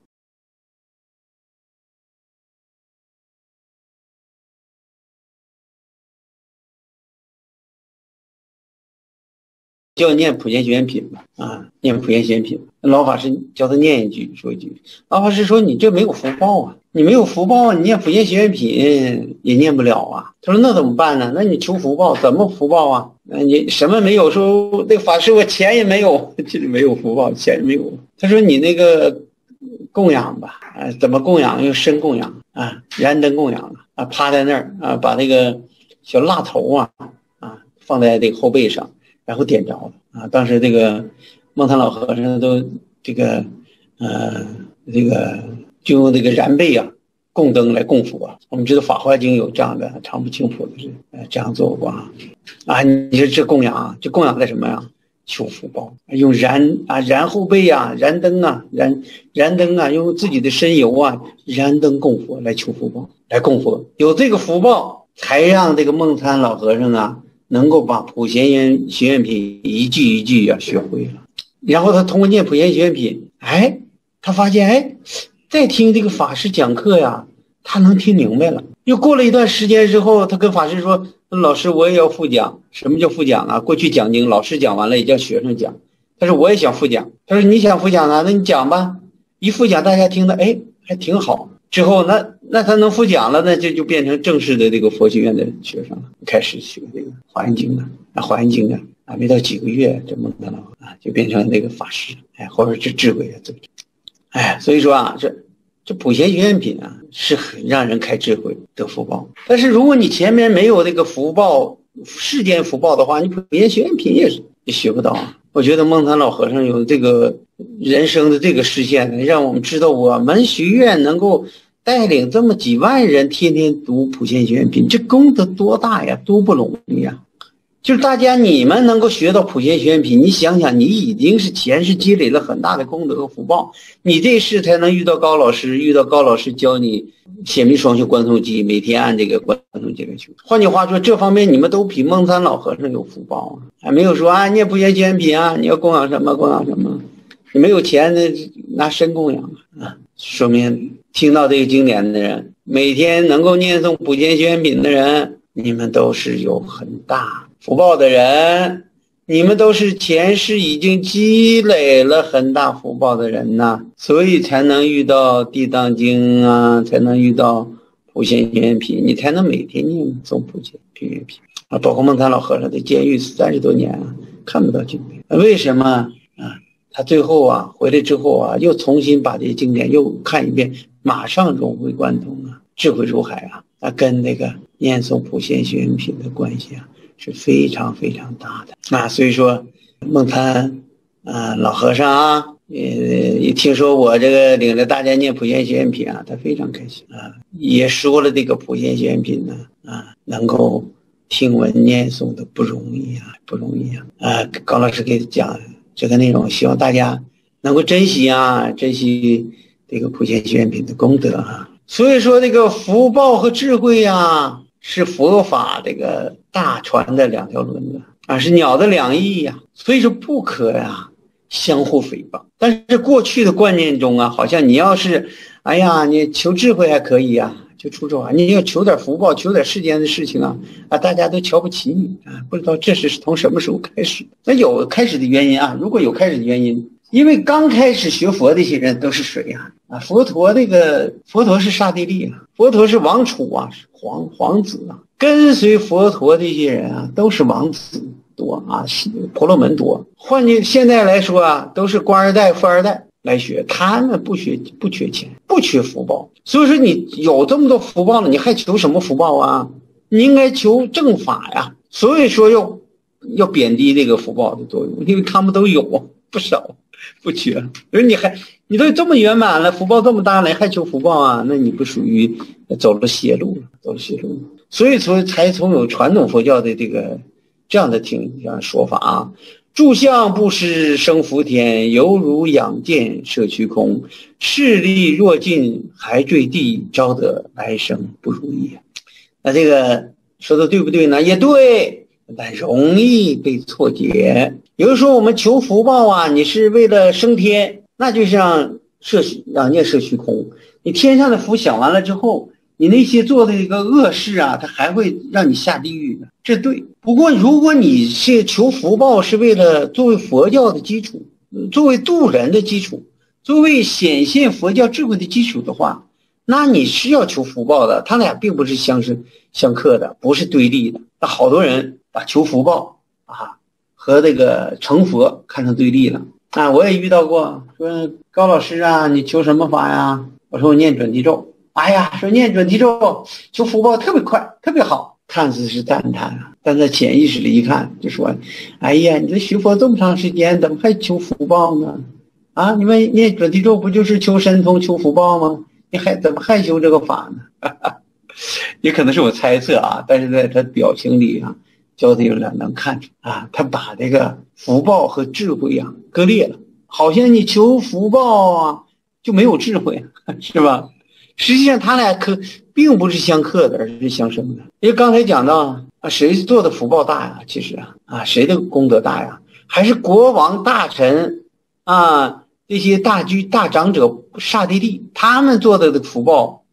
叫念普贤行愿品吧，啊，念普贤行愿品。老法师教他念一句，说一句。老法师说：“你这没有福报啊，你没有福报啊，你念普贤行愿品也念不了啊。”他说：“那怎么办呢？那你求福报，怎么福报啊？那你什么没有？说那个法师我钱也没有，这里没有福报，钱也没有。”他说：“你那个供养吧，啊，怎么供养？用身供养啊，燃灯供养啊，趴在那儿啊，把那个小蜡头啊啊放在这个后背上。”然后点着了啊！当时这个孟参老和尚都这个呃这个就用这个燃被啊供灯来供佛。我们知道《法华经》有这样的常不轻朴的是呃这样做过啊啊！你说这供养啊，这供养在什么呀？求福报，用燃啊燃后背啊，燃灯啊，燃燃灯啊，用自己的身油啊燃灯供佛来求福报，来供佛。有这个福报，才让这个孟参老和尚啊。能够把普贤行愿品一句一句啊学会了，然后他通过念普贤行愿品，哎，他发现哎，再听这个法师讲课呀，他能听明白了。又过了一段时间之后，他跟法师说：“ 老师我也要复讲。什么叫复讲啊？过去讲经老师讲完了也叫学生讲，他说我也想复讲。他说你想复讲啊，那你讲吧。一复讲大家听的哎还挺好，之后那那他能复讲了，那这就变成正式的这个佛学院的学生了，开始学这个华严经了。那华严经啊啊没到几个月，这蒙特老啊就变成那个法师，哎，或者是智慧的这个，哎，所以说啊这。这普贤学院品啊，是很让人开智慧得福报。但是如果你前面没有那个福报，世间福报的话，你普贤学院品也是也学不到啊。我觉得梦坛老和尚有这个人生的这个实现，让我们知道我们学院能够带领这么几万人天天读普贤学院品，这功德多大呀，多不容易呀。就是大家你们能够学到普贤学院品，你想想，你已经是前世积累了很大的功德和福报，你这世才能遇到高老师，遇到高老师教你显密双修观诵记，每天按这个观诵记来修。换句话说，这方面你们都比蒙参老和尚有福报啊！还没有说啊，念普贤学院品啊，你要供养什么供养什么，你没有钱的拿身供养啊，说明听到这个经典的人，每天能够念诵普贤学院品的人，你们都是有很大福报的人，你们都是前世已经积累了很大福报的人呐，所以才能遇到地藏经啊，才能遇到普贤学院品，你才能每天念诵普贤学院品啊。包括蒙坛老和尚在监狱三十多年啊，看不到经典，为什么啊？他最后啊回来之后啊，又重新把这些经典又看一遍，马上融会贯通啊，智慧如海啊，他跟那个念诵普贤学院品的关系啊是非常非常大的啊。所以说梦坛啊老和尚啊也一听说我这个领着大家念普贤学院品啊，他非常开心啊，也说了这个普贤学院品呢啊能够听闻念诵的不容易啊，不容易啊啊。高老师给讲这个内容，希望大家能够珍惜啊，珍惜这个普贤学院品的功德啊。所以说这个福报和智慧啊，是佛法这个大船的两条轮子啊，是鸟的两翼呀，所以说不可呀相互诽谤。但是过去的观念中啊，好像你要是哎呀你求智慧还可以啊，就出这话，你要求点福报，求点世间的事情啊啊，大家都瞧不起你啊。不知道这是从什么时候开始？那有开始的原因啊，如果有开始的原因，因为刚开始学佛的一些人都是谁呀？啊，佛陀这个佛陀是刹帝利啊，佛陀是王储啊，是皇皇子啊，跟随佛陀的一些人啊，都是王子多啊，婆罗门多。换句现在来说啊，都是官二代、富二代来学，他们不学不缺钱，不缺福报。所以说你有这么多福报了，你还求什么福报啊？你应该求正法呀。所以说要要贬低这个福报的作用，因为他们都有不少。不缺，而你还你都这么圆满了，福报这么大了，还求福报啊？那你不属于走了邪路了，走了邪路了。所以说才从有传统佛教的这个这样的听这样说法啊，住相布施生福田，犹如养剑摄虚空，势力若尽还坠地，招得来生不如意。那这个说的对不对呢？也对，但容易被错解。有的时候我们求福报啊，你是为了升天，那就像摄养剑摄虚空，你天上的福享完了之后，你那些做的一个恶事啊，它还会让你下地狱的，这对。不过如果你是求福报是为了作为佛教的基础，作为渡人的基础，作为显现佛教智慧的基础的话，那你是要求福报的，他俩并不是相生相克的，不是对立的。那好多人把求福报啊和这个成佛看成对立了啊！我也遇到过，说高老师啊，你求什么法呀？我说我念准提咒。哎呀，说念准提咒求福报特别快，特别好，看似是赞叹啊，但在潜意识里一看，就说：哎呀，你这学佛这么长时间，怎么还求福报呢？啊，你们念准提咒不就是求神通、求福报吗？你还怎么还修这个法呢？也可能是我猜测啊，但是在他表情里啊。教的有点能看出啊，他把这个福报和智慧啊割裂了，好像你求福报啊就没有智慧，是吧？实际上他俩可并不是相克的，而是相生的。因为刚才讲到啊，谁做的福报大呀？其实啊啊，谁的功德大呀？还是国王大臣啊，这些大居大长者刹帝利，他们做的的福报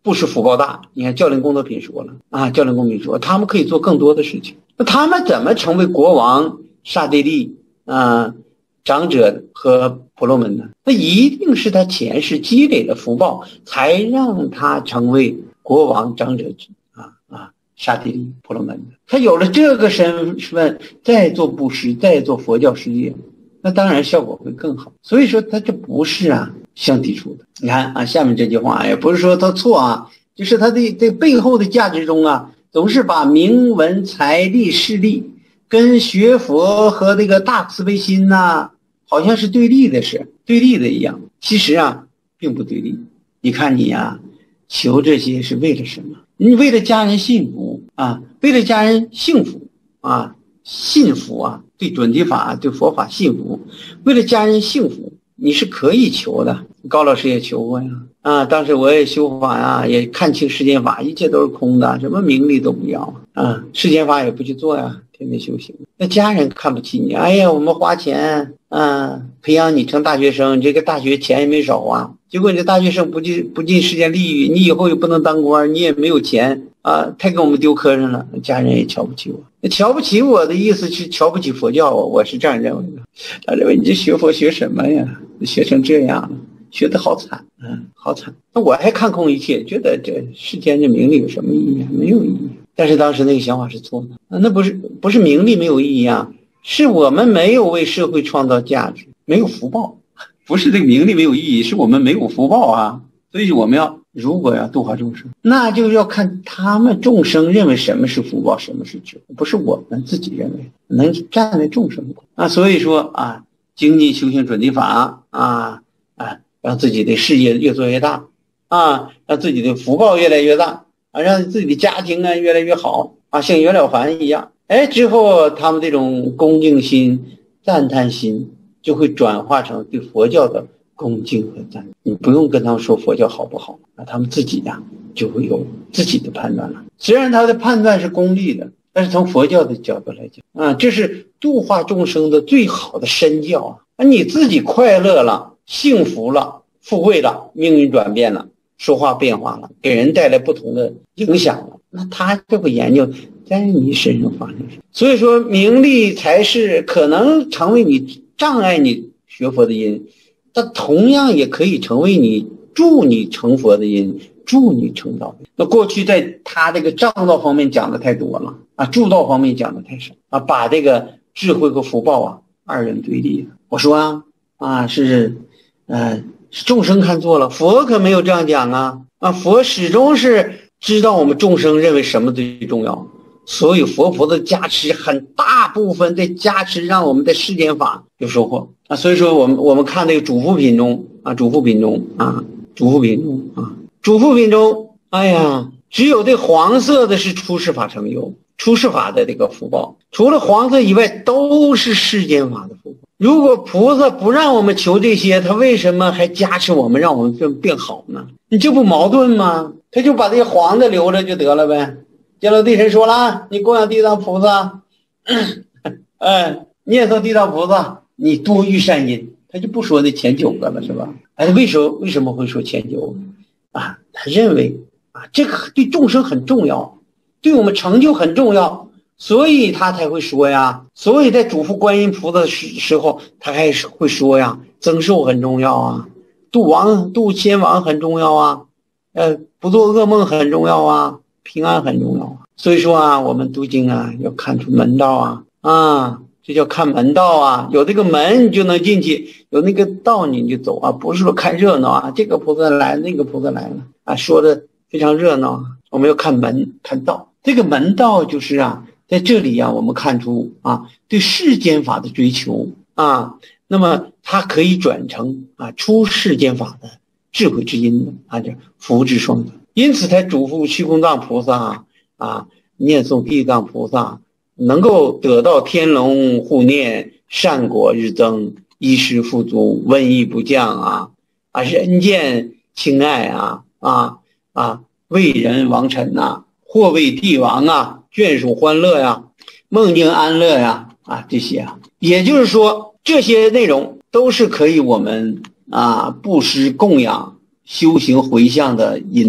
布施福报大。你看教练功德品说了啊，教练功德品说他们可以做更多的事情。那他们怎么成为国王、刹帝利啊、长者和婆罗门呢？那一定是他前世积累的福报，才让他成为国王、长者啊啊、刹帝利、婆罗门的。他有了这个身份，再做布施，再做佛教事业，那当然效果会更好。所以说他这不是啊相抵触的。你看啊，下面这句话也不是说他错啊，就是他的这背后的价值中啊，总是把名闻财力势力跟学佛和这个大慈悲心呐、啊，好像是对立的事，对立的一样。其实啊，并不对立。你看你啊，求这些是为了什么？你为了家人幸福啊，为了家人幸福啊，信福啊，对准提法、对佛法信福，为了家人幸福，你是可以求的。高老师也求过呀，啊，当时我也修法呀，也看清世间法，一切都是空的，什么名利都不要啊，世间法也不去做呀，天天修行。那家人看不起你，哎呀，我们花钱啊，培养你成大学生，这个大学钱也没少花，结果你这大学生不进不进世间利益，你以后又不能当官，你也没有钱啊，太给我们丢科上了，家人也瞧不起我。那瞧不起我的意思是瞧不起佛教，我是这样认为的。他认为你这学佛学什么呀？学成这样了，学得好惨，嗯，好惨。那我还看空一切，觉得这世间这名利有什么意义啊？没有意义。但是当时那个想法是错的，那不是不是名利没有意义啊，是我们没有为社会创造价值，没有福报。不是这个名利没有意义，是我们没有福报啊。所以我们要如果要度化众生，那就要看他们众生认为什么是福报，什么是智慧，不是我们自己认为，能站在众生啊。所以说啊，精进修行准提法啊啊，让自己的事业越做越大啊，让自己的福报越来越大啊，让自己的家庭啊越来越好啊，像袁了凡一样。哎，之后他们这种恭敬心、赞叹心就会转化成对佛教的恭敬和赞。你不用跟他们说佛教好不好啊，他们自己呀、啊、就会有自己的判断了。虽然他的判断是功利的，但是从佛教的角度来讲啊，这是度化众生的最好的身教啊。你自己快乐了、幸福了、富贵了，命运转变了，说话变化了，给人带来不同的影响了，那他就会研究在你身上发生什么。所以说名利才是可能成为你障碍你学佛的因，但同样也可以成为你助你成佛的因，助你成道。那过去在他这个障道方面讲的太多了啊，助道方面讲的太少啊，把这个智慧和福报啊二人对立。我说啊啊是呃是众生看错了，佛可没有这样讲啊啊，佛始终是知道我们众生认为什么最重要，所以佛佛的加持很大部分在加持让我们在世间法有收获啊。所以说我们我们看这个主副品中啊，主副品中啊，主副品中啊，主副品中，哎呀，只有这黄色的是出世法成就，出世法的这个福报，除了黄色以外都是世间法的福报。如果菩萨不让我们求这些，他为什么还加持我们让我们变变好呢？你这不矛盾吗？他就把这些黄的留着就得了呗。见到地神说了，你供养地藏菩萨，哎，念诵地藏菩萨，你多遇善因，他就不说那前九个了，是吧？哎，为什么为什么会说前九个啊？他认为啊，这个对众生很重要，对我们成就很重要，所以他才会说呀。所以在嘱咐观音菩萨的时时候，他还是会说呀，增寿很重要啊，度亡度先亡很重要啊，呃，不做噩梦很重要啊，平安很重要啊。所以说啊，我们读经啊，要看出门道啊啊，这叫看门道啊。有这个门你就能进去，有那个道你就走啊，不是说看热闹啊，这个菩萨来那个菩萨来了啊，说的非常热闹。我们要看门看道，这个门道就是啊，在这里啊，我们看出啊，对世间法的追求啊，那么它可以转成啊出世间法的智慧之因的啊，叫福智双全。因此才嘱咐虚空藏菩萨啊。啊，念诵地藏菩萨，能够得到天龙护念，善果日增，衣食富足，瘟疫不降啊啊，人间亲爱啊啊啊，为人王臣呐，或为帝王啊，眷属欢乐呀，梦境安乐呀啊，这些啊，也就是说这些内容都是可以我们啊布施供养修行回向的因的。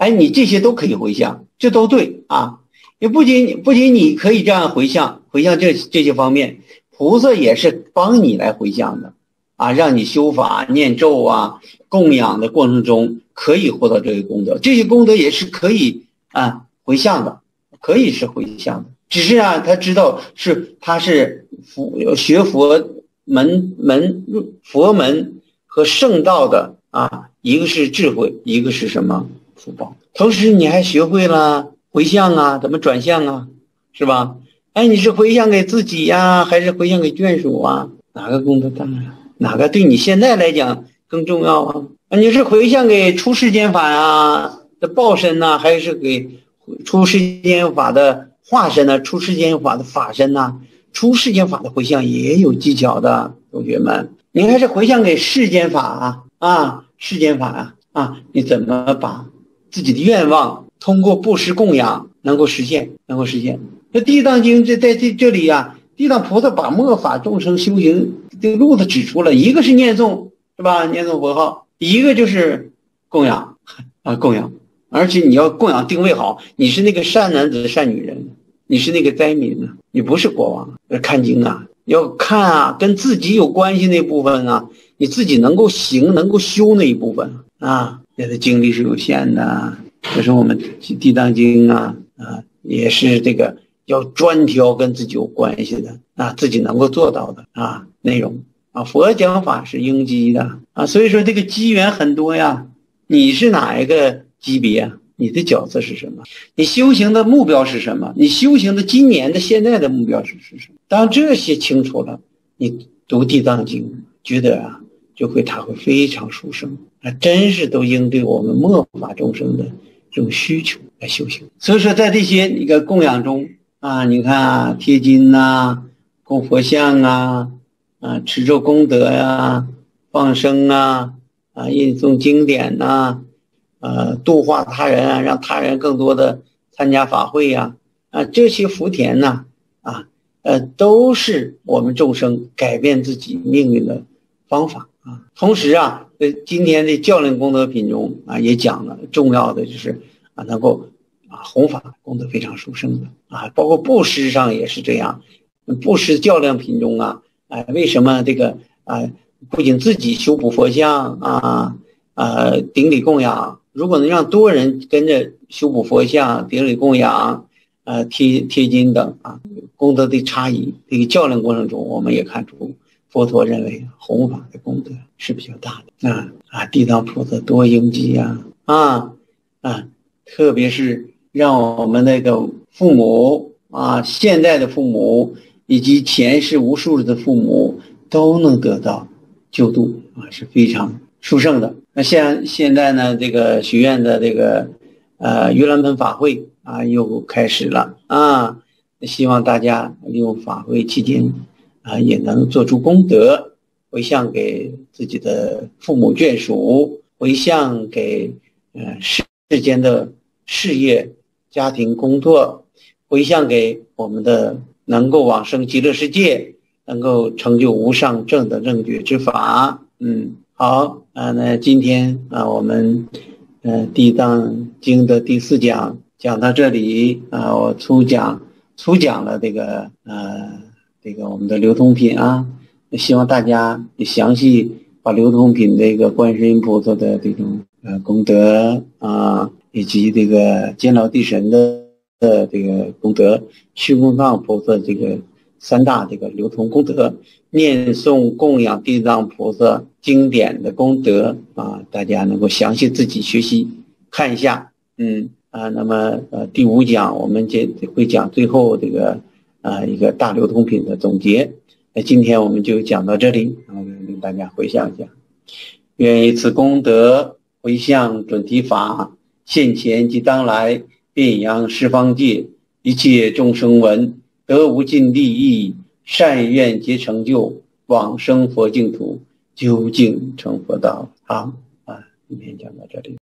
哎，你这些都可以回向，这都对啊。也不仅不仅你可以这样回向，回向这这些方面，菩萨也是帮你来回向的啊，让你修法念咒啊，供养的过程中可以获得这些功德，这些功德也是可以啊回向的，可以是回向的。只是啊，他知道是他是佛学佛门门佛门和圣道的啊，一个是智慧，一个是什么福报。同时你还学会了回向啊，怎么转向啊，是吧？哎，你是回向给自己呀，还是回向给眷属啊？哪个功德大呀？哪个对你现在来讲更重要啊？你是回向给出世间法啊的报身呢，还是给出世间法的化身呢？出世间法的法身呢？出世间法的回向也有技巧的，同学们，你还是回向给世间法啊啊，世间法啊啊，你怎么把自己的愿望通过布施供养能够实现，能够实现？那地藏经这在这这里啊，地藏菩萨把末法众生修行这个路子指出了，一个是念诵，是吧？念诵佛号，一个就是供养啊，供养，而且你要供养定位好，你是那个善男子善女人，你是那个灾民啊，你不是国王。看经啊，要看啊，跟自己有关系那部分啊，你自己能够行能够修那一部分啊，这的精力是有限的。可是我们地藏经啊啊，也是这个要专挑跟自己有关系的啊，自己能够做到的啊内容啊。佛讲法是应机的啊，所以说这个机缘很多呀。你是哪一个级别啊？你的角色是什么？你修行的目标是什么？你修行的今年的现在的目标是是什么？当这些清楚了，你读地藏经觉得啊，就会它会非常殊胜啊，真是都应对我们末法众生的这种需求来修行。所以说在这些一个供养中啊，你看啊，贴金呐、啊，供佛像啊，啊，持咒功德呀、啊，放生啊，啊，印诵经典呐、啊。呃，度化他人啊，让他人更多的参加法会呀、啊，啊，这些福田呢，啊，呃，都是我们众生改变自己命运的方法啊。同时啊，呃，今天的教练功德品中啊，也讲了重要的就是啊，能够啊弘法功德非常殊胜的啊，包括布施上也是这样。布施教量品中啊，啊，为什么这个啊，不仅自己修补佛像啊，啊，顶礼供养。如果能让多人跟着修补佛像、顶礼供养、呃贴贴金等啊，功德的差异，这个较量过程中，我们也看出佛陀认为弘法的功德是比较大的啊啊！地藏菩萨多应机呀啊啊！特别是让我们那个父母啊，现在的父母以及前世无数的父母都能得到救度啊，是非常殊胜的。那现现在呢，这个学院的这个呃盂兰盆法会啊又开始了啊，希望大家利用法会期间啊也能做出功德，回向给自己的父母眷属，回向给呃世间的事业、家庭、工作，回向给我们的能够往生极乐世界，能够成就无上正等正觉之法。嗯。好啊，那今天啊，我们呃《地藏经》的第四讲讲到这里啊，我粗讲粗讲了这个呃这个我们的流通品啊，希望大家详细把流通品这个观世音菩萨的这种呃功德啊，以及这个监牢地神的的这个功德，虚空藏菩萨这个三大这个流通功德，念诵供养地藏菩萨经典的功德啊，大家能够详细自己学习看一下。嗯啊，那么呃第五讲我们就会讲最后这个啊一个大流通品的总结。那今天我们就讲到这里，然后跟大家回向一下，愿以此功德回向准提法，现前及当来遍扬十方界，一切众生闻得无尽利益，善愿皆成就，往生佛净土，究竟成佛道。好啊，今天讲到这里。